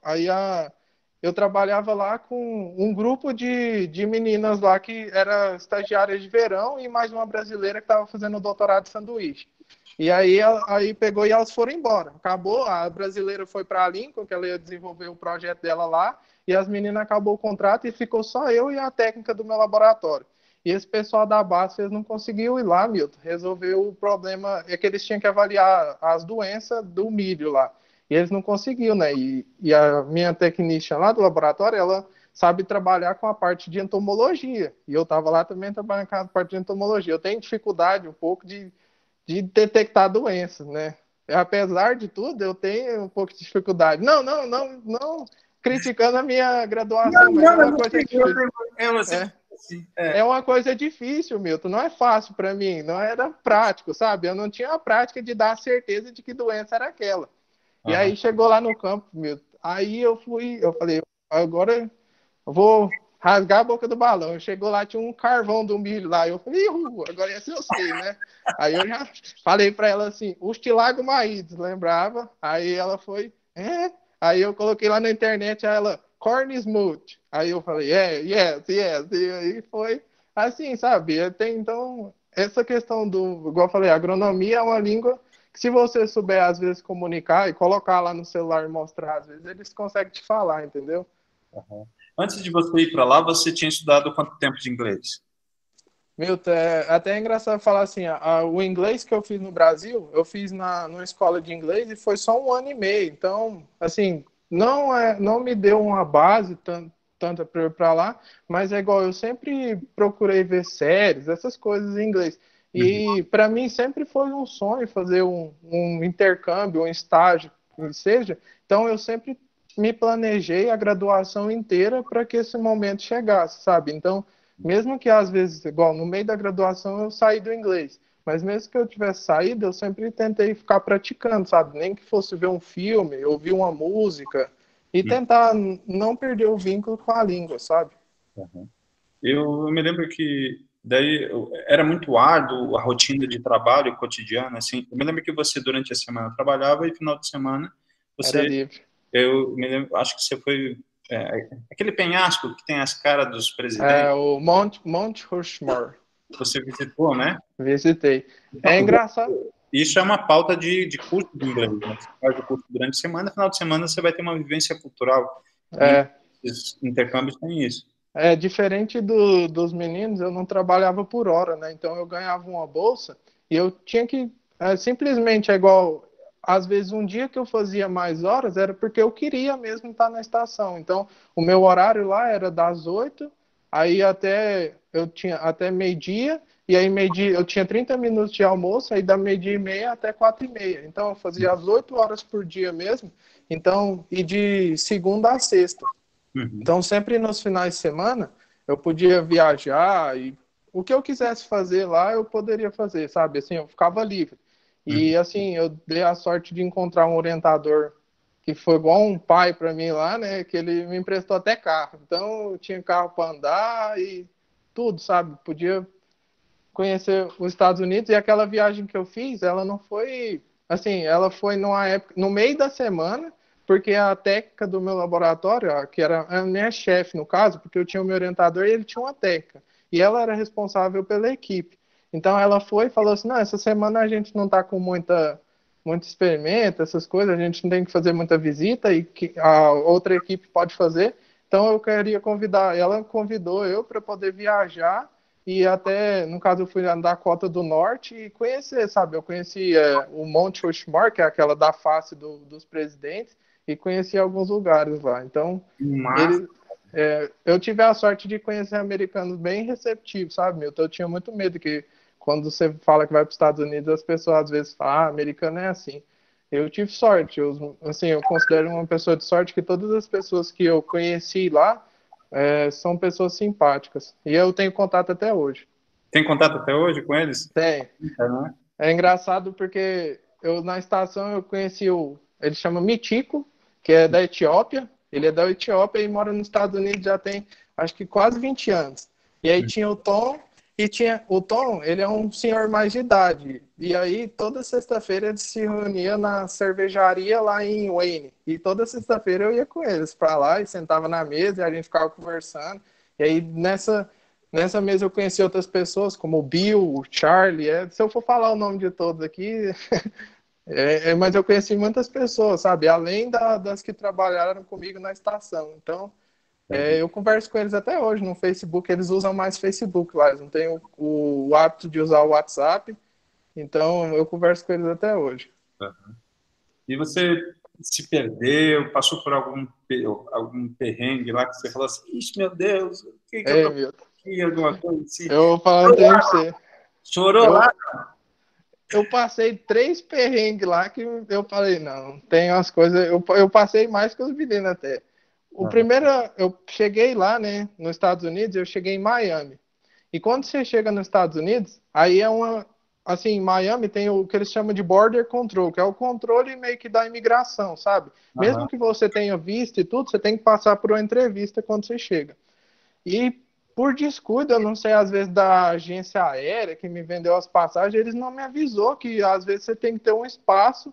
eu trabalhava lá com um grupo de meninas lá que eram estagiárias de verão e mais uma brasileira que estava fazendo o doutorado de sanduíche. E aí pegou e elas foram embora. Acabou, a brasileira foi para a Lincoln, que ela ia desenvolver o projeto dela lá, e as meninas acabou o contrato e ficou só eu e a técnica do meu laboratório. E esse pessoal da BASF eles não conseguiu ir lá, Milton, resolver o problema, é que eles tinham que avaliar as doenças do milho lá. E eles não conseguiram, né? E a minha technician lá do laboratório, ela sabe trabalhar com a parte de entomologia. E eu estava lá também trabalhando com a parte de entomologia. Eu tenho dificuldade um pouco de detectar doenças, né? Apesar de tudo, eu tenho um pouco de dificuldade. Não criticando a minha graduação, mas é uma coisa difícil. É uma coisa difícil, Milton. Não é fácil para mim, não era prático, sabe? Eu não tinha a prática de dar a certeza de que doença era aquela. E aí chegou lá no campo, Milton. Aí eu falei, agora eu vou rasgar a boca do balão. Chegou lá, tinha um carvão do milho lá. Eu falei, agora esse eu sei, né? Aí eu já falei para ela assim, os Tilagomaídes, lembrava? Aí ela foi, Aí eu coloquei lá na internet, ela, corn smooth. Aí eu falei, yes. E aí foi assim, sabe? Então, essa questão igual eu falei, agronomia é uma língua que se você souber, às vezes, comunicar e colocar lá no celular e mostrar, às vezes, eles conseguem te falar, entendeu? Uhum. Antes de você ir para lá, você tinha estudado quanto tempo de inglês? Milton, até é engraçado falar assim, o inglês que eu fiz no Brasil, eu fiz numa escola de inglês e foi só 1 ano e meio. Então, assim, não me deu uma base tanta para eu ir para lá, mas é igual, eu sempre procurei ver séries, essas coisas em inglês. E para mim sempre foi um sonho fazer um intercâmbio, um estágio, que seja. Então eu sempre me planejei a graduação inteira para que esse momento chegasse, sabe? Então, Mesmo que às vezes, igual no meio da graduação eu saí do inglês, mas mesmo que eu tivesse saído, eu sempre tentei ficar praticando, sabe? Nem que fosse ver um filme, ouvir uma música e tentar não perder o vínculo com a língua, sabe? Uhum. Eu me lembro que daí era muito árduo a rotina de trabalho cotidiana, assim. Eu me lembro que você durante a semana trabalhava e final de semana Era você, livre. eu me lembro, acho que você foi aquele penhasco que tem as caras dos presidentes, O Mount Rushmore, você visitou, né? visitei. Então, É engraçado. isso é uma pauta de curso de inglês, né? Você faz o curso durante a semana, final de semana você vai ter uma vivência cultural. É, Muitos intercâmbios têm isso. Diferente dos meninos, eu não trabalhava por hora, né? Então eu ganhava uma bolsa e eu tinha que simplesmente é igual às vezes um dia que eu fazia mais horas era porque eu queria mesmo estar na estação. Então o meu horário lá era das 8, aí até eu tinha até meio-dia, e aí meio-dia eu tinha 30 minutos de almoço, aí da meio-dia e meia até 4h30. Então eu fazia as 8 horas por dia mesmo. Então, e de segunda a sexta. Uhum. Então, sempre nos finais de semana, eu podia viajar e o que eu quisesse fazer lá, eu poderia fazer, sabe? Assim, eu ficava livre. E, assim, eu dei a sorte de encontrar um orientador que foi igual um pai para mim lá, né? Que ele me emprestou até carro. Então, eu tinha carro para andar e tudo, sabe? Podia conhecer os Estados Unidos. E aquela viagem que eu fiz, ela não foi assim, ela foi numa época, no meio da semana, porque a técnica do meu laboratório, que era a minha chefe no caso, porque eu tinha o meu orientador e ele tinha uma técnica, e ela era responsável pela equipe. Então ela foi e falou assim: não, essa semana a gente não está com muito experimento, essas coisas, a gente não tem que fazer muita visita e que a outra equipe pode fazer. Então eu queria convidar, ela convidou eu para poder viajar e até, no caso, eu fui na Dakota do Norte e conhecer, sabe? Eu conheci o Mount Rushmore, que é aquela da face dos presidentes, e conheci alguns lugares lá. Então, Mas, eu tive a sorte de conhecer americanos bem receptivos, sabe, Milton? Eu tinha muito medo que, quando você fala que vai para os Estados Unidos, as pessoas às vezes falam: ah, americano é assim. Eu tive sorte, assim, eu considero uma pessoa de sorte que todas as pessoas que eu conheci lá são pessoas simpáticas. E eu tenho contato até hoje. tem contato até hoje com eles? Tem. Né? É engraçado porque eu na estação eu conheci ele chama Mitiko, que é da Etiópia. Ele é da Etiópia e mora nos Estados Unidos já tem acho que quase 20 anos. E aí tinha o Tom, e tinha o Tom, ele é um senhor mais de idade. E aí toda sexta-feira ele se reunia na cervejaria lá em Wayne. E toda sexta-feira eu ia com eles para lá e sentava na mesa e a gente ficava conversando. E aí nessa mesa eu conheci outras pessoas, como o Bill, o Charlie. Se eu for falar o nome de todos aqui, mas eu conheci muitas pessoas, sabe? Além das que trabalharam comigo na estação. Então, eu converso com eles até hoje no Facebook. Eles usam mais Facebook lá, eles não têm o hábito de usar o WhatsApp. Então, eu converso com eles até hoje. Uhum. E você se perdeu, passou por algum perrengue lá que você falou assim: ixi, meu Deus, o que eu tô aqui, alguma coisa assim? Eu vou falar um tempo pra você. Chorou lá? Eu passei 3 perrengues lá que eu falei: não, tem umas coisas. Eu passei mais que os meninos até. O primeiro, eu cheguei lá, né, nos Estados Unidos, eu cheguei em Miami. E quando você chega nos Estados Unidos, aí assim, em Miami tem o que eles chamam de border control, que é o controle meio que da imigração, sabe? Mesmo que você tenha visto e tudo, você tem que passar por uma entrevista quando você chega. E por descuido, eu não sei, às vezes da agência aérea que me vendeu as passagens, eles não me avisou que às vezes você tem que ter um espaço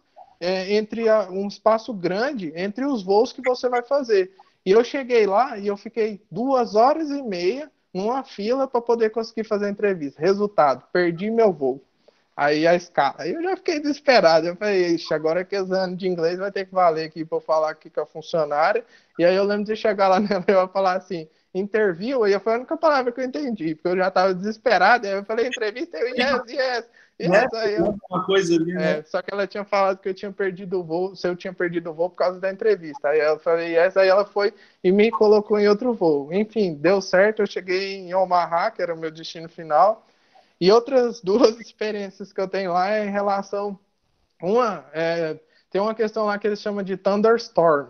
um espaço grande entre os voos que você vai fazer. E eu cheguei lá e eu fiquei 2h30 numa fila para poder conseguir fazer a entrevista. Resultado, perdi meu voo. Aí a escala. Aí eu já fiquei desesperado. Eu falei: ixi, agora que exame de inglês vai ter que valer aqui para eu falar aqui com a funcionária. E aí eu lembro de chegar lá nela e eu falar assim: interview, aí foi a única palavra que eu entendi, porque eu já estava desesperado. Aí eu falei: entrevista, yes. Aí uma coisa ali, né? só que ela tinha falado que eu tinha perdido o voo, se eu tinha perdido o voo por causa da entrevista. Aí eu falei yes, aí ela foi e me colocou em outro voo. Enfim, deu certo, eu cheguei em Omaha, que era o meu destino final. E outras 2 experiências que eu tenho lá é em relação... tem uma questão lá que eles chamam de thunderstorm,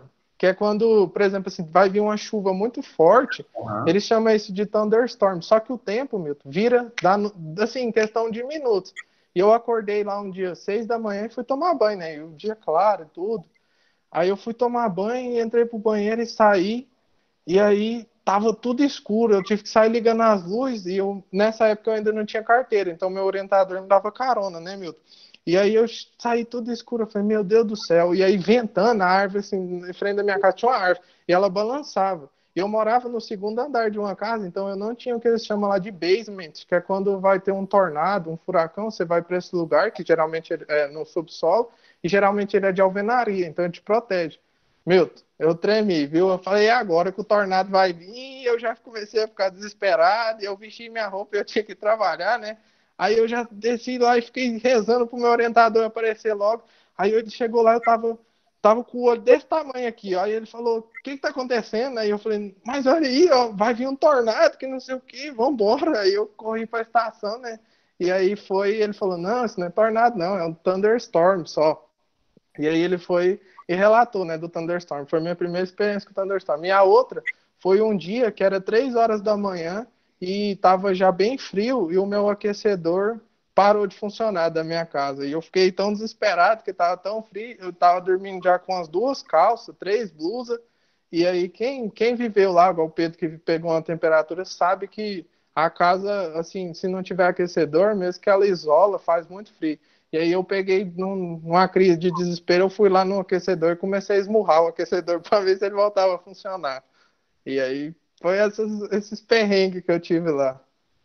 que é quando, por exemplo, assim, vai vir uma chuva muito forte, eles chamam isso de thunderstorm, só que o tempo, Milton, vira, assim, em questão de minutos. E eu acordei lá um dia, 6 da manhã, e fui tomar banho, né? E o dia claro e tudo. Aí eu fui tomar banho, entrei pro banheiro e saí, e aí tava tudo escuro, eu tive que sair ligando as luzes, e nessa época eu ainda não tinha carteira, então meu orientador me dava carona, né, Milton? E aí eu saí tudo escuro, eu falei, meu Deus do céu, e aí ventando a árvore, assim, em frente da minha casa tinha uma árvore, e ela balançava. E eu morava no segundo andar de uma casa, então eu não tinha o que eles chamam lá de basement, que é quando vai ter um tornado, um furacão, você vai para esse lugar, que geralmente é no subsolo, e geralmente ele é de alvenaria, então ele te protege. Milton, eu tremi, viu? Eu falei, agora que o tornado vai vir, eu já comecei a ficar desesperado, eu vesti minha roupa e eu tinha que trabalhar, né? Aí eu já desci lá e fiquei rezando pro meu orientador aparecer logo. Aí ele chegou lá, eu tava com o olho desse tamanho aqui, ó. Aí ele falou, o que tá acontecendo? Aí eu falei, mas olha aí, ó, vai vir um tornado, que não sei o que, vambora. Aí eu corri pra estação, né? E aí ele falou, não, isso não é tornado não, é um thunderstorm só. E aí ele foi e relatou, né, do thunderstorm. Foi a minha primeira experiência com o thunderstorm. E a outra foi um dia que era 3 horas da manhã e estava já bem frio e o meu aquecedor parou de funcionar da minha casa. E eu fiquei tão desesperado que estava tão frio. Eu estava dormindo já com as 2 calças, 3 blusas. E aí quem viveu lá, igual o Pedro que pegou uma temperatura, sabe que a casa, assim, se não tiver aquecedor, mesmo que ela isola, faz muito frio. E aí eu peguei numa crise de desespero, eu fui lá no aquecedor e comecei a esmurrar o aquecedor para ver se ele voltava a funcionar. E aí foi esses perrengues que eu tive lá.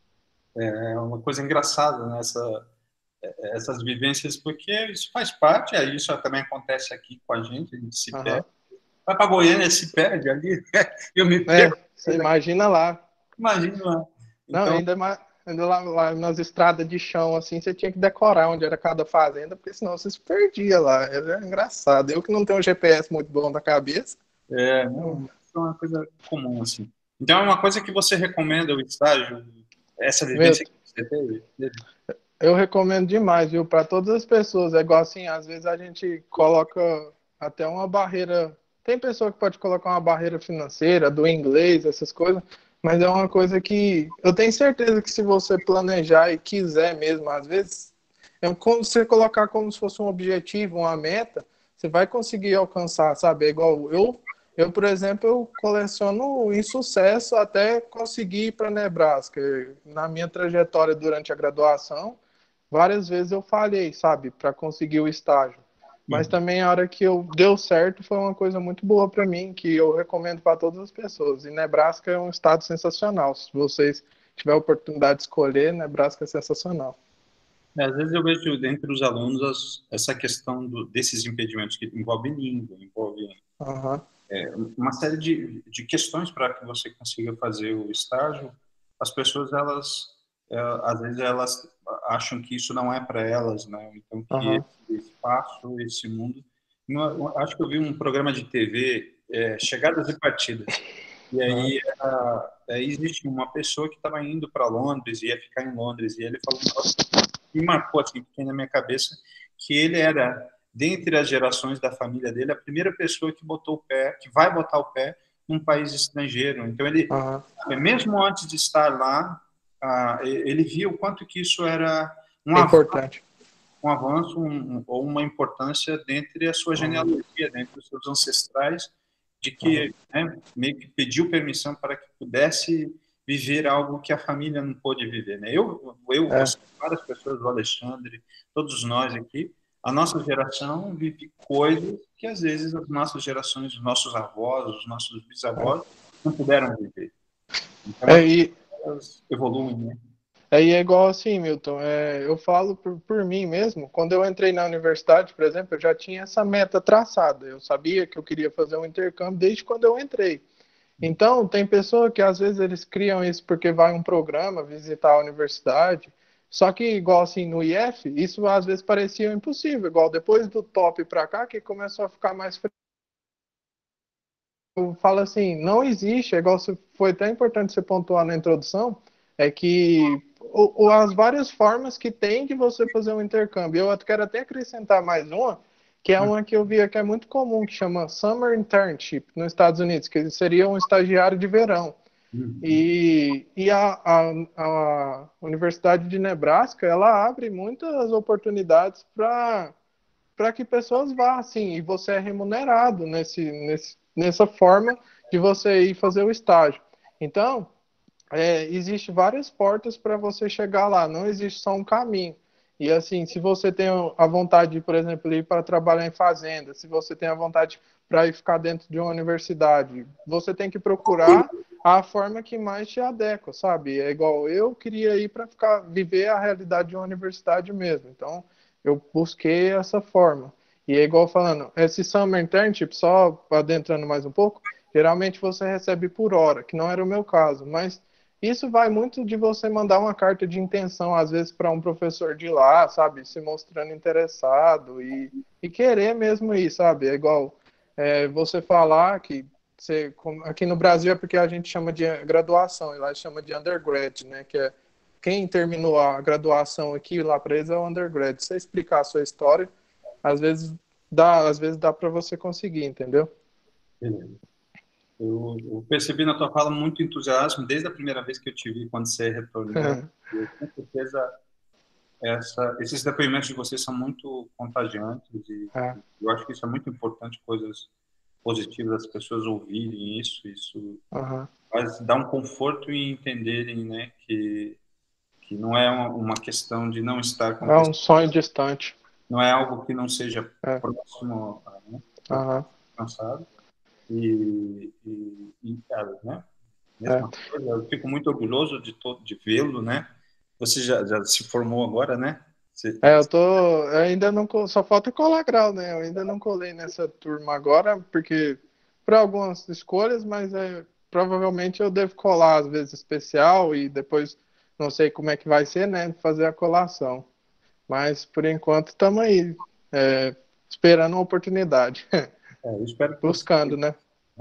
É uma coisa engraçada, né? Essas vivências, porque isso faz parte, aí isso também acontece aqui com a gente se perde. Vai para Goiânia, se perde ali, eu me perco. Você imagina lá. Imagina lá. Não, Então, ainda lá nas estradas de chão, assim, você tinha que decorar onde era cada fazenda, porque senão você se perdia lá. Era engraçado. Eu que não tenho um GPS muito bom na cabeça. não, isso é uma coisa comum, assim. Então, é uma coisa que você recomenda o estágio, essa vivência que você teve? Eu recomendo demais, viu, para todas as pessoas. É igual assim, às vezes a gente coloca até uma barreira. Tem pessoa que pode colocar uma barreira financeira, do inglês, essas coisas, mas é uma coisa que eu tenho certeza que se você planejar e quiser mesmo, às vezes, como você colocar como se fosse um objetivo, uma meta, você vai conseguir alcançar, sabe? É igual eu, por exemplo, eu coleciono insucesso até conseguir ir para Nebraska. Na minha trajetória durante a graduação, várias vezes eu falhei, sabe, para conseguir o estágio. Mas também a hora que deu certo foi uma coisa muito boa para mim, que eu recomendo para todas as pessoas. E Nebraska é um estado sensacional. Se vocês tiverem a oportunidade de escolher, Nebraska é sensacional. Às vezes eu vejo entre os alunos essa questão desses impedimentos que envolvem língua, envolvem uma série de questões para que você consiga fazer o estágio. As pessoas, às vezes, elas acham que isso não é para elas, né? Então, que esse espaço, esse mundo... acho que eu vi um programa de TV, Chegadas e Partidas, e aí existe uma pessoa que estava indo para Londres, ia ficar em Londres, e ele falou um negócio que me marcou, assim, que tem na minha cabeça, que ele era, dentre as gerações da família dele, a primeira pessoa que vai botar o pé num país estrangeiro. Então, ele, mesmo antes de estar lá, ele viu o quanto que isso era importante. Um avanço ou uma importância dentre a sua genealogia, dentre os seus ancestrais, de que meio que pediu permissão para que pudesse viver algo que a família não pôde viver, né? Várias pessoas, o Alexandre, todos nós aqui, a nossa geração vive coisas que às vezes as nossas gerações, os nossos avós, os nossos bisavós não puderam viver. Então, elas evoluem, né? Aí é igual assim, Milton, eu falo por mim mesmo, quando eu entrei na universidade, por exemplo, eu já tinha essa meta traçada, eu sabia que eu queria fazer um intercâmbio desde quando eu entrei. Então, tem pessoa que às vezes eles criam isso porque vai um programa visitar a universidade, só que igual assim no IF, isso às vezes parecia impossível, igual depois do top para cá que começou a ficar mais eu falo assim, não existe, é igual foi até importante você pontuar na introdução, é que as várias formas que tem de você fazer um intercâmbio. Eu quero até acrescentar mais uma, que é uma que eu vi que é muito comum, que chama Summer Internship nos Estados Unidos, que seria um estagiário de verão. E a Universidade de Nebraska, ela abre muitas oportunidades para que pessoas vá, assim, e você é remunerado nessa forma de você ir fazer o estágio. Então, existe várias portas para você chegar lá, não existe só um caminho. E assim, se você tem a vontade de, por exemplo, ir para trabalhar em fazenda, se você tem a vontade para ir ficar dentro de uma universidade, você tem que procurar a forma que mais te adequa, sabe? É igual eu queria ir para viver a realidade de uma universidade mesmo. Então, eu busquei essa forma. E é igual falando, esse Summer Internship, só adentrando mais um pouco, geralmente você recebe por hora, que não era o meu caso, mas isso vai muito de você mandar uma carta de intenção, às vezes, para um professor de lá, sabe? Se mostrando interessado e querer mesmo ir, sabe? É igual você falar que aqui no Brasil é porque a gente chama de graduação, e lá chama de undergrad, né? Que é quem terminou a graduação aqui, lá para eles é o undergrad. Se você explicar a sua história, às vezes dá para você conseguir, entendeu? Beleza. Eu percebi na tua fala muito entusiasmo desde a primeira vez que eu te vi, quando você retornou. E com certeza esses depoimentos de vocês são muito contagiantes e eu acho que isso é muito importante, coisas positivas, as pessoas ouvirem isso vai dar um conforto em entenderem, né, que não é uma questão de não estar com é um sonho distante, não é algo que não seja próximo, né, alcançado. Cara, né? Mesma coisa, eu fico muito orgulhoso de vê-lo, né? Você já se formou agora, né? eu ainda não, só falta colar grau, né? Eu ainda não colei nessa turma agora, porque por algumas escolhas, mas provavelmente eu devo colar às vezes especial e depois não sei como é que vai ser, né? Fazer a colação. Mas por enquanto estamos aí, esperando uma oportunidade. Eu espero que buscando, você, né?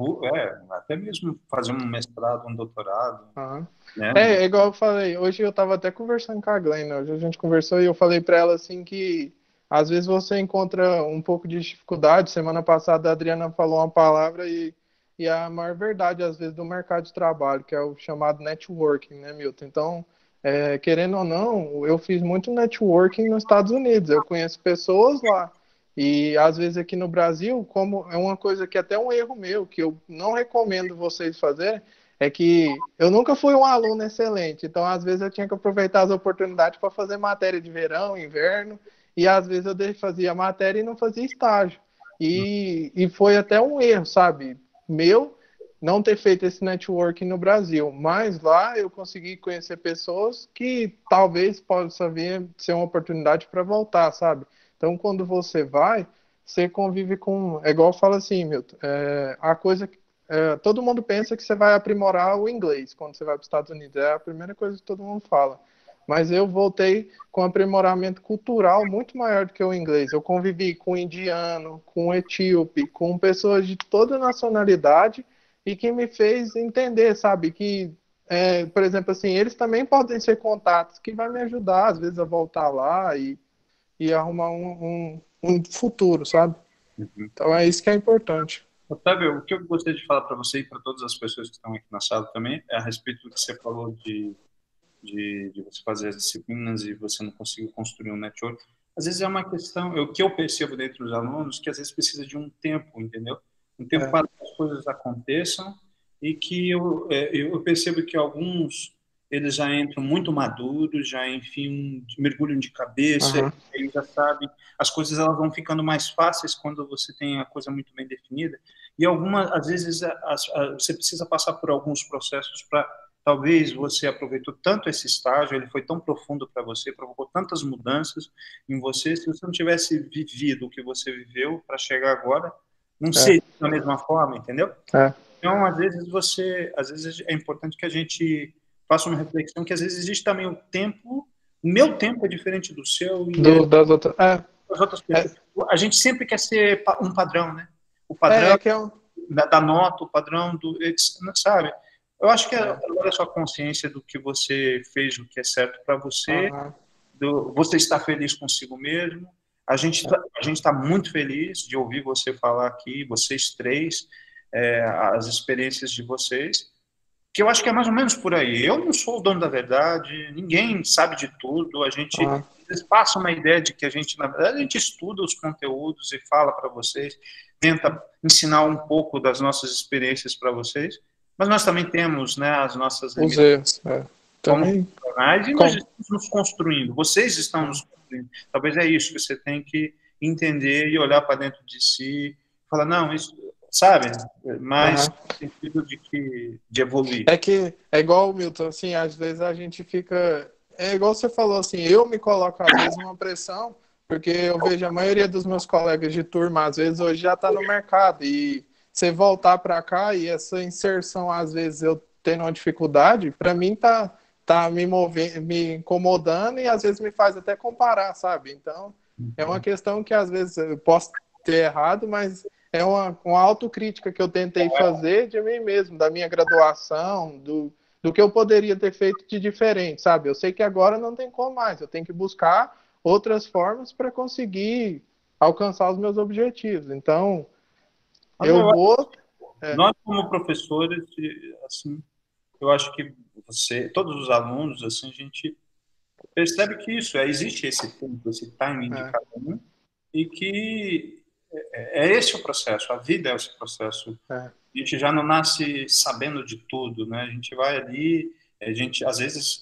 Até mesmo fazer um mestrado, um doutorado. Né? É igual eu falei, hoje eu estava até conversando com a Glenn, né? Hoje a gente conversou e eu falei para ela assim que às vezes você encontra um pouco de dificuldade. Semana passada a Adriana falou uma palavra e a maior verdade às vezes do mercado de trabalho, que é o chamado networking, né, Milton? Então, querendo ou não, eu fiz muito networking nos Estados Unidos, eu conheço pessoas lá. E às vezes aqui no Brasil, como é uma coisa que é até um erro meu, que eu não recomendo vocês fazerem, é que eu nunca fui um aluno excelente, então às vezes eu tinha que aproveitar as oportunidades para fazer matéria de verão, inverno, e às vezes eu fazia matéria e não fazia estágio. E foi até um erro, sabe, meu, não ter feito esse networking no Brasil, mas lá eu consegui conhecer pessoas que talvez possa vir ser uma oportunidade para voltar, sabe? Então quando você vai, você convive com, é igual eu falo assim, Milton, a coisa todo mundo pensa que você vai aprimorar o inglês quando você vai para os Estados Unidos. É a primeira coisa que todo mundo fala. Mas eu voltei com aprimoramento cultural muito maior do que o inglês. Eu convivi com indiano, com etíope, com pessoas de toda nacionalidade e que me fez entender, sabe, que, por exemplo, assim, eles também podem ser contatos que vai me ajudar, às vezes, a voltar lá e arrumar um futuro, sabe? Então é isso que é importante. Otávio, o que eu gostaria de falar para você e para todas as pessoas que estão aqui na sala também é a respeito do que você falou de você fazer as disciplinas e você não conseguir construir um network. Às vezes é uma questão, o que eu percebo dentro dos alunos, que às vezes precisa de um tempo, entendeu? Um tempo para que as coisas aconteçam e que eu percebo que alguns eles já entram muito maduros, já enfim mergulham de cabeça, eles já sabem, as coisas elas vão ficando mais fáceis quando você tem a coisa muito bem definida. E algumas, às vezes, você precisa passar por alguns processos para, talvez você aproveitou tanto esse estágio, ele foi tão profundo para você, provocou tantas mudanças em você, se você não tivesse vivido o que você viveu para chegar agora, não seria da mesma forma, entendeu? Então, às vezes é importante que a gente faça uma reflexão que às vezes existe também o tempo, o meu tempo é diferente do seu e das outras. Das outras pessoas. A gente sempre quer ser um padrão, né? O padrão da nota, o padrão do, sabe? Eu acho que agora a sua consciência do que você fez, o que é certo para você, você está feliz consigo mesmo. A gente está muito feliz de ouvir você falar aqui, vocês três, as experiências de vocês, que eu acho que é mais ou menos por aí. Eu não sou o dono da verdade, ninguém sabe de tudo, eles passam uma ideia de que a gente, na verdade, a gente estuda os conteúdos e fala para vocês, tenta ensinar um pouco das nossas experiências para vocês, mas nós também temos, né, as nossas limitações. Também. E nós estamos nos construindo, vocês estão nos construindo. Talvez é isso que você tem que entender e olhar para dentro de si, falar, não, isso, sabe, mas no sentido de evoluir. É igual, Milton, assim, às vezes a gente fica, é igual você falou, assim, eu me coloco às vezes uma pressão, porque eu vejo a maioria dos meus colegas de turma, às vezes hoje já está no mercado, e você voltar para cá e essa inserção, às vezes eu tendo uma dificuldade, para mim tá me incomodando e às vezes me faz até comparar, sabe? Então, é uma questão que às vezes eu posso ter errado, mas é uma autocrítica que eu tentei fazer de mim mesmo, da minha graduação, do que eu poderia ter feito de diferente, sabe? Eu sei que agora não tem como mais, eu tenho que buscar outras formas para conseguir alcançar os meus objetivos. Então, nós como professores, assim, eu acho que todos os alunos, assim, a gente percebe que existe esse tempo, esse timing de cada um, e que é esse o processo, a vida é esse processo. A gente já não nasce sabendo de tudo, né? A gente vai ali, às vezes,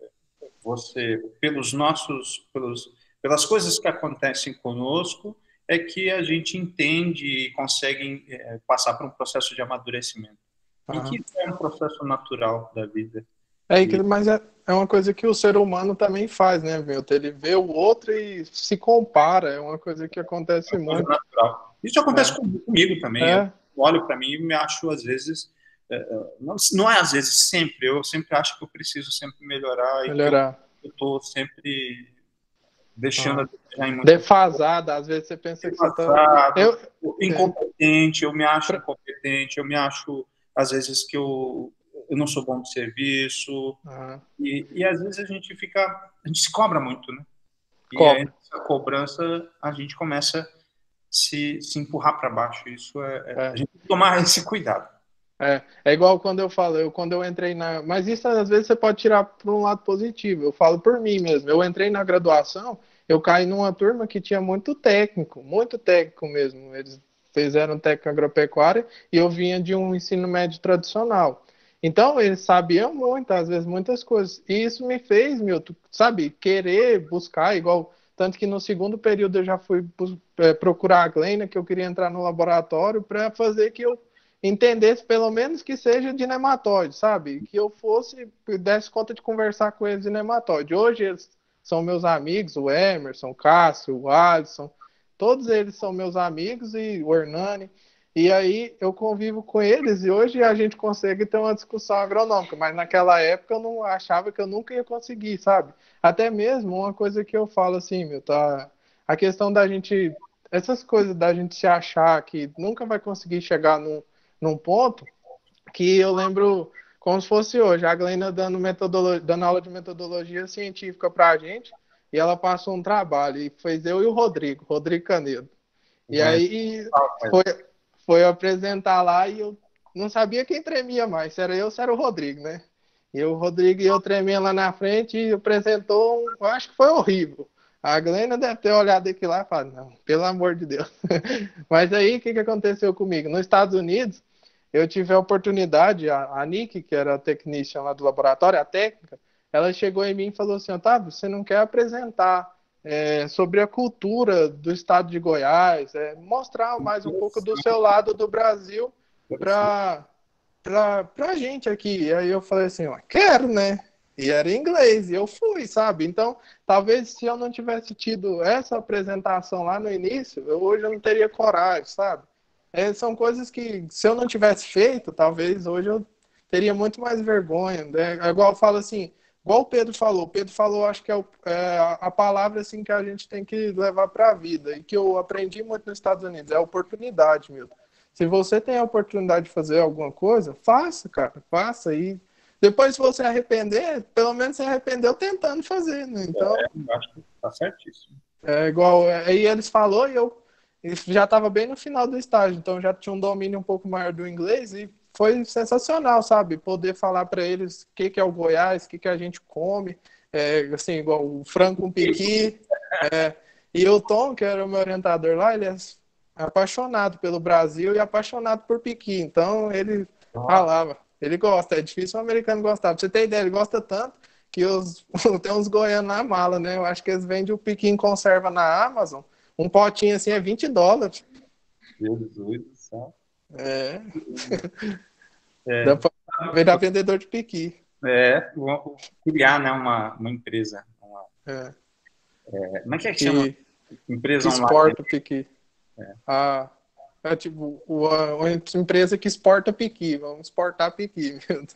pelas coisas que acontecem conosco, é que a gente entende e consegue passar por um processo de amadurecimento. E que é um processo natural da vida. Mas é uma coisa que o ser humano também faz, né, Milton? Ele vê o outro e se compara, é uma coisa que acontece muito. Natural. Isso acontece comigo também. Eu olho para mim e me acho, às vezes, não é às vezes, sempre, eu sempre acho que eu preciso sempre melhorar. E que eu estou sempre deixando a desejar em muito. Defasada, às vezes você pensa que você está... Incompetente, eu me acho incompetente, eu me acho, às vezes, que eu não sou bom de serviço, e às vezes a gente se cobra muito, né? E aí, essa cobrança, a gente começa a se empurrar para baixo. Isso a gente tem que tomar esse cuidado. É igual quando eu falo, quando eu entrei mas isso às vezes você pode tirar para um lado positivo, eu falo por mim mesmo, eu entrei na graduação, eu caí numa turma que tinha muito técnico mesmo, eles fizeram técnico agropecuária, e eu vinha de um ensino médio tradicional. Então, eles sabiam muito, às vezes, muitas coisas. E isso me fez, Milton, sabe, querer buscar, igual... Tanto que no segundo período eu já fui procurar a Gleina, que eu queria entrar no laboratório para fazer que eu entendesse, pelo menos, que seja de nematóide, sabe? Que eu desse conta de conversar com eles de nematóide. Hoje eles são meus amigos, o Emerson, o Cássio, o Alisson, todos eles são meus amigos, e o Hernani. E aí eu convivo com eles e hoje a gente consegue ter uma discussão agronômica, mas naquela época eu não achava que eu nunca ia conseguir, sabe? Até mesmo uma coisa que eu falo assim, Milton, a questão da gente, essas coisas da gente se achar que nunca vai conseguir chegar num ponto, que eu lembro como se fosse hoje, a Gleina dando aula de metodologia científica pra gente, e ela passou um trabalho, e fez eu e o Rodrigo Canedo. E aí foi apresentar lá e eu não sabia quem tremia mais, se era eu ou se era o Rodrigo, né? E o Rodrigo e eu tremia lá na frente e apresentou, eu acho que foi horrível. A Glena deve ter olhado aqui lá e falado, não, pelo amor de Deus. Mas aí, o que aconteceu comigo? Nos Estados Unidos, eu tive a oportunidade, a Nick, que era a technician lá do laboratório, a técnica, ela chegou em mim e falou assim, Otávio, você não quer apresentar sobre a cultura do estado de Goiás, mostrar mais um pouco do seu lado do Brasil pra gente aqui. E aí eu falei assim, quero, né? E era em inglês, e eu fui, sabe? Então, talvez se eu não tivesse tido essa apresentação lá no início, hoje eu não teria coragem, sabe? São coisas que, se eu não tivesse feito, talvez hoje eu teria muito mais vergonha, né? Igual eu falo assim, igual o Pedro falou, acho que é a palavra assim, que a gente tem que levar para a vida, e que eu aprendi muito nos Estados Unidos, é a oportunidade, Milton. Se você tem a oportunidade de fazer alguma coisa, faça, cara, faça. E depois, se você arrepender, pelo menos você arrependeu tentando fazer, né? Então, acho que tá certíssimo. É igual, aí eles falou e eu já estava bem no final do estágio, então já tinha um domínio um pouco maior do inglês e foi sensacional, sabe? Poder falar para eles o que é o Goiás, o que a gente come, assim, igual o frango com piqui. E o Tom, que era o meu orientador lá, ele é apaixonado pelo Brasil e apaixonado por piqui, então ele falava, ele gosta, é difícil um americano gostar. Pra você ter ideia, ele gosta tanto que tem uns goianos na mala, né? Eu acho que eles vendem o piqui em conserva na Amazon. Um potinho assim é $20. Jesus do céu. Dá pra virar vendedor de piqui. Vou criar, né, uma empresa. Como é que chama? Empresa que online. exporta piqui. É tipo uma empresa que exporta piqui. Vamos exportar piqui.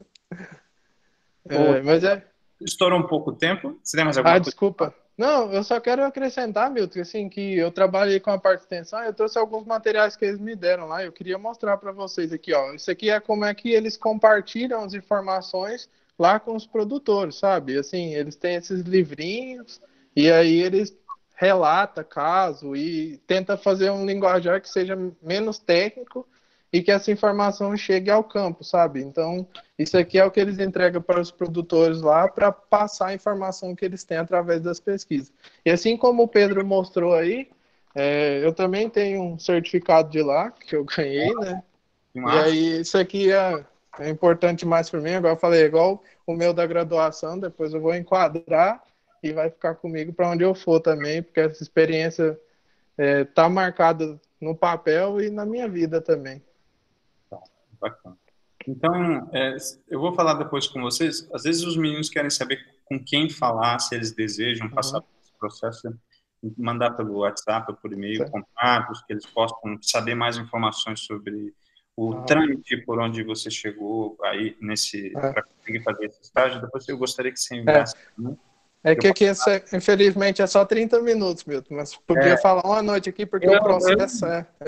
Mas Estourou um pouco o tempo. Você tem mais alguma coisa? Desculpa. Não, eu só quero acrescentar, Milton, assim, que eu trabalhei com a parte de extensão, eu trouxe alguns materiais que eles me deram lá, eu queria mostrar para vocês aqui, ó. Isso aqui é como é que eles compartilham as informações lá com os produtores, sabe? Assim, eles têm esses livrinhos e aí eles relata caso e tenta fazer um linguajar que seja menos técnico e que essa informação chegue ao campo, sabe? Então, isso aqui é o que eles entregam para os produtores lá para passar a informação que eles têm através das pesquisas. E assim como o Pedro mostrou aí, eu também tenho um certificado de lá, que eu ganhei, né? E aí, isso aqui é importante mais para mim. Agora eu falei, igual o meu da graduação, depois eu vou enquadrar e vai ficar comigo para onde eu for também, porque essa experiência está marcada no papel e na minha vida também. Bacana. Então, eu vou falar depois com vocês. Às vezes os meninos querem saber com quem falar, se eles desejam passar por esse processo, mandar pelo WhatsApp ou por e-mail, contatos, que eles possam saber mais informações sobre o trâmite por onde você chegou aí para conseguir fazer esse estágio. Depois eu gostaria que você enviasse. Que aqui, infelizmente, é só 30 minutos, Milton, mas podia falar uma noite aqui, porque o processo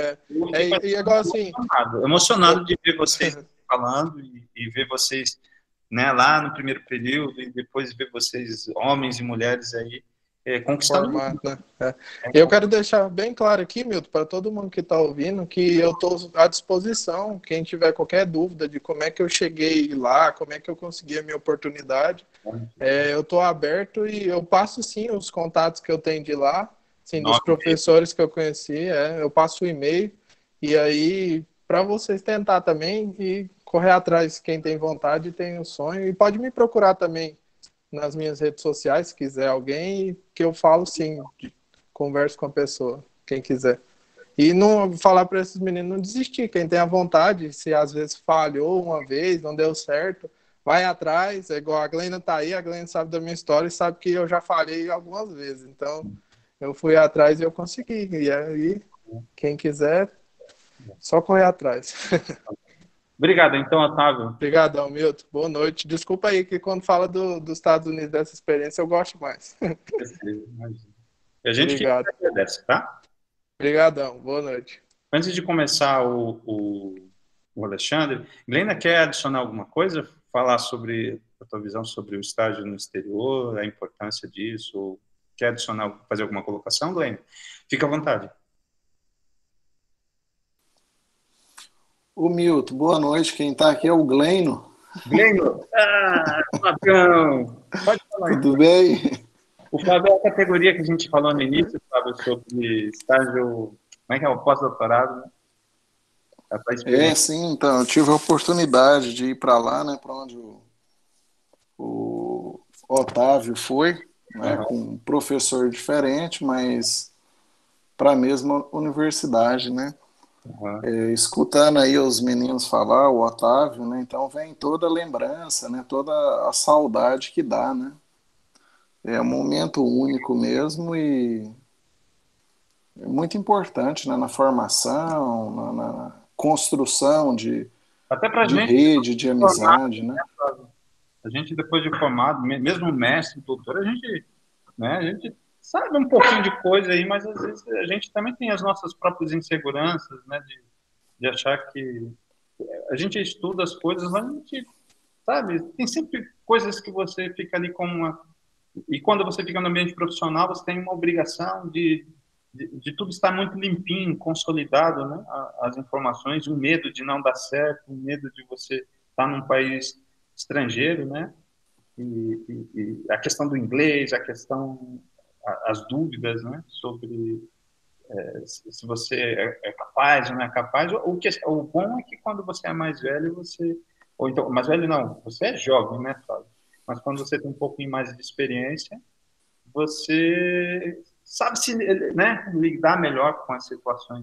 e agora assim... Emocionado de ver vocês falando e ver vocês, né, lá no primeiro período e depois ver vocês, homens e mulheres aí, conquistando. Formato, né? Eu quero deixar bem claro aqui, Milton, para todo mundo que está ouvindo, que eu estou à disposição, quem tiver qualquer dúvida de como é que eu cheguei lá, como é que eu consegui a minha oportunidade, eu estou aberto e eu passo sim os contatos que eu tenho de lá, assim, dos professores que eu conheci, eu passo o e-mail, e aí para vocês tentar também e correr atrás, quem tem vontade tem o sonho, e pode me procurar também nas minhas redes sociais, se quiser alguém, que eu falo sim, converso com a pessoa, quem quiser. E não falar para esses meninos não desistir, quem tem a vontade, se às vezes falhou uma vez, não deu certo, vai atrás, é igual a Glenda tá aí, a Glenda sabe da minha história e sabe que eu já falhei algumas vezes, então eu fui atrás e eu consegui, e aí quem quiser, só correr atrás. Obrigado, então, Otávio. Obrigadão, Milton. Boa noite. Desculpa aí que quando fala dos Estados Unidos, dessa experiência, eu gosto mais. A gente que agradece, tá? Obrigadão. Boa noite. Antes de começar o Alexandre, Glenda, quer adicionar alguma coisa? Falar sobre a tua visão sobre o estágio no exterior, a importância disso? Ou quer adicionar, fazer alguma colocação, Glenda? Fica à vontade. Ô, Milton, boa noite. Quem está aqui é o Gleno. Gleno? Fabião! Pode falar. Tudo bem? O Fábio é a categoria que a gente falou no início, Fábio, sobre estágio, como é que é o pós-doutorado, né? Sim, então, eu tive a oportunidade de ir para lá, né, para onde o Otávio foi, né, com um professor diferente, mas para a mesma universidade, né? Escutando aí os meninos falar, o Otávio, né? Então vem toda a lembrança, né? Toda a saudade que dá, né? É um momento único mesmo e é muito importante, né? Na formação, na construção de rede, de amizade, né? A gente, depois de formado, mesmo mestre, doutor, a gente sabe um pouquinho de coisa aí, mas às vezes a gente também tem as nossas próprias inseguranças, né, de achar que a gente estuda as coisas, mas a gente, sabe, tem sempre coisas que você fica ali com E quando você fica no ambiente profissional, você tem uma obrigação de tudo estar muito limpinho, consolidado, né? As informações, o medo de não dar certo, o medo de você estar num país estrangeiro, né? E a questão do inglês, as dúvidas, né? Sobre se você é capaz ou não é capaz. O bom é que quando você é mais velho, ou então, mais velho não, você é jovem, né, Flávio? Mas quando você tem um pouquinho mais de experiência, você sabe se, né, lidar melhor com as situações.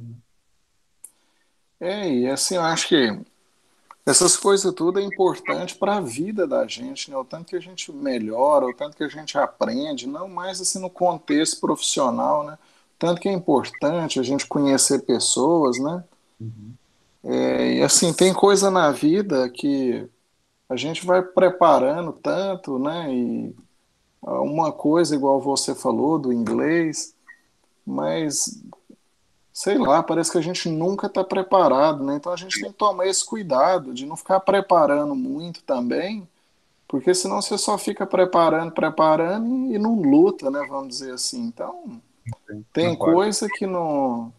Né? E assim, eu acho que essas coisas tudo é importante para a vida da gente, né? O tanto que a gente melhora, o tanto que a gente aprende, não mais assim no contexto profissional, né? O tanto que é importante a gente conhecer pessoas, né? Uhum. E assim, tem coisa na vida que a gente vai preparando tanto, né? E uma coisa, igual você falou, do inglês, mas sei lá, parece que a gente nunca está preparado, né? Então a gente tem que tomar esse cuidado de não ficar preparando muito também, porque senão você só fica preparando e não luta, né? Vamos dizer assim. Então, tem coisa que não...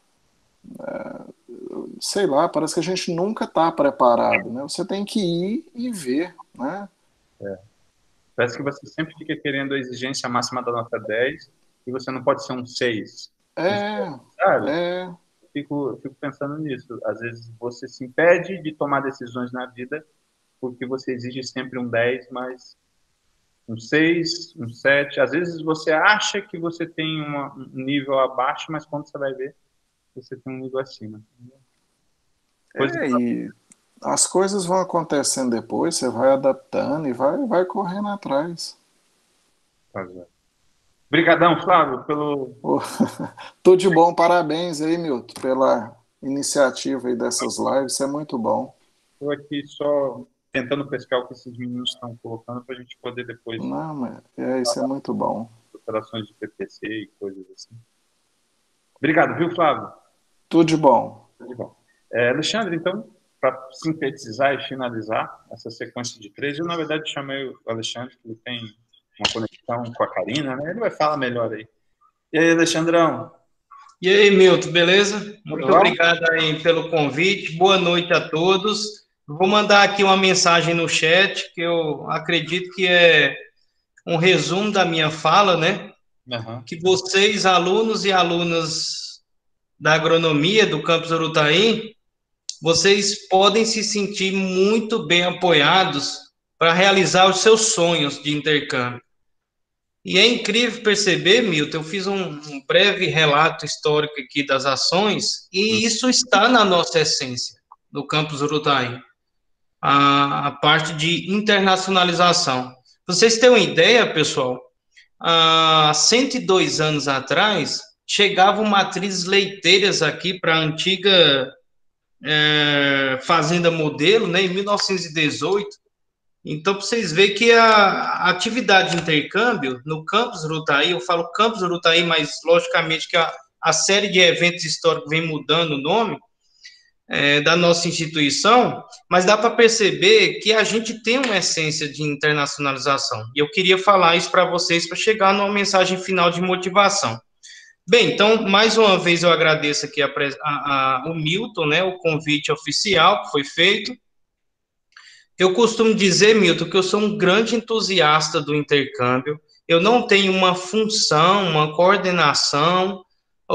sei lá, parece que a gente nunca está preparado, né? Você tem que ir e ver, né? Parece que você sempre fica querendo a exigência máxima da nota 10 e você não pode ser um 6. Fico pensando nisso. Às vezes você se impede de tomar decisões na vida porque você exige sempre um 10, mas um 6, um 7. Às vezes você acha que você tem um nível abaixo, mas quando você vai ver, você tem um nível acima. E as coisas vão acontecendo depois, você vai adaptando e vai correndo atrás. Obrigadão, Flávio, pelo... Tudo de bom, parabéns aí, Milton, pela iniciativa aí dessas lives, isso é muito bom. Estou aqui só tentando pescar o que esses meninos estão colocando para a gente poder depois... Não, mas isso é muito bom. Operações de PPC e coisas assim. Obrigado, viu, Flávio? Tudo de bom. Tudo de bom. Alexandre, então, para sintetizar e finalizar essa sequência de 3, eu, na verdade, chamei o Alexandre, que ele tem uma conexão com a Karina, né? Ele vai falar melhor aí. E aí, Alexandrão? E aí, Milton, beleza? Muito obrigado aí pelo convite. Boa noite a todos. Vou mandar aqui uma mensagem no chat, que eu acredito que é um resumo da minha fala, né? Uhum. Que vocês, alunos e alunas da agronomia do Campus Urutaí, vocês podem se sentir muito bem apoiados para realizar os seus sonhos de intercâmbio. E é incrível perceber, Milton, eu fiz um breve relato histórico aqui das ações, e isso está na nossa essência, do Campus Urutaí, a parte de internacionalização. Vocês têm uma ideia, pessoal? Há 102 anos atrás, chegavam matrizes leiteiras aqui para a antiga Fazenda Modelo, né, em 1918. Então, para vocês verem que a atividade de intercâmbio no Campus Urutaí, eu falo Campus Urutaí, mas logicamente que a série de eventos históricos vem mudando o nome da nossa instituição, mas dá para perceber que a gente tem uma essência de internacionalização. E eu queria falar isso para vocês, para chegar numa mensagem final de motivação. Bem, então, mais uma vez eu agradeço aqui o Milton, né, o convite oficial que foi feito. Eu costumo dizer, Milton, que eu sou um grande entusiasta do intercâmbio. Eu não tenho uma função, uma coordenação,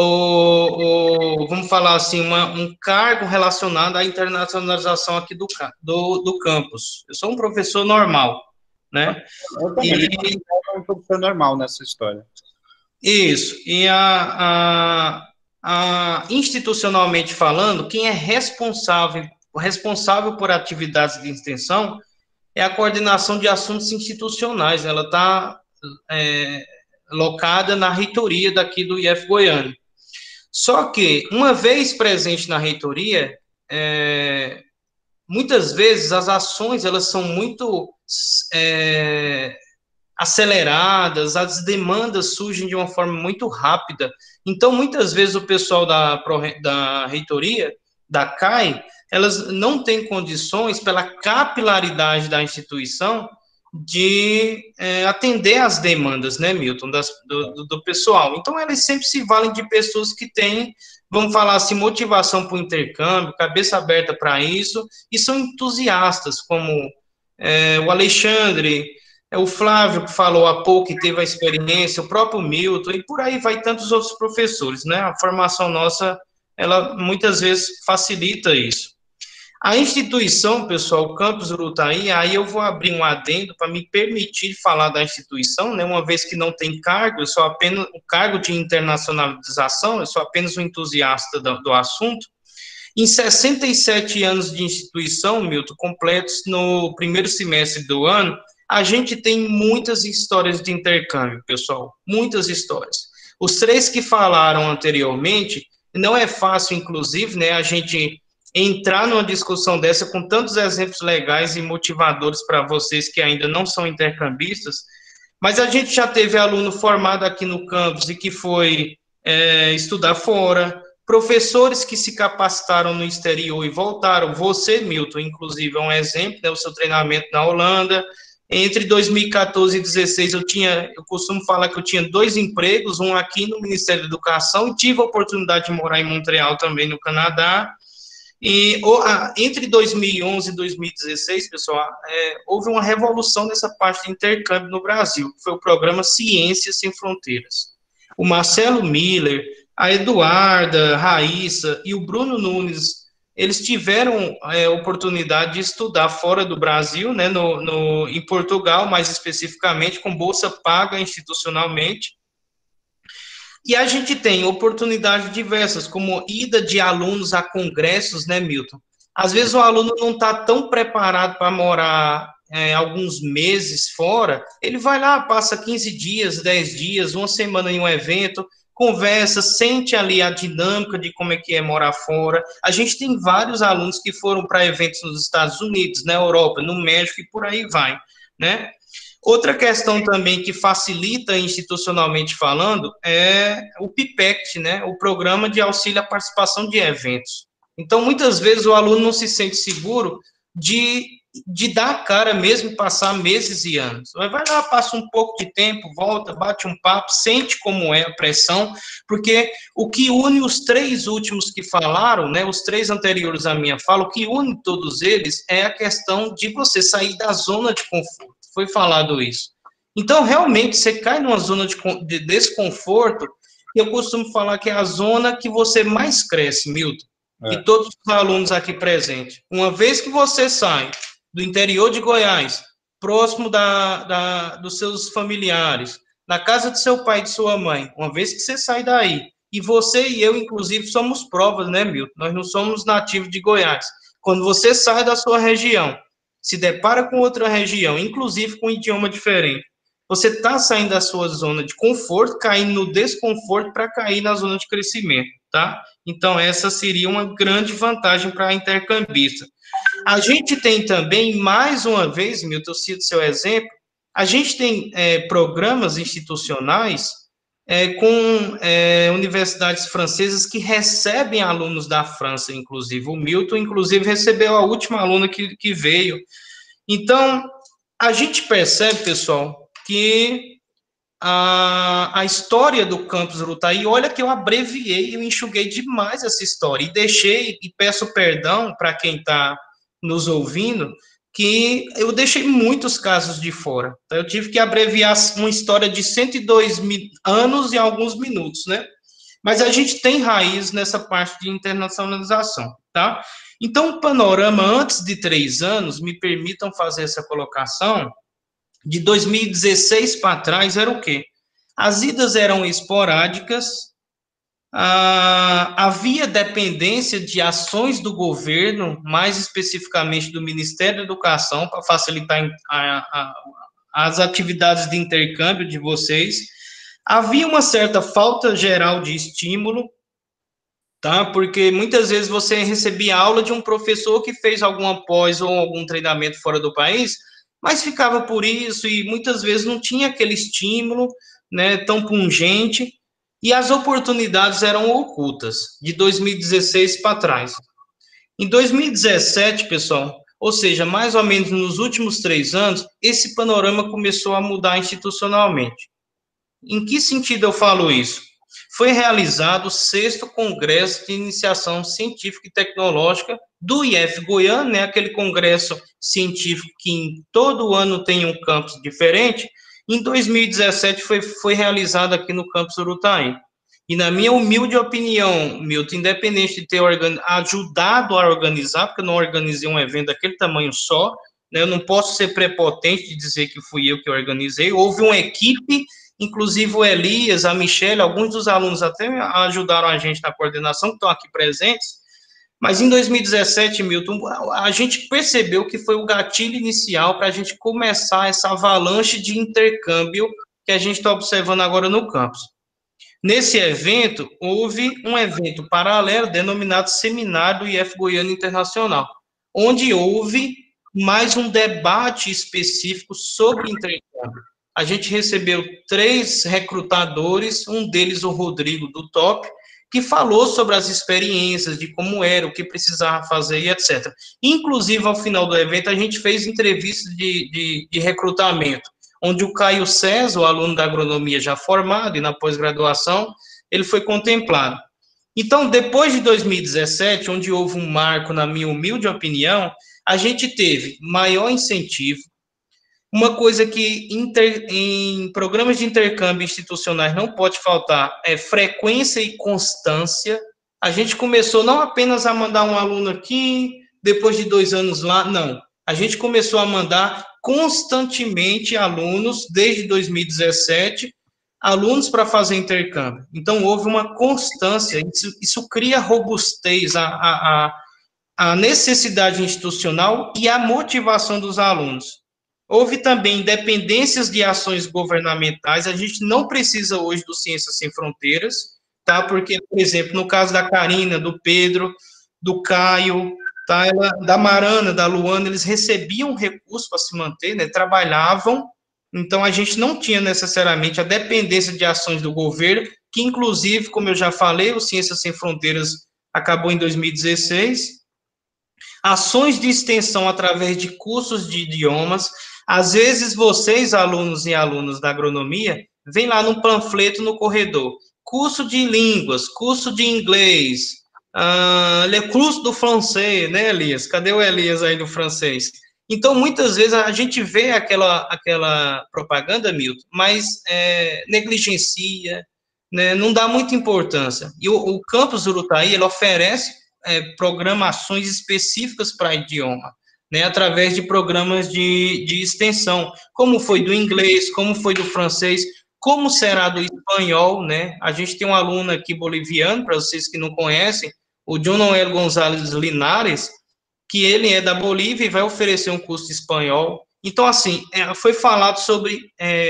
ou vamos falar assim, um cargo relacionado à internacionalização aqui do campus. Eu sou um professor normal, né? Eu também sou um professor normal nessa história. Isso. E institucionalmente falando, quem é responsável por atividades de extensão é a coordenação de assuntos institucionais. Ela está locada na reitoria daqui do IF Goiânia. Só que, uma vez presente na reitoria, muitas vezes as ações elas são muito aceleradas, as demandas surgem de uma forma muito rápida. Então, muitas vezes o pessoal da reitoria, da CAI, elas não têm condições, pela capilaridade da instituição, de atender às demandas, né, Milton, do pessoal. Então, eles sempre se valem de pessoas que têm, vamos falar assim, motivação para o intercâmbio, cabeça aberta para isso, e são entusiastas, como o Alexandre, o Flávio, que falou há pouco, que teve a experiência, o próprio Milton, e por aí vai tantos outros professores, né? A formação nossa, ela muitas vezes facilita isso. A instituição, pessoal, o Campus Urutaí, aí eu vou abrir um adendo para me permitir falar da instituição, né? Uma vez que não tem cargo, eu sou apenas o cargo de internacionalização, eu sou apenas um entusiasta do assunto. Em 67 anos de instituição, Milton, completos no primeiro semestre do ano, a gente tem muitas histórias de intercâmbio, pessoal, muitas histórias. Os 3 que falaram anteriormente, não é fácil, inclusive, né, a gente entrar numa discussão dessa com tantos exemplos legais e motivadores para vocês que ainda não são intercambistas, mas a gente já teve aluno formado aqui no campus e que foi estudar fora, professores que se capacitaram no exterior e voltaram. Você, Milton, inclusive, é um exemplo, né, o seu treinamento na Holanda. Entre 2014 e 2016, eu costumo falar que eu tinha 2 empregos, um aqui no Ministério da Educação, e tive a oportunidade de morar em Montreal também, no Canadá. E entre 2011 e 2016, pessoal, houve uma revolução nessa parte de intercâmbio no Brasil, que foi o programa Ciências Sem Fronteiras. O Marcelo Miller, a Eduarda, a Raíssa e o Bruno Nunes, eles tiveram oportunidade de estudar fora do Brasil, né, em Portugal, mais especificamente, com bolsa paga institucionalmente. E a gente tem oportunidades diversas, como ida de alunos a congressos, né, Milton? Às vezes o aluno não está tão preparado para morar alguns meses fora, ele vai lá, passa 15 dias, 10 dias, uma semana em um evento, conversa, sente ali a dinâmica de como é que é morar fora. A gente tem vários alunos que foram para eventos nos Estados Unidos, na Europa, no México e por aí vai, né? Outra questão também que facilita institucionalmente falando é o PIPECT, né? O Programa de Auxílio à Participação de Eventos. Então, muitas vezes o aluno não se sente seguro de dar a cara mesmo, passar meses e anos. Vai lá, passa um pouco de tempo, volta, bate um papo, sente como é a pressão, porque o que une os 3 últimos que falaram, né, os 3 anteriores à minha fala, o que une todos eles é a questão de você sair da zona de conforto. Foi falado isso. Então, realmente, você cai numa zona de desconforto, e eu costumo falar que é a zona que você mais cresce, Milton, e todos os alunos aqui presentes. Uma vez que você sai do interior de Goiás, próximo dos seus familiares, na casa de seu pai e de sua mãe, uma vez que você sai daí, e você e eu, inclusive, somos provas, né, Milton? Nós não somos nativos de Goiás. Quando você sai da sua região, se depara com outra região, inclusive com um idioma diferente, você está saindo da sua zona de conforto, caindo no desconforto para cair na zona de crescimento, tá? Então, essa seria uma grande vantagem para a intercambista. A gente tem também, mais uma vez, Milton, eu cito seu exemplo, a gente tem programas institucionais com universidades francesas que recebem alunos da França, inclusive. O Milton, inclusive, recebeu a última aluna que veio. Então, a gente percebe, pessoal, que a história do Campus Urutaí, olha que eu abreviei, eu enxuguei demais essa história, e peço perdão para quem está nos ouvindo, que eu deixei muitos casos de fora. Eu tive que abreviar uma história de 102 anos em alguns minutos, né? Mas a gente tem raiz nessa parte de internacionalização, tá? Então, o panorama antes de 3 anos, me permitam fazer essa colocação, de 2016 para trás era o quê? As idas eram esporádicas, havia dependência de ações do governo, mais especificamente do Ministério da Educação, para facilitar as atividades de intercâmbio de vocês. Havia uma certa falta geral de estímulo, tá? Porque muitas vezes você recebia aula de um professor que fez alguma pós ou algum treinamento fora do país, mas ficava por isso e muitas vezes não tinha aquele estímulo, né, tão pungente, e as oportunidades eram ocultas, de 2016 para trás. Em 2017, pessoal, Ou seja, mais ou menos nos últimos 3 anos, esse panorama começou a mudar institucionalmente. Em que sentido eu falo isso? Foi realizado o 6º Congresso de Iniciação Científica e Tecnológica do IF Goiânia, né, aquele congresso científico que todo ano tem um campus diferente. Em 2017 foi realizado aqui no campus Urutaí. E na minha humilde opinião, Milton, independente de ter ajudado a organizar, porque eu não organizei um evento daquele tamanho só, né, eu não posso ser prepotente de dizer que fui eu que organizei, houve uma equipe, inclusive o Elias, a Michelle, alguns dos alunos até ajudaram a gente na coordenação, que estão aqui presentes, mas em 2017, Milton, a gente percebeu que foi o gatilho inicial para a gente começar essa avalanche de intercâmbio que a gente está observando agora no campus. Nesse evento, houve um evento paralelo denominado Seminário do IF Goiânia Internacional, onde houve mais um debate específico sobre intercâmbio. A gente recebeu 3 recrutadores, um deles o Rodrigo do Top, que falou sobre as experiências, de como era, o que precisava fazer e etc. Inclusive, ao final do evento, a gente fez entrevistas de recrutamento, onde o Caio César, o aluno da agronomia já formado e na pós-graduação, ele foi contemplado. Então, depois de 2017, onde houve um marco, na minha humilde opinião, a gente teve maior incentivo. Uma coisa que em programas de intercâmbio institucionais não pode faltar é frequência e constância. A gente começou não apenas a mandar um aluno aqui, depois de 2 anos lá, não. A gente começou a mandar constantemente alunos, desde 2017, alunos para fazer intercâmbio. Então, houve uma constância, isso cria robustez, a necessidade institucional e a motivação dos alunos. Houve também independências de ações governamentais, a gente não precisa hoje do Ciências Sem Fronteiras, tá? Porque, por exemplo, no caso da Karina, do Pedro, do Caio, tá? Da Marana, da Luana, eles recebiam recurso para se manter, né? Trabalhavam, então a gente não tinha necessariamente a dependência de ações do governo, que inclusive, como eu já falei, o Ciências Sem Fronteiras acabou em 2016, ações de extensão através de cursos de idiomas. Às vezes, vocês, alunos e alunas da agronomia, vêm lá num panfleto no corredor, curso de línguas, curso de inglês, curso do francês, né, Elias? Cadê o Elias aí do francês? Então, muitas vezes, a gente vê aquela propaganda, Milton, mas negligencia, né, não dá muita importância. E o campus Urutaí, ele oferece programações específicas para idioma, né, através de programas de extensão, como foi do inglês, como foi do francês, como será do espanhol, né? A gente tem um aluno aqui boliviano, para vocês que não conhecem, o John Noel Gonzalez Linares, que ele é da Bolívia e vai oferecer um curso de espanhol. Então, assim, foi falado sobre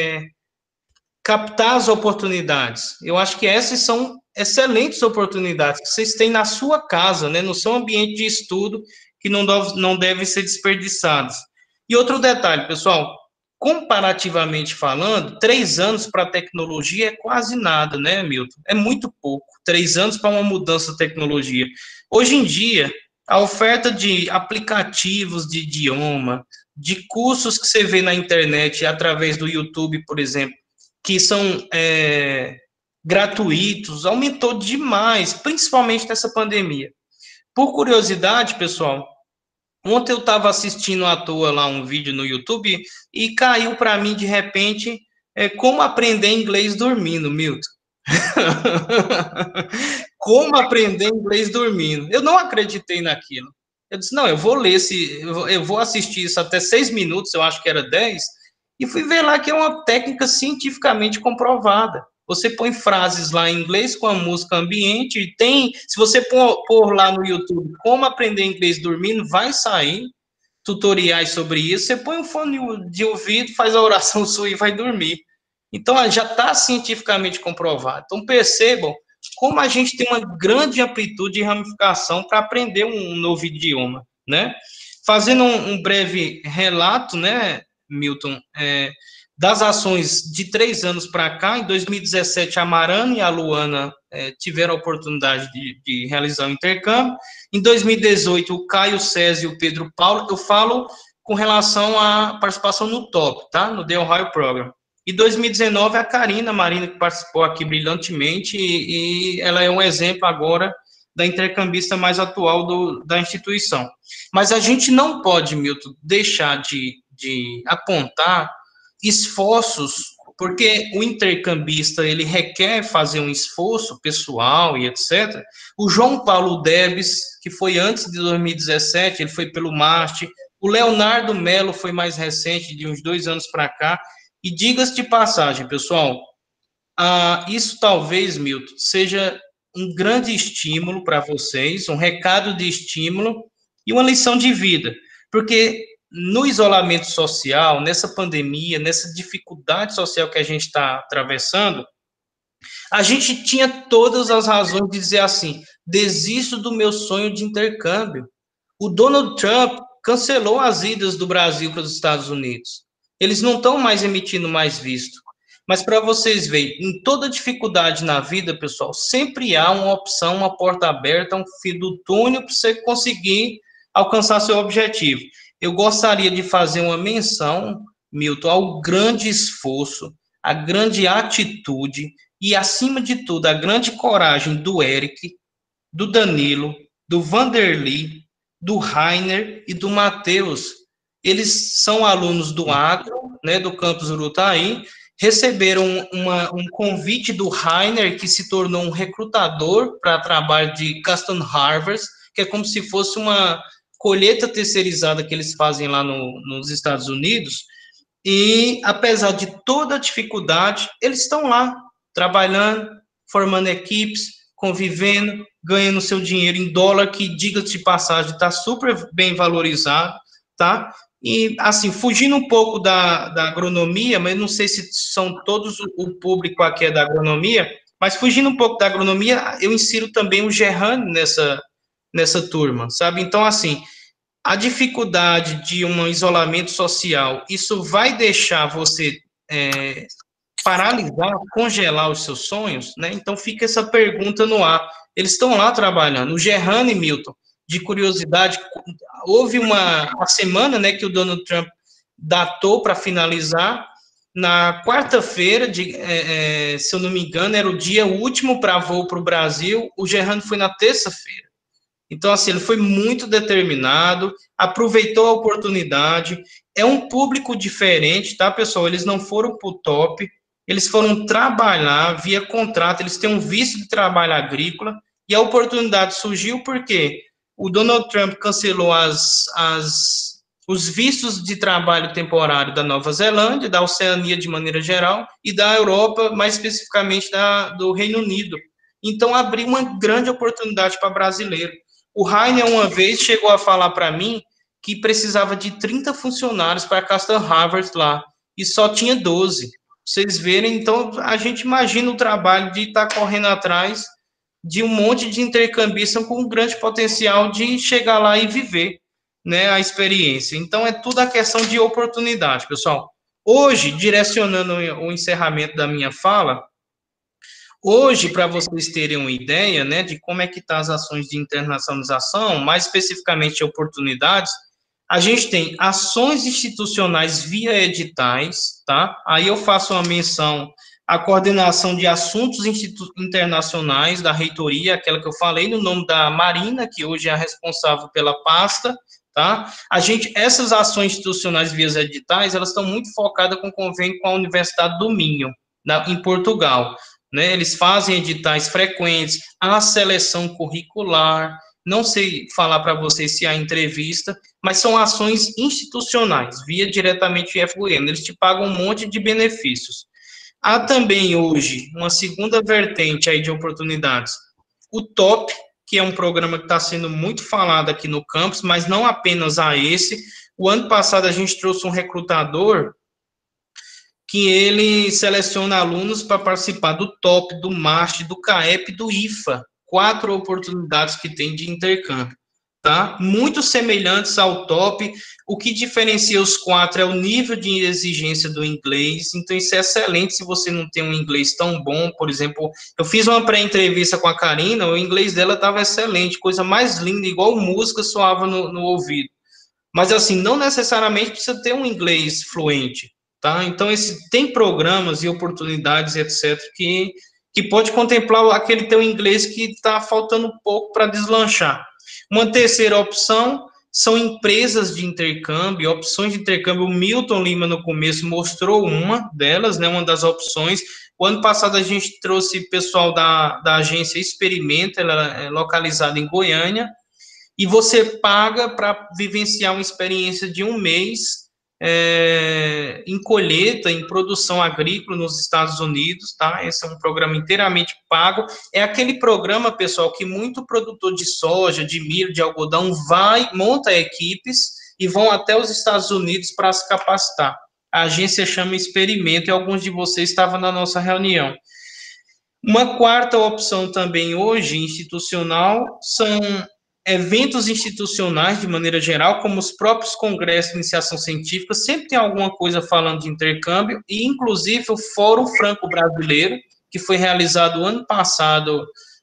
captar as oportunidades. Eu acho que essas são excelentes oportunidades que vocês têm na sua casa, né, no seu ambiente de estudo, que não devem ser desperdiçados. E outro detalhe, pessoal, comparativamente falando, 3 anos para tecnologia é quase nada, né, Milton? É muito pouco. 3 anos para uma mudança de tecnologia. Hoje em dia, a oferta de aplicativos de idioma, de cursos que você vê na internet, através do YouTube, por exemplo, que são gratuitos, aumentou demais, principalmente nessa pandemia. Por curiosidade, pessoal, ontem eu estava assistindo à toa lá um vídeo no YouTube e caiu para mim, de repente, como aprender inglês dormindo, Milton. Como aprender inglês dormindo. Eu não acreditei naquilo. Eu disse, não, eu vou ler, eu vou assistir isso até 6 minutos, eu acho que era 10, e fui ver lá que é uma técnica cientificamente comprovada. Você põe frases lá em inglês com a música ambiente, e se você pôr lá no YouTube como aprender inglês dormindo, vai sair tutoriais sobre isso. Você põe um fone de ouvido, faz a oração sua e vai dormir. Então, já está cientificamente comprovado. Então, percebam como a gente tem uma grande amplitude e ramificação para aprender um novo idioma, né? Fazendo um breve relato, né, Milton, das ações de 3 anos para cá, em 2017, a Marana e a Luana tiveram a oportunidade de realizar o intercâmbio. Em 2018, o Caio César e o Pedro Paulo, eu falo com relação à participação no TOP, tá? No The Ohio Program. Em 2019, a Karina Marina, que participou aqui brilhantemente, e ela é um exemplo agora da intercambista mais atual da instituição. Mas a gente não pode, Milton, deixar de apontar esforços, porque o intercambista, ele requer fazer um esforço pessoal e etc. O João Paulo Debes, que foi antes de 2017, ele foi pelo MAST, o Leonardo Melo foi mais recente, de uns 2 anos para cá, e diga-se de passagem, pessoal, isso talvez, Milton, seja um grande estímulo para vocês, um recado de estímulo e uma lição de vida, porque no isolamento social, nessa pandemia, nessa dificuldade social que a gente está atravessando, a gente tinha todas as razões de dizer assim, desisto do meu sonho de intercâmbio. O Donald Trump cancelou as idas do Brasil para os Estados Unidos. Eles não estão mais emitindo mais visto. Mas para vocês verem, em toda dificuldade na vida, pessoal, sempre há uma opção, uma porta aberta, um fio do túnel para você conseguir alcançar seu objetivo. Eu gostaria de fazer uma menção, Milton, ao grande esforço, a grande atitude e, acima de tudo, a grande coragem do Eric, do Danilo, do Vanderlei, do Rainer e do Matheus. Eles são alunos do Agro, né, do campus Urutaí, receberam um convite do Rainer, que se tornou um recrutador para trabalho de Custom Harvest, que é como se fosse uma colheita terceirizada que eles fazem lá nos Estados Unidos, e apesar de toda a dificuldade, eles estão lá, trabalhando, formando equipes, convivendo, ganhando seu dinheiro em dólar, que, diga-se de passagem, está super bem valorizado, tá? E, assim, fugindo um pouco da agronomia, mas não sei se são todos o público aqui é da agronomia, mas fugindo um pouco da agronomia, eu insiro também o Gerrani nessa turma, sabe? Então, assim, a dificuldade de um isolamento social, isso vai deixar você paralisar, congelar os seus sonhos, né? Então, fica essa pergunta no ar. Eles estão lá trabalhando. O Gerrani, Milton, de curiosidade, houve uma semana, né, que o Donald Trump datou para finalizar. Na quarta-feira, se eu não me engano, era o dia último para voo para o Brasil. O Gerrani foi na terça-feira. Então, assim, ele foi muito determinado, aproveitou a oportunidade. É um público diferente, tá, pessoal? Eles não foram para o top, eles foram trabalhar via contrato, eles têm um visto de trabalho agrícola, e a oportunidade surgiu porque o Donald Trump cancelou os vistos de trabalho temporário da Nova Zelândia, da Oceania de maneira geral, e da Europa, mais especificamente do Reino Unido. Então, abriu uma grande oportunidade para brasileiro. O Rainer, uma vez, chegou a falar para mim que precisava de 30 funcionários para a Custom Harvest lá, e só tinha 12. Vocês verem, então, a gente imagina o trabalho de estar correndo atrás de um monte de intercambistas com um grande potencial de chegar lá e viver, né, a experiência. Então, é tudo a questão de oportunidade, pessoal. Hoje, direcionando o encerramento da minha fala, hoje, para vocês terem uma ideia, né, de como é que estão as ações de internacionalização, mais especificamente oportunidades, a gente tem ações institucionais via editais, tá? Aí eu faço uma menção à coordenação de assuntos internacionais da reitoria, aquela que eu falei, no nome da Marina, que hoje é a responsável pela pasta, tá? Essas ações institucionais via editais, elas estão muito focadas com convênio com a Universidade do Minho, em Portugal, né? Eles fazem editais frequentes, há seleção curricular, não sei falar para vocês se há entrevista, mas são ações institucionais, via diretamente FUN, eles te pagam um monte de benefícios. Há também hoje uma segunda vertente aí de oportunidades, o TOP, que é um programa que está sendo muito falado aqui no campus, mas não apenas a esse. O ano passado a gente trouxe um recrutador que ele seleciona alunos para participar do TOP, do MAST, do CAEP e do IFA, 4 oportunidades que tem de intercâmbio. tá? Muito semelhantes ao top. O que diferencia os 4 é o nível de exigência do inglês, então isso é excelente se você não tem um inglês tão bom. Por exemplo, eu fiz uma pré-entrevista com a Karina, o inglês dela estava excelente, coisa mais linda, igual música soava no ouvido. Mas, assim, não necessariamente precisa ter um inglês fluente, tá? Então, tem programas e oportunidades, etc., que pode contemplar aquele teu inglês que está faltando um pouco para deslanchar. Uma terceira opção são empresas de intercâmbio, opções de intercâmbio. O Milton Lima, no começo, mostrou uma delas, né, uma das opções. O ano passado, a gente trouxe pessoal da agência Experimenta, ela é localizada em Goiânia, e você paga para vivenciar uma experiência de 1 mês em colheita, em produção agrícola nos Estados Unidos, tá? Esse é um programa inteiramente pago. É aquele programa, pessoal, que muito produtor de soja, de milho, de algodão monta equipes e vão até os Estados Unidos para se capacitar. A agência chama Experimento e alguns de vocês estavam na nossa reunião. Uma quarta opção também hoje, institucional, são eventos institucionais, de maneira geral, como os próprios congressos de iniciação científica, sempre tem alguma coisa falando de intercâmbio, e inclusive o Fórum Franco-Brasileiro, que foi realizado ano passado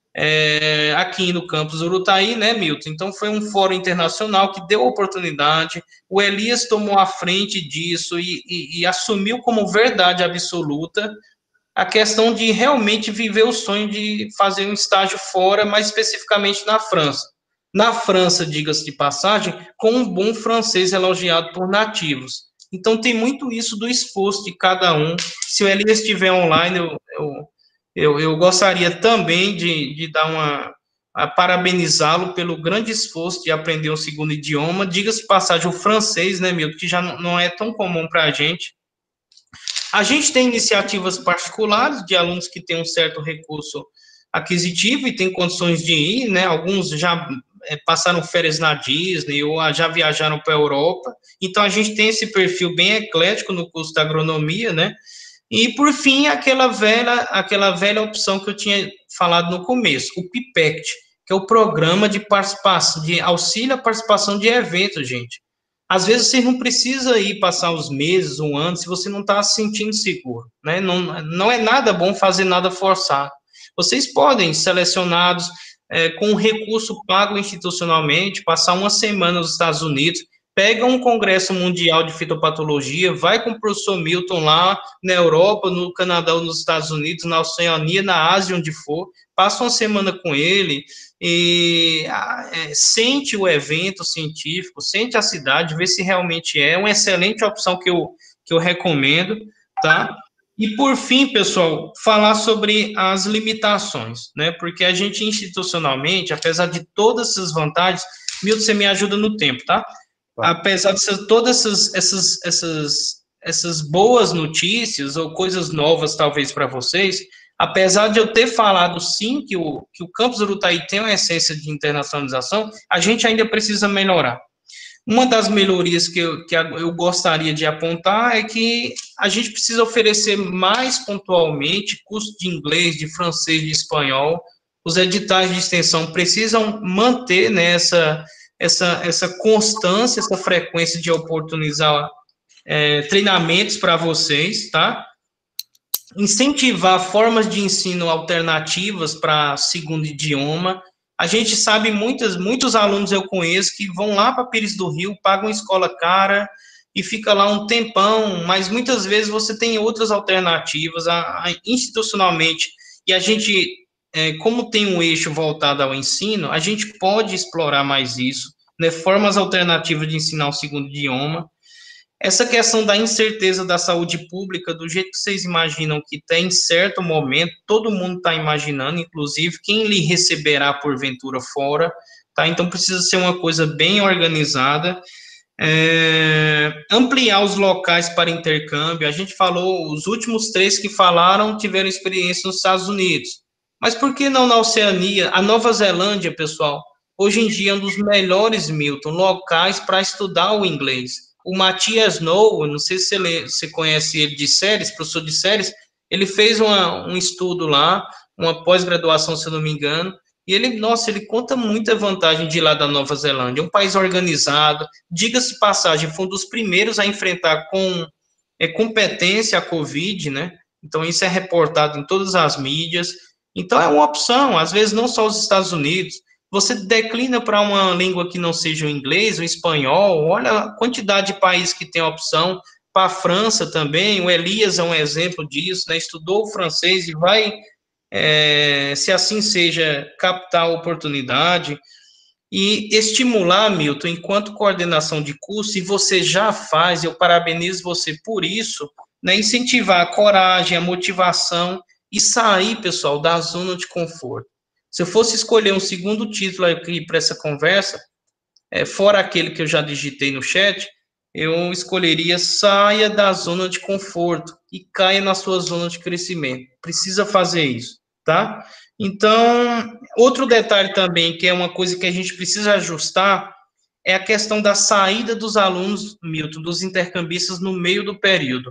aqui no campus Urutaí, né, Milton? Então, foi um fórum internacional que deu oportunidade, o Elias tomou a frente disso e assumiu como verdade absoluta a questão de realmente viver o sonho de fazer um estágio fora, mais especificamente na França. Na França, diga-se de passagem, com um bom francês elogiado por nativos. Então, tem muito isso do esforço de cada um. Se o Elias estiver online, eu gostaria também de dar a parabenizá-lo pelo grande esforço de aprender um segundo idioma. Diga-se de passagem, o francês, né, Milton, que já não é tão comum para a gente. A gente tem iniciativas particulares de alunos que têm um certo recurso aquisitivo e têm condições de ir, né? Alguns já passaram férias na Disney ou já viajaram para a Europa. Então, a gente tem esse perfil bem eclético no curso da agronomia, né? E, por fim, aquela velha opção que eu tinha falado no começo, o PIPECT, que é o programa de participação, de auxílio à participação de eventos, gente. Às vezes, você não precisa ir passar os meses, 1 ano, se você não está se sentindo seguro, né? Não é nada bom fazer nada forçado. Vocês podem, selecionados, com um recurso pago institucionalmente, passar 1 semana nos Estados Unidos, pega um congresso mundial de fitopatologia, vai com o professor Milton lá na Europa, no Canadá ou nos Estados Unidos, na Oceania, na Ásia, onde for, passa 1 semana com ele e sente o evento científico, sente a cidade, vê se realmente é uma excelente opção que eu recomendo, tá? E, por fim, pessoal, falar sobre as limitações, né? Porque a gente, institucionalmente, apesar de todas essas vantagens, Milton, você me ajuda no tempo, tá? Apesar de todas essas boas notícias ou coisas novas, talvez, para vocês, apesar de eu ter falado, sim, que o campus Urutaí tem uma essência de internacionalização, a gente ainda precisa melhorar. Uma das melhorias que eu gostaria de apontar é que a gente precisa oferecer mais pontualmente curso de inglês, de francês, de espanhol. Os editais de extensão precisam manter, né, essa constância, essa frequência de oportunizar treinamentos para vocês, tá? Incentivar formas de ensino alternativas para segundo idioma. A gente sabe, muitos alunos eu conheço que vão lá para Pires do Rio, pagam escola cara e fica lá um tempão, mas muitas vezes você tem outras alternativas institucionalmente, e a gente, como tem um eixo voltado ao ensino, a gente pode explorar mais isso, né, formas alternativas de ensinar o segundo idioma. Essa questão da incerteza da saúde pública, do jeito que vocês imaginam que tem, em certo momento, todo mundo está imaginando, inclusive quem lhe receberá porventura fora, tá? Então precisa ser uma coisa bem organizada. Ampliar os locais para intercâmbio. A gente falou, os últimos 3 que falaram tiveram experiência nos Estados Unidos. Mas por que não na Oceania? A Nova Zelândia, pessoal, hoje em dia é um dos melhores, Milton, locais para estudar o inglês. O Matias Snow, não sei se você conhece ele de séries, professor de séries, ele fez um estudo lá, uma pós-graduação, se eu não me engano, E ele, nossa, ele conta muita vantagem de ir lá da Nova Zelândia, um país organizado, diga-se passagem, foi um dos primeiros a enfrentar com competência a Covid, né? Então, isso é reportado em todas as mídias. Então, é uma opção, às vezes não só os Estados Unidos, você declina para uma língua que não seja o inglês, o espanhol, olha a quantidade de países que tem a opção, para a França também, o Elias é um exemplo disso, né? Estudou o francês e vai, se assim seja, captar a oportunidade. E estimular, Milton, enquanto coordenação de curso, e você já faz, eu parabenizo você por isso, né? Incentivar a coragem, a motivação e sair, pessoal, da zona de conforto. Se eu fosse escolher um segundo título aqui para essa conversa, fora aquele que eu já digitei no chat, eu escolheria saia da zona de conforto e caia na sua zona de crescimento. Precisa fazer isso, tá? Então, outro detalhe também, que é uma coisa que a gente precisa ajustar, é a questão da saída dos alunos, Milton, dos intercambistas no meio do período.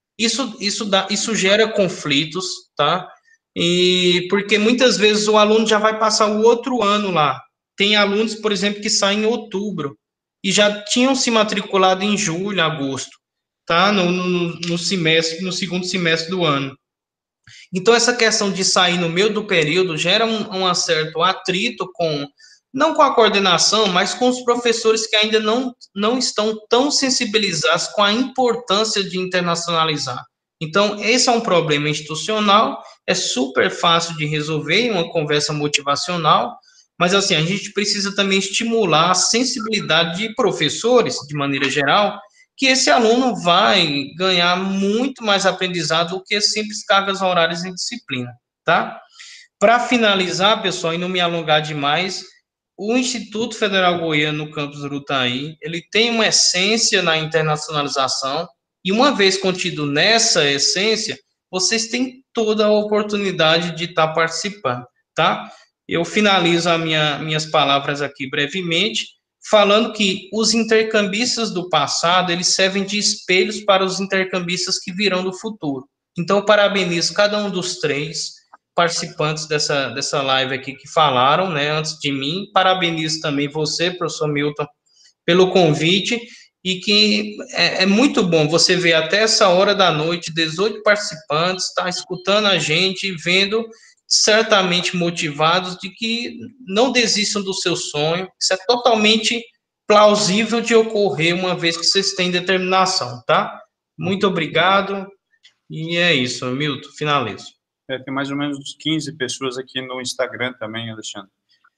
Isso gera conflitos, tá? E porque muitas vezes o aluno já vai passar o outro ano lá. Tem alunos, por exemplo, que saem em outubro e já tinham se matriculado em julho, agosto, tá? No semestre, no segundo semestre do ano. Então, essa questão de sair no meio do período gera um certo atrito não com a coordenação, mas com os professores que ainda não estão tão sensibilizados com a importância de internacionalizar. Então, esse é um problema institucional, é super fácil de resolver em uma conversa motivacional, mas, assim, a gente precisa também estimular a sensibilidade de professores, de maneira geral, que esse aluno vai ganhar muito mais aprendizado do que simples cargas horárias em disciplina, tá? Para finalizar, pessoal, e não me alongar demais, o Instituto Federal Goiano, no campus Urutaí, ele tem uma essência na internacionalização, e uma vez contido nessa essência, vocês têm toda a oportunidade de estar participando, tá? Eu finalizo minhas palavras aqui brevemente, falando que os intercambistas do passado, eles servem de espelhos para os intercambistas que virão do futuro. Então, eu parabenizo cada um dos 3 participantes dessa live aqui que falaram, né, antes de mim. Parabenizo também você, professor Milton, pelo convite, e que é muito bom você ver até essa hora da noite 18 participantes, tá escutando a gente, vendo, certamente motivados de que não desistam do seu sonho. Isso é totalmente plausível de ocorrer uma vez que vocês têm determinação, tá? Muito obrigado, e é isso, Milton, finalizo. Tem mais ou menos 15 pessoas aqui no Instagram também, Alexandre.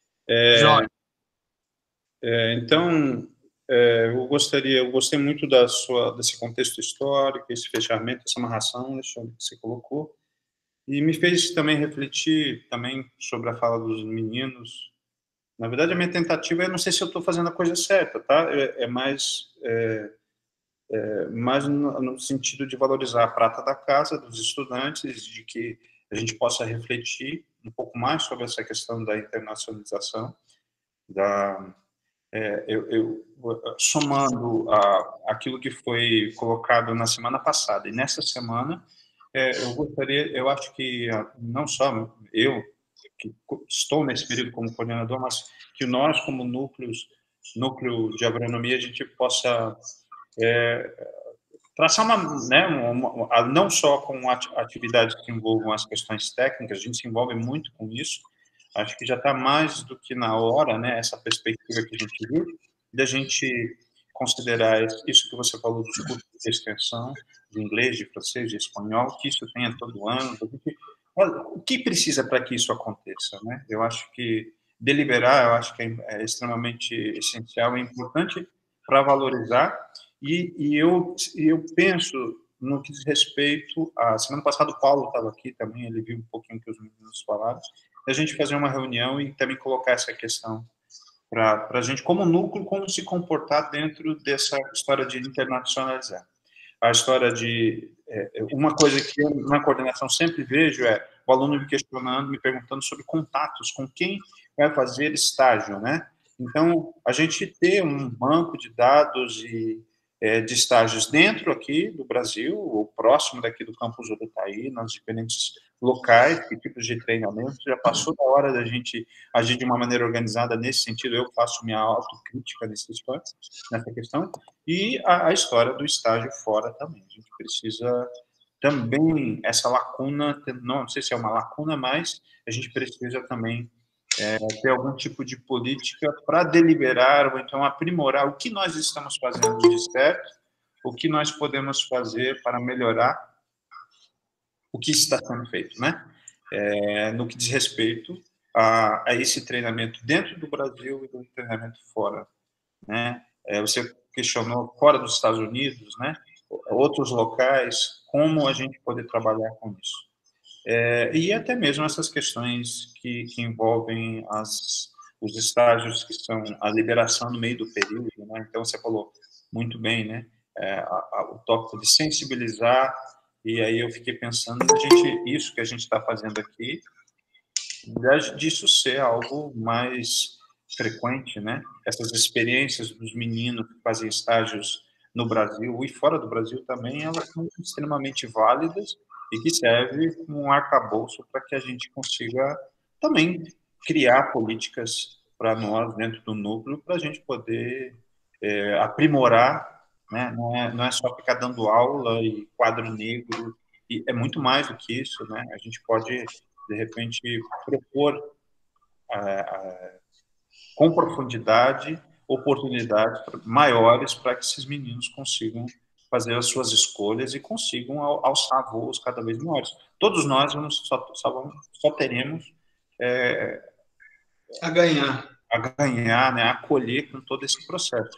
Então, eu gostei muito desse contexto histórico, esse fechamento, essa amarração, Alexandre, que você colocou, e me fez também refletir também sobre a fala dos meninos. Na verdade, a minha tentativa é, não sei se eu estou fazendo a coisa certa, tá? Mais no sentido de valorizar a prata da casa dos estudantes, de que a gente possa refletir um pouco mais sobre essa questão da internacionalização, somando aquilo que foi colocado na semana passada e nessa semana, eu acho que não só eu, que estou nesse período como coordenador, mas que nós, como núcleo de agronomia, a gente possa traçar não só com atividades que envolvam as questões técnicas, a gente se envolve muito com isso, acho que já está mais do que na hora, né, essa perspectiva que a gente viu, de a gente considerar isso que você falou dos cursos de extensão, de inglês, de francês, de espanhol, que isso tenha todo ano, o que precisa para que isso aconteça, né? Eu acho que deliberar, eu acho que é extremamente essencial, é importante para valorizar, e eu penso no que diz respeito a semana passada o Paulo estava aqui também, ele viu um pouquinho que os meninos falaram, a gente fazer uma reunião e também colocar essa questão para a gente, como núcleo, como se comportar dentro dessa história de internacionalizar. A história de... uma coisa que eu, na coordenação, sempre vejo é o aluno me questionando, me perguntando sobre contatos, com quem vai fazer estágio, né? Então, a gente ter um banco de dados e de estágios dentro aqui do Brasil, ou próximo daqui do campus Urutaí, nas diferentes locais, que tipos de treinamento. Já passou da hora da gente agir de uma maneira organizada nesse sentido. Eu faço minha autocrítica nessa questão. E a história do estágio fora também. A gente precisa também, essa lacuna, não sei se é uma lacuna, mas a gente precisa também ter algum tipo de política para deliberar ou então aprimorar o que nós estamos fazendo de certo, o que nós podemos fazer para melhorar o que está sendo feito, né? No que diz respeito a esse treinamento dentro do Brasil e do treinamento fora, né? Você questionou fora dos Estados Unidos, né? Outros locais, como a gente poder trabalhar com isso. E até mesmo essas questões que envolvem os estágios que são a liberação no meio do período, né? Então, você falou muito bem, né? O tópico de sensibilizar, e aí eu fiquei pensando, isso que a gente está fazendo aqui, disso ser algo mais frequente, né? Essas experiências dos meninos que fazem estágios no Brasil e fora do Brasil também, elas são extremamente válidas e que serve como um arcabouço para que a gente consiga também criar políticas para nós, dentro do núcleo, para a gente poder aprimorar, né? Não é só ficar dando aula e quadro negro, e é muito mais do que isso, né? A gente pode, de repente, propor com profundidade oportunidades maiores para que esses meninos consigam fazer as suas escolhas e consigam alçar voos cada vez maiores. Todos nós só teremos a ganhar, né, a colher com todo esse processo.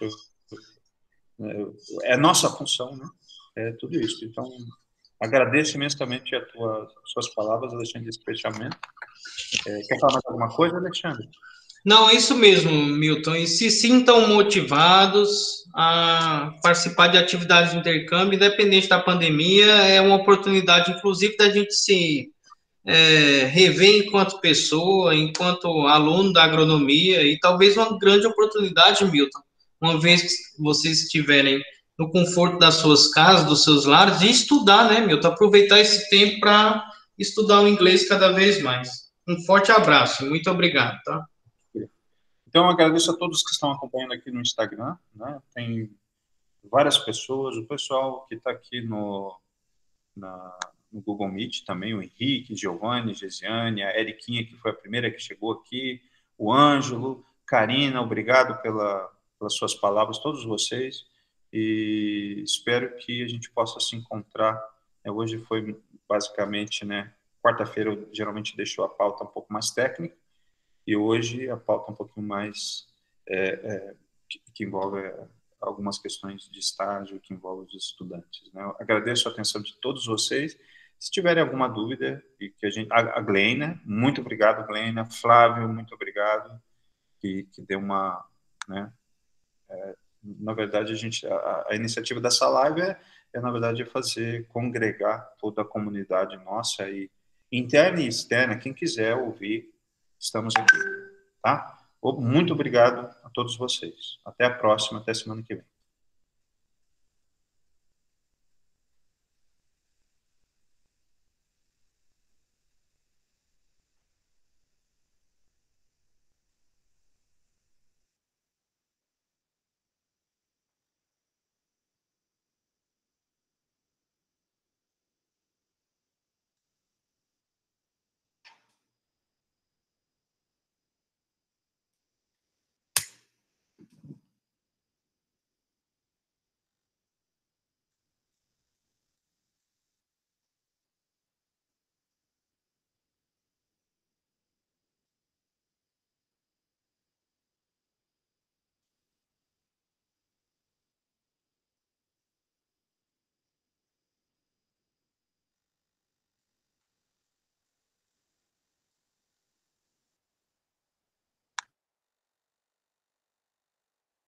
É nossa função, né? É tudo isso. Então, agradeço imensamente as suas palavras, Alexandre, desse fechamento. Quer falar mais alguma coisa, Alexandre? Não, é isso mesmo, Milton. E se sintam motivados a participar de atividades de intercâmbio, independente da pandemia, é uma oportunidade, inclusive, da gente se rever enquanto pessoa, enquanto aluno da agronomia, e talvez uma grande oportunidade, Milton, uma vez que vocês estiverem no conforto das suas casas, dos seus lares, de estudar, né, Milton? Aproveitar esse tempo para estudar o inglês cada vez mais. Um forte abraço, muito obrigado, tá? Então, eu agradeço a todos que estão acompanhando aqui no Instagram, né? Tem várias pessoas, o pessoal que está aqui no Google Meet também, o Henrique, Giovanni, Gesiane, a Eriquinha, que foi a primeira que chegou aqui, o Ângelo, Karina, obrigado pelas suas palavras, todos vocês, e espero que a gente possa se encontrar. Hoje foi basicamente, né, quarta-feira eu geralmente deixo a pauta um pouco mais técnica, e hoje a pauta um pouquinho mais que envolve algumas questões de estágio, que envolve os estudantes, né? Eu agradeço a atenção de todos vocês. Se tiverem alguma dúvida, e que a Gleina, muito obrigado, Gleina. Flávio, muito obrigado, que deu uma, né? Na verdade, a iniciativa dessa live na verdade, congregar toda a comunidade nossa, e interna e externa, quem quiser ouvir, estamos aqui, tá? Muito obrigado a todos vocês. Até a próxima, até semana que vem.